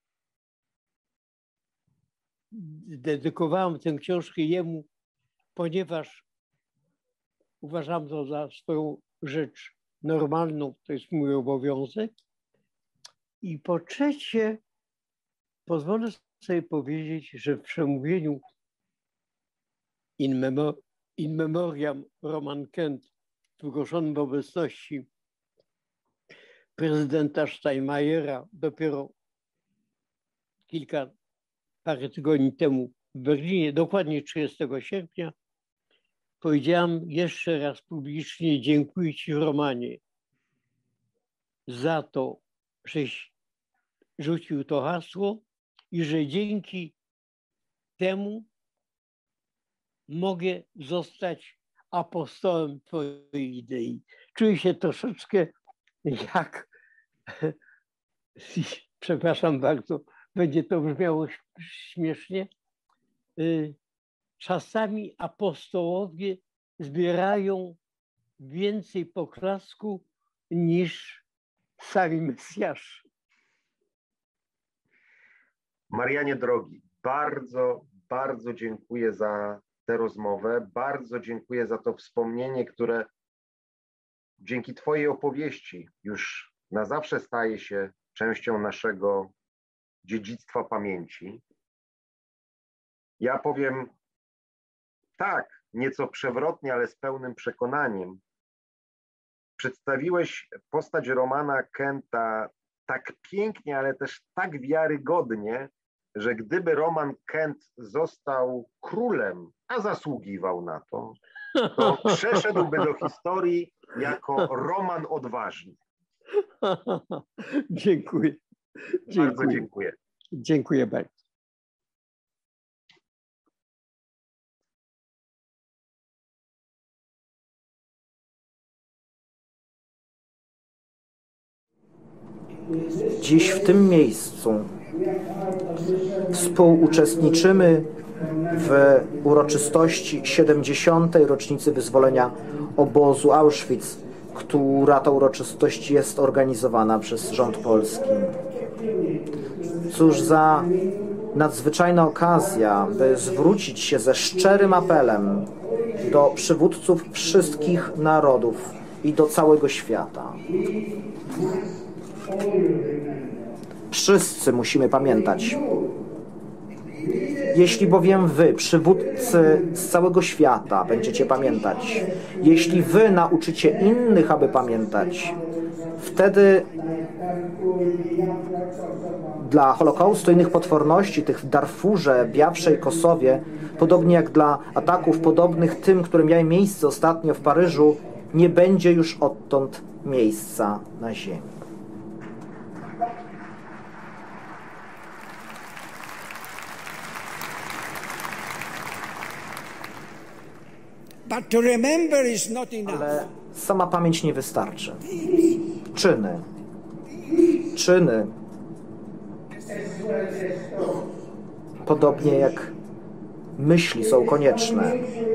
dedykowałem tę książkę jemu, ponieważ uważam to za swoją rzecz normalną, to jest mój obowiązek. I po trzecie, pozwolę sobie powiedzieć, że w przemówieniu in, memor in memoriam Roman Kent, wygłoszonym w obecności prezydenta Steinmeiera dopiero kilka, parę tygodni temu w Berlinie, dokładnie trzydziestego sierpnia, powiedziałam jeszcze raz publicznie: dziękuję ci, Romanie, za to, żeś rzucił to hasło i że dzięki temu mogę zostać apostołem twojej idei. Czuję się troszeczkę jak, przepraszam bardzo, będzie to brzmiało śmiesznie, czasami apostołowie zbierają więcej poklasku niż sami Mesjasze. Marianie drogi, bardzo, bardzo dziękuję za tę rozmowę. Bardzo dziękuję za to wspomnienie, które dzięki twojej opowieści już na zawsze staje się częścią naszego dziedzictwa pamięci. Ja powiem tak, nieco przewrotnie, ale z pełnym przekonaniem. Przedstawiłeś postać Romana Kenta tak pięknie, ale też tak wiarygodnie, że gdyby Roman Kent został królem, a zasługiwał na to, to przeszedłby do historii jako Roman Odważny. Dziękuję. Dziękuję. Bardzo dziękuję. Dziękuję bardzo. Dziś w tym miejscu współuczestniczymy w uroczystości siedemdziesiątej rocznicy wyzwolenia obozu Auschwitz, która to uroczystość jest organizowana przez rząd polski. Cóż za nadzwyczajna okazja, by zwrócić się ze szczerym apelem do przywódców wszystkich narodów i do całego świata. Wszyscy musimy pamiętać. Jeśli bowiem wy, przywódcy z całego świata, będziecie pamiętać, jeśli wy nauczycie innych, aby pamiętać, wtedy dla Holokaustu i innych potworności, tych w Darfurze, Biafrze i Kosowie, podobnie jak dla ataków podobnych tym, które miały miejsce ostatnio w Paryżu, nie będzie już odtąd miejsca na ziemi. Ale sama pamięć nie wystarczy. Czyny. Czyny. Podobnie jak myśli są konieczne.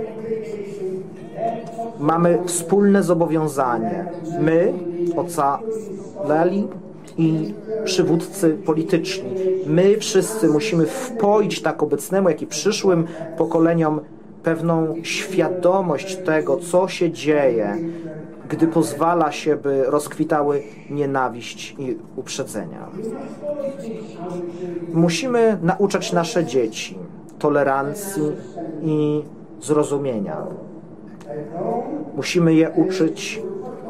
Mamy wspólne zobowiązanie. My, ocalali i przywódcy polityczni. My wszyscy musimy wpoić tak obecnemu, jak i przyszłym pokoleniom pewną świadomość tego, co się dzieje, gdy pozwala się, by rozkwitały nienawiść i uprzedzenia. Musimy nauczać nasze dzieci tolerancji i zrozumienia. Musimy je uczyć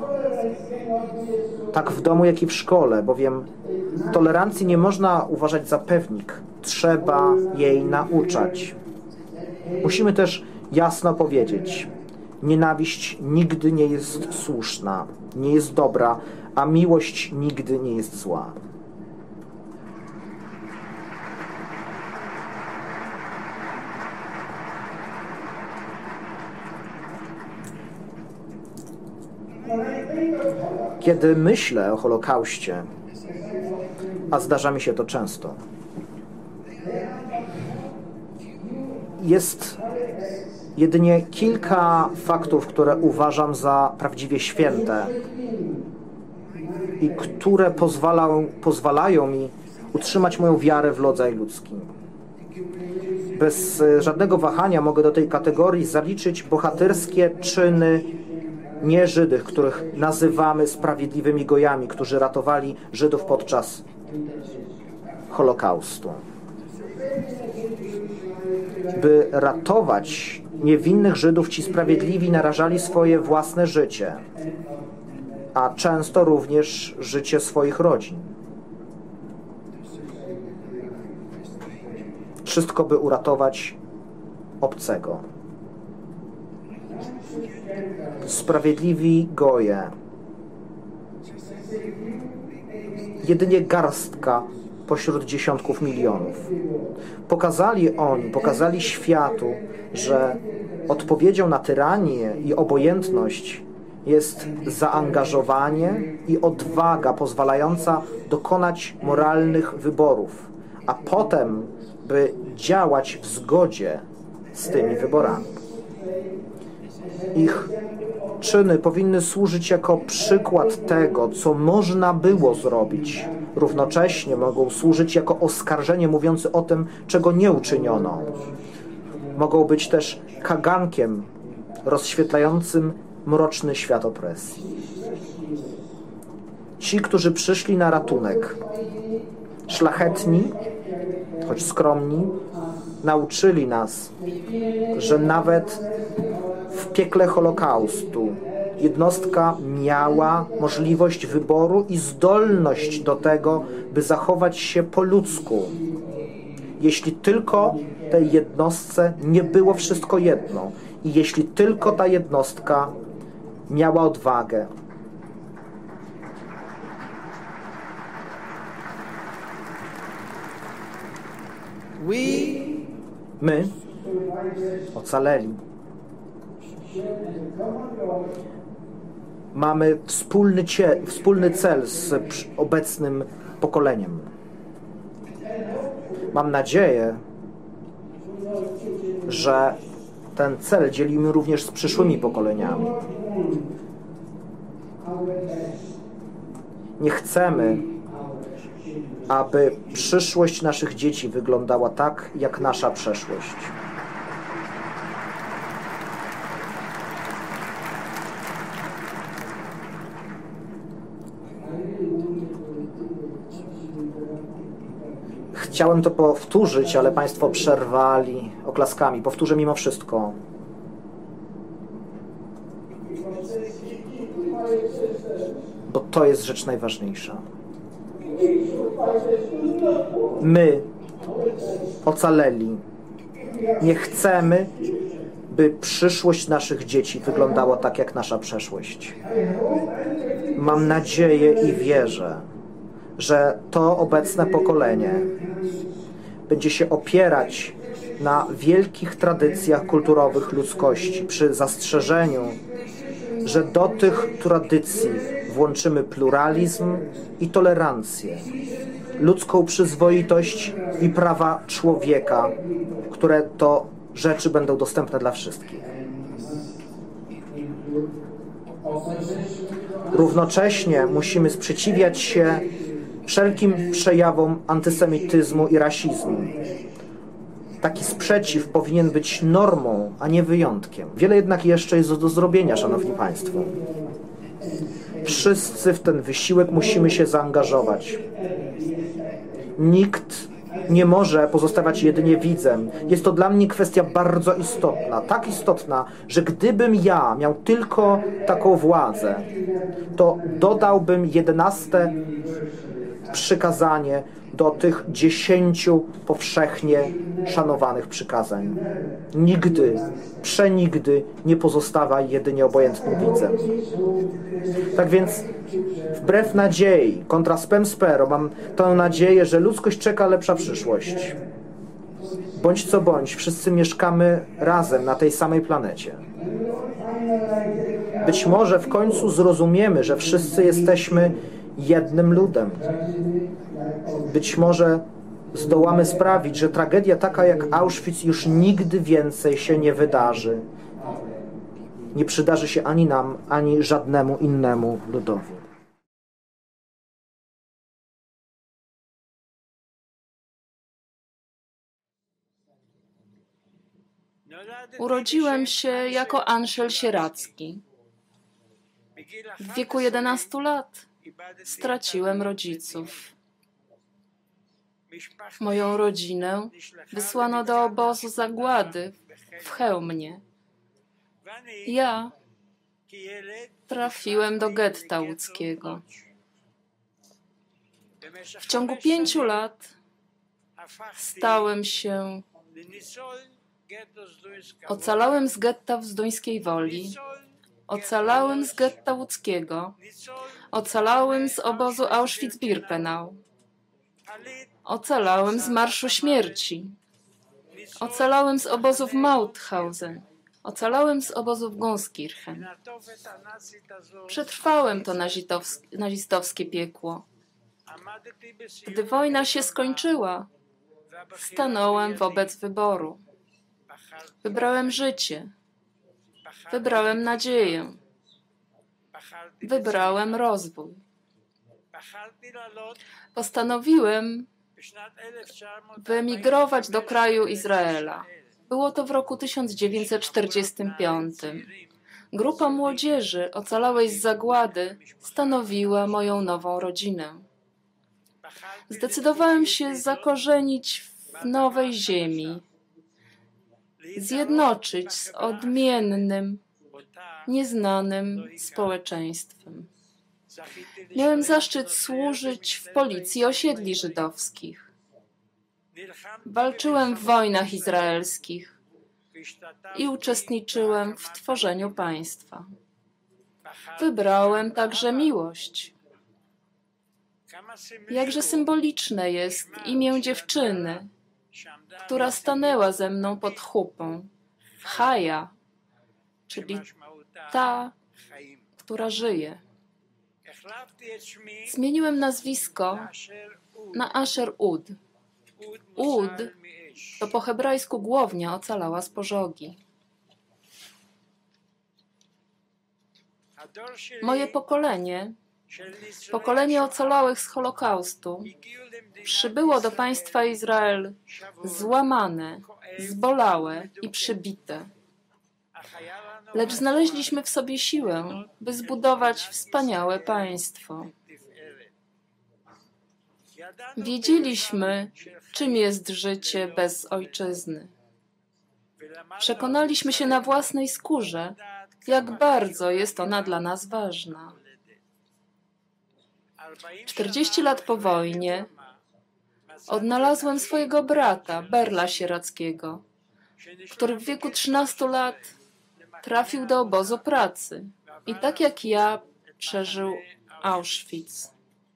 tak w domu, jak i w szkole, bowiem tolerancji nie można uważać za pewnik. Trzeba jej nauczać. Musimy też jasno powiedzieć, nienawiść nigdy nie jest słuszna, nie jest dobra, a miłość nigdy nie jest zła. Kiedy myślę o Holokauście, a zdarza mi się to często, jest jedynie kilka faktów, które uważam za prawdziwie święte i które pozwalają, pozwalają mi utrzymać moją wiarę w rodzaj ludzki. Bez żadnego wahania mogę do tej kategorii zaliczyć bohaterskie czyny nie Żydów, których nazywamy sprawiedliwymi gojami, którzy ratowali Żydów podczas Holokaustu. By ratować niewinnych Żydów, ci sprawiedliwi narażali swoje własne życie, a często również życie swoich rodzin. Wszystko, by uratować obcego. Sprawiedliwi goje. Jedynie garstka pośród dziesiątków milionów. Pokazali oni, pokazali światu, że odpowiedzią na tyranię i obojętność jest zaangażowanie i odwaga pozwalająca dokonać moralnych wyborów, a potem, by działać w zgodzie z tymi wyborami. Ich czyny powinny służyć jako przykład tego, co można było zrobić. Równocześnie mogą służyć jako oskarżenie mówiące o tym, czego nie uczyniono. Mogą być też kagankiem rozświetlającym mroczny świat opresji. Ci, którzy przyszli na ratunek, szlachetni, choć skromni, nauczyli nas, że nawet w piekle Holokaustu jednostka miała możliwość wyboru i zdolność do tego, by zachować się po ludzku. Jeśli tylko tej jednostce nie było wszystko jedno i jeśli tylko ta jednostka miała odwagę. My ocaleli. Mamy wspólny, cie, wspólny cel z obecnym pokoleniem. Mam nadzieję, że ten cel dzielimy również z przyszłymi pokoleniami. Nie chcemy, aby przyszłość naszych dzieci wyglądała tak, jak nasza przeszłość. Chciałem to powtórzyć, ale Państwo przerwali oklaskami. Powtórzę mimo wszystko. Bo to jest rzecz najważniejsza. My, ocaleli, nie chcemy, by przyszłość naszych dzieci wyglądała tak, jak nasza przeszłość. Mam nadzieję i wierzę, że to obecne pokolenie będzie się opierać na wielkich tradycjach kulturowych ludzkości, przy zastrzeżeniu, że do tych tradycji włączymy pluralizm i tolerancję, ludzką przyzwoitość i prawa człowieka, które to rzeczy będą dostępne dla wszystkich. Równocześnie musimy sprzeciwiać się wszelkim przejawom antysemityzmu i rasizmu. Taki sprzeciw powinien być normą, a nie wyjątkiem. Wiele jednak jeszcze jest do zrobienia, Szanowni Państwo. Wszyscy w ten wysiłek musimy się zaangażować. Nikt nie może pozostawać jedynie widzem. Jest to dla mnie kwestia bardzo istotna. Tak istotna, że gdybym ja miał tylko taką władzę, to dodałbym jedenaste przykazanie do tych dziesięciu powszechnie szanowanych przykazań. Nigdy, przenigdy nie pozostawaj jedynie obojętnym widzem. Tak więc wbrew nadziei, contra spem spero, mam tę nadzieję, że ludzkość czeka lepsza przyszłość. Bądź co bądź, wszyscy mieszkamy razem na tej samej planecie. Być może w końcu zrozumiemy, że wszyscy jesteśmy jednym ludem. Być może zdołamy sprawić, że tragedia taka jak Auschwitz już nigdy więcej się nie wydarzy. Nie przydarzy się ani nam, ani żadnemu innemu ludowi. Urodziłem się jako Anszel Sieracki. W wieku jedenastu lat straciłem rodziców. Moją rodzinę wysłano do obozu zagłady w Chełmnie. Ja trafiłem do getta łódzkiego. W ciągu pięciu lat stałem się Ocalałem z getta w Zduńskiej Woli, ocalałem z getta łódzkiego, ocalałem z obozu Auschwitz-Birkenau, ocalałem z Marszu Śmierci, ocalałem z obozów Mauthausen, ocalałem z obozów Gunskirchen. Przetrwałem to nazistowskie piekło. Gdy wojna się skończyła, stanąłem wobec wyboru. Wybrałem życie. Wybrałem nadzieję. Wybrałem rozwój. Postanowiłem wyemigrować do kraju Izraela. Było to w roku tysiąc dziewięćset czterdziestym piątym. Grupa młodzieży ocalałej z zagłady stanowiła moją nową rodzinę. Zdecydowałem się zakorzenić w nowej ziemi, zjednoczyć z odmiennym, nieznanym społeczeństwem. Miałem zaszczyt służyć w policji osiedli żydowskich. Walczyłem w wojnach izraelskich i uczestniczyłem w tworzeniu państwa. Wybrałem także miłość. Jakże symboliczne jest imię dziewczyny, która stanęła ze mną pod chupą. Chaja, czyli ta, która żyje. Zmieniłem nazwisko na Asher Ud. Ud to po hebrajsku głownia ocalała z pożogi. Moje pokolenie, pokolenie ocalałych z Holokaustu, przybyło do państwa Izrael złamane, zbolałe i przybite. Lecz znaleźliśmy w sobie siłę, by zbudować wspaniałe państwo. Wiedzieliśmy, czym jest życie bez ojczyzny. Przekonaliśmy się na własnej skórze, jak bardzo jest ona dla nas ważna. Czterdzieści lat po wojnie odnalazłem swojego brata, Berla Sierackiego, który w wieku trzynastu lat trafił do obozu pracy i tak jak ja przeżył Auschwitz.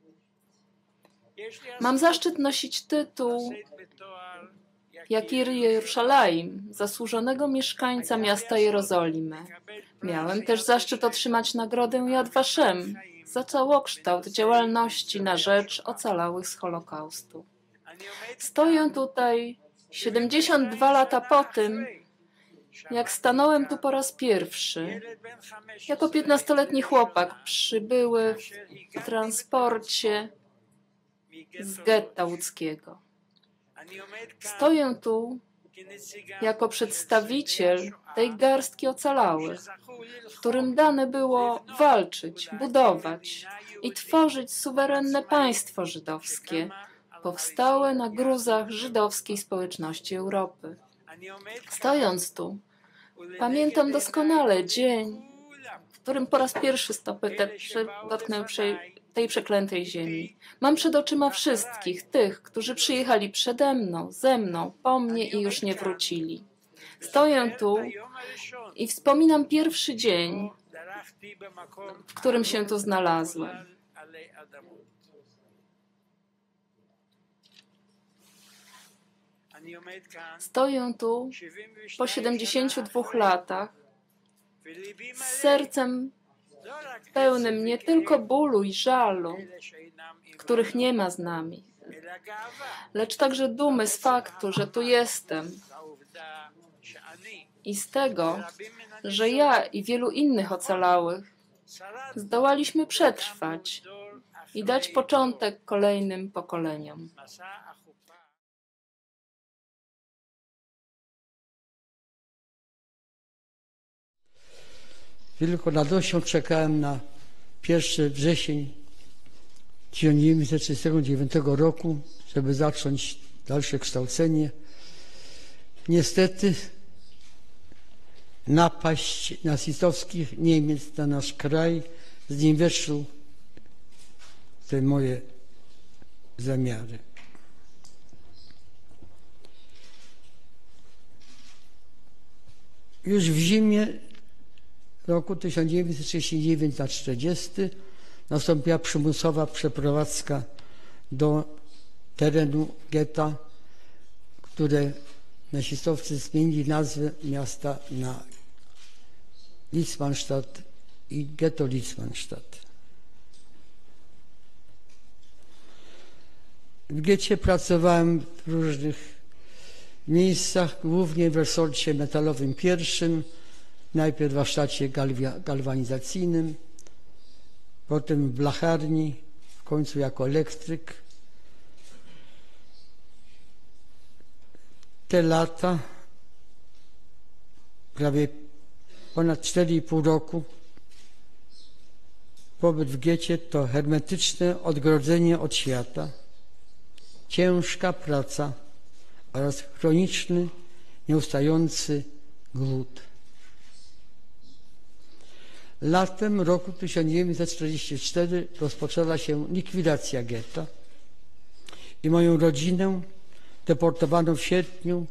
Mam zaszczyt nosić tytuł Jakir Jeruszalaim, zasłużonego mieszkańca miasta Jerozolimy. Miałem też zaszczyt otrzymać nagrodę Yad Vashem za całokształt działalności na rzecz ocalałych z Holokaustu. Stoję tutaj siedemdziesiąt dwa lata po tym, jak stanąłem tu po raz pierwszy. Jako piętnastoletni chłopak przybyły w transporcie z getta łódzkiego. Stoję tu jako przedstawiciel tej garstki ocalałych, którym dane było walczyć, budować i tworzyć suwerenne państwo żydowskie, powstałe na gruzach żydowskiej społeczności Europy. Stojąc tu, pamiętam doskonale dzień, w którym po raz pierwszy stopy te dotknęły tej przeklętej ziemi. Mam przed oczyma wszystkich tych, którzy przyjechali przede mną, ze mną, po mnie i już nie wrócili. Stoję tu i wspominam pierwszy dzień, w którym się tu znalazłem. Stoję tu po siedemdziesięciu dwóch latach z sercem pełnym nie tylko bólu i żalu, których nie ma z nami, lecz także dumy z faktu, że tu jestem i z tego, że ja i wielu innych ocalałych zdołaliśmy przetrwać i dać początek kolejnym pokoleniom. Wielką radością czekałem na pierwszy wrzesień tysiąc dziewięćset trzydziestego dziewiątego roku, żeby zacząć dalsze kształcenie. Niestety napaść nazistowskich Niemiec na nasz kraj zniweczył te moje zamiary. Już w zimie roku tysiąc dziewięćset trzydziestego dziewiątego na czterdziesty nastąpiła przymusowa przeprowadzka do terenu getta, które nazistowcy zmienili nazwę miasta na Litzmannstadt i getto Litzmannstadt. W getcie pracowałem w różnych miejscach, głównie w resorcie metalowym pierwszym, najpierw w warsztacie galwanizacyjnym, potem w blacharni, w końcu jako elektryk. Te lata, prawie ponad cztery i pół roku, pobyt w getcie to hermetyczne odgrodzenie od świata, ciężka praca oraz chroniczny, nieustający głód. Latem roku tysiąc dziewięćset czterdziestego czwartego rozpoczęła się likwidacja getta i moją rodzinę deportowano w sierpniu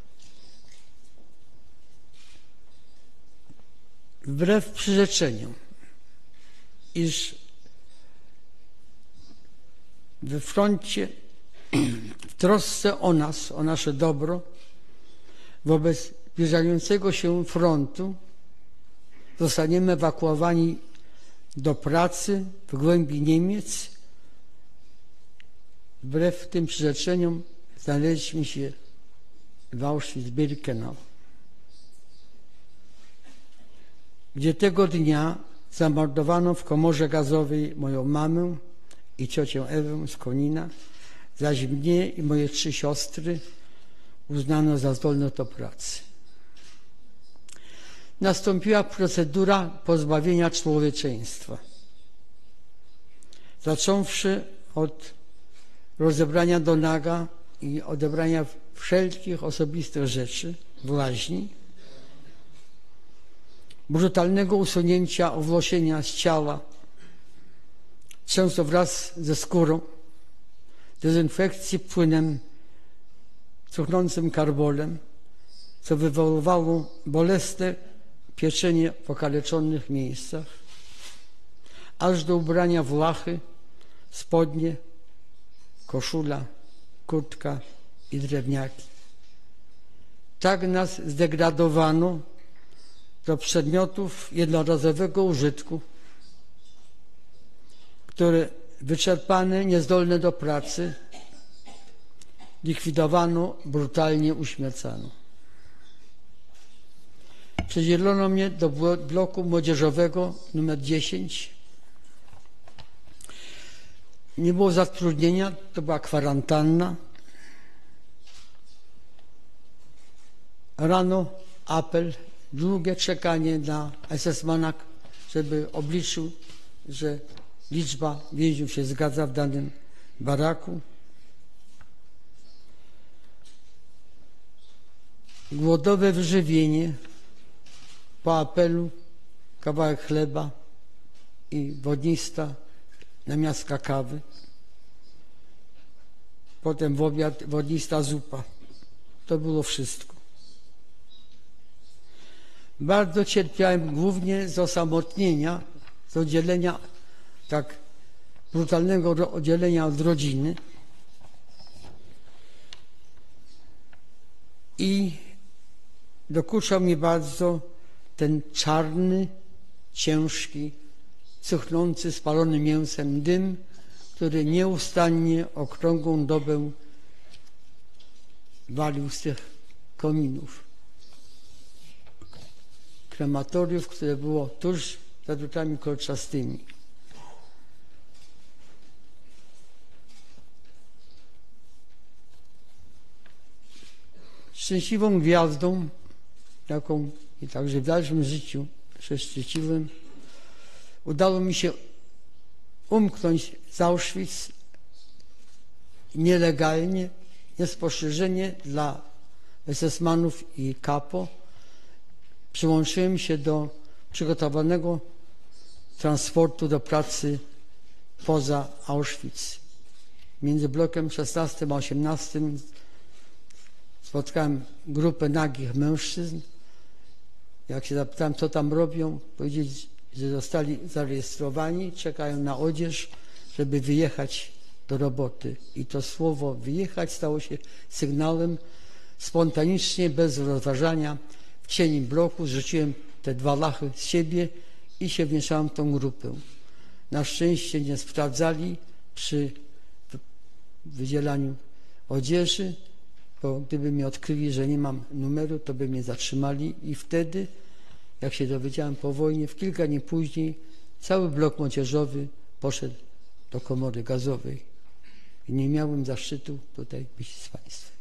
wbrew przyrzeczeniom, iż we froncie, w trosce o nas, o nasze dobro, wobec zbliżającego się frontu zostaniemy ewakuowani do pracy w głębi Niemiec. Wbrew tym przyrzeczeniom znaleźliśmy się w Auschwitz-Birkenau, gdzie tego dnia zamordowano w komorze gazowej moją mamę i ciocię Ewę z Konina, zaś mnie i moje trzy siostry uznano za zdolne do pracy. Nastąpiła procedura pozbawienia człowieczeństwa, zacząwszy od rozebrania do naga i odebrania wszelkich osobistych rzeczy w łaźni, brutalnego usunięcia owłosienia z ciała, często wraz ze skórą, dezynfekcji płynem cuchnącym karbolem, co wywoływało bolesne pieczenie w okaleczonych miejscach, aż do ubrania w łachy, spodnie, koszula, kurtka i drewniaki. Tak nas zdegradowano do przedmiotów jednorazowego użytku, które wyczerpane, niezdolne do pracy, likwidowano, brutalnie uśmiercano. Przedzielono mnie do bloku młodzieżowego numer dziesięć. Nie było zatrudnienia, to była kwarantanna. Rano apel, długie czekanie na esesmana, żeby obliczył, że liczba więźniów się zgadza w danym baraku. Głodowe wyżywienie, po apelu kawałek chleba i wodnista namiastka kawy. Potem w obiad wodnista zupa. To było wszystko. Bardzo cierpiałem głównie z osamotnienia, z oddzielenia, tak brutalnego oddzielenia od rodziny. I dokuczał mi bardzo ten czarny, ciężki, cuchnący spalonym mięsem dym, który nieustannie okrągłą dobę walił z tych kominów. Krematoriów, które było tuż za drutami kolczastymi. Szczęśliwą gwiazdą, jaką i także w dalszym życiu się szczyciłem, udało mi się umknąć z Auschwitz nielegalnie, niespostrzeżenie dla esesmanów i kapo. Przyłączyłem się do przygotowanego transportu do pracy poza Auschwitz. Między blokiem szesnastym a osiemnastym spotkałem grupę nagich mężczyzn. Jak się zapytałem, co tam robią, powiedzieli, że zostali zarejestrowani, czekają na odzież, żeby wyjechać do roboty. I to słowo wyjechać stało się sygnałem. Spontanicznie, bez rozważania, w cieni bloku zrzuciłem te dwa lachy z siebie i się wmieszałem w tą grupę. Na szczęście nie sprawdzali przy wydzielaniu odzieży, bo gdyby mnie odkryli, że nie mam numeru, to by mnie zatrzymali i wtedy, jak się dowiedziałem po wojnie, w kilka dni później cały blok młodzieżowy poszedł do komory gazowej i nie miałem zaszczytu tutaj być z Państwem.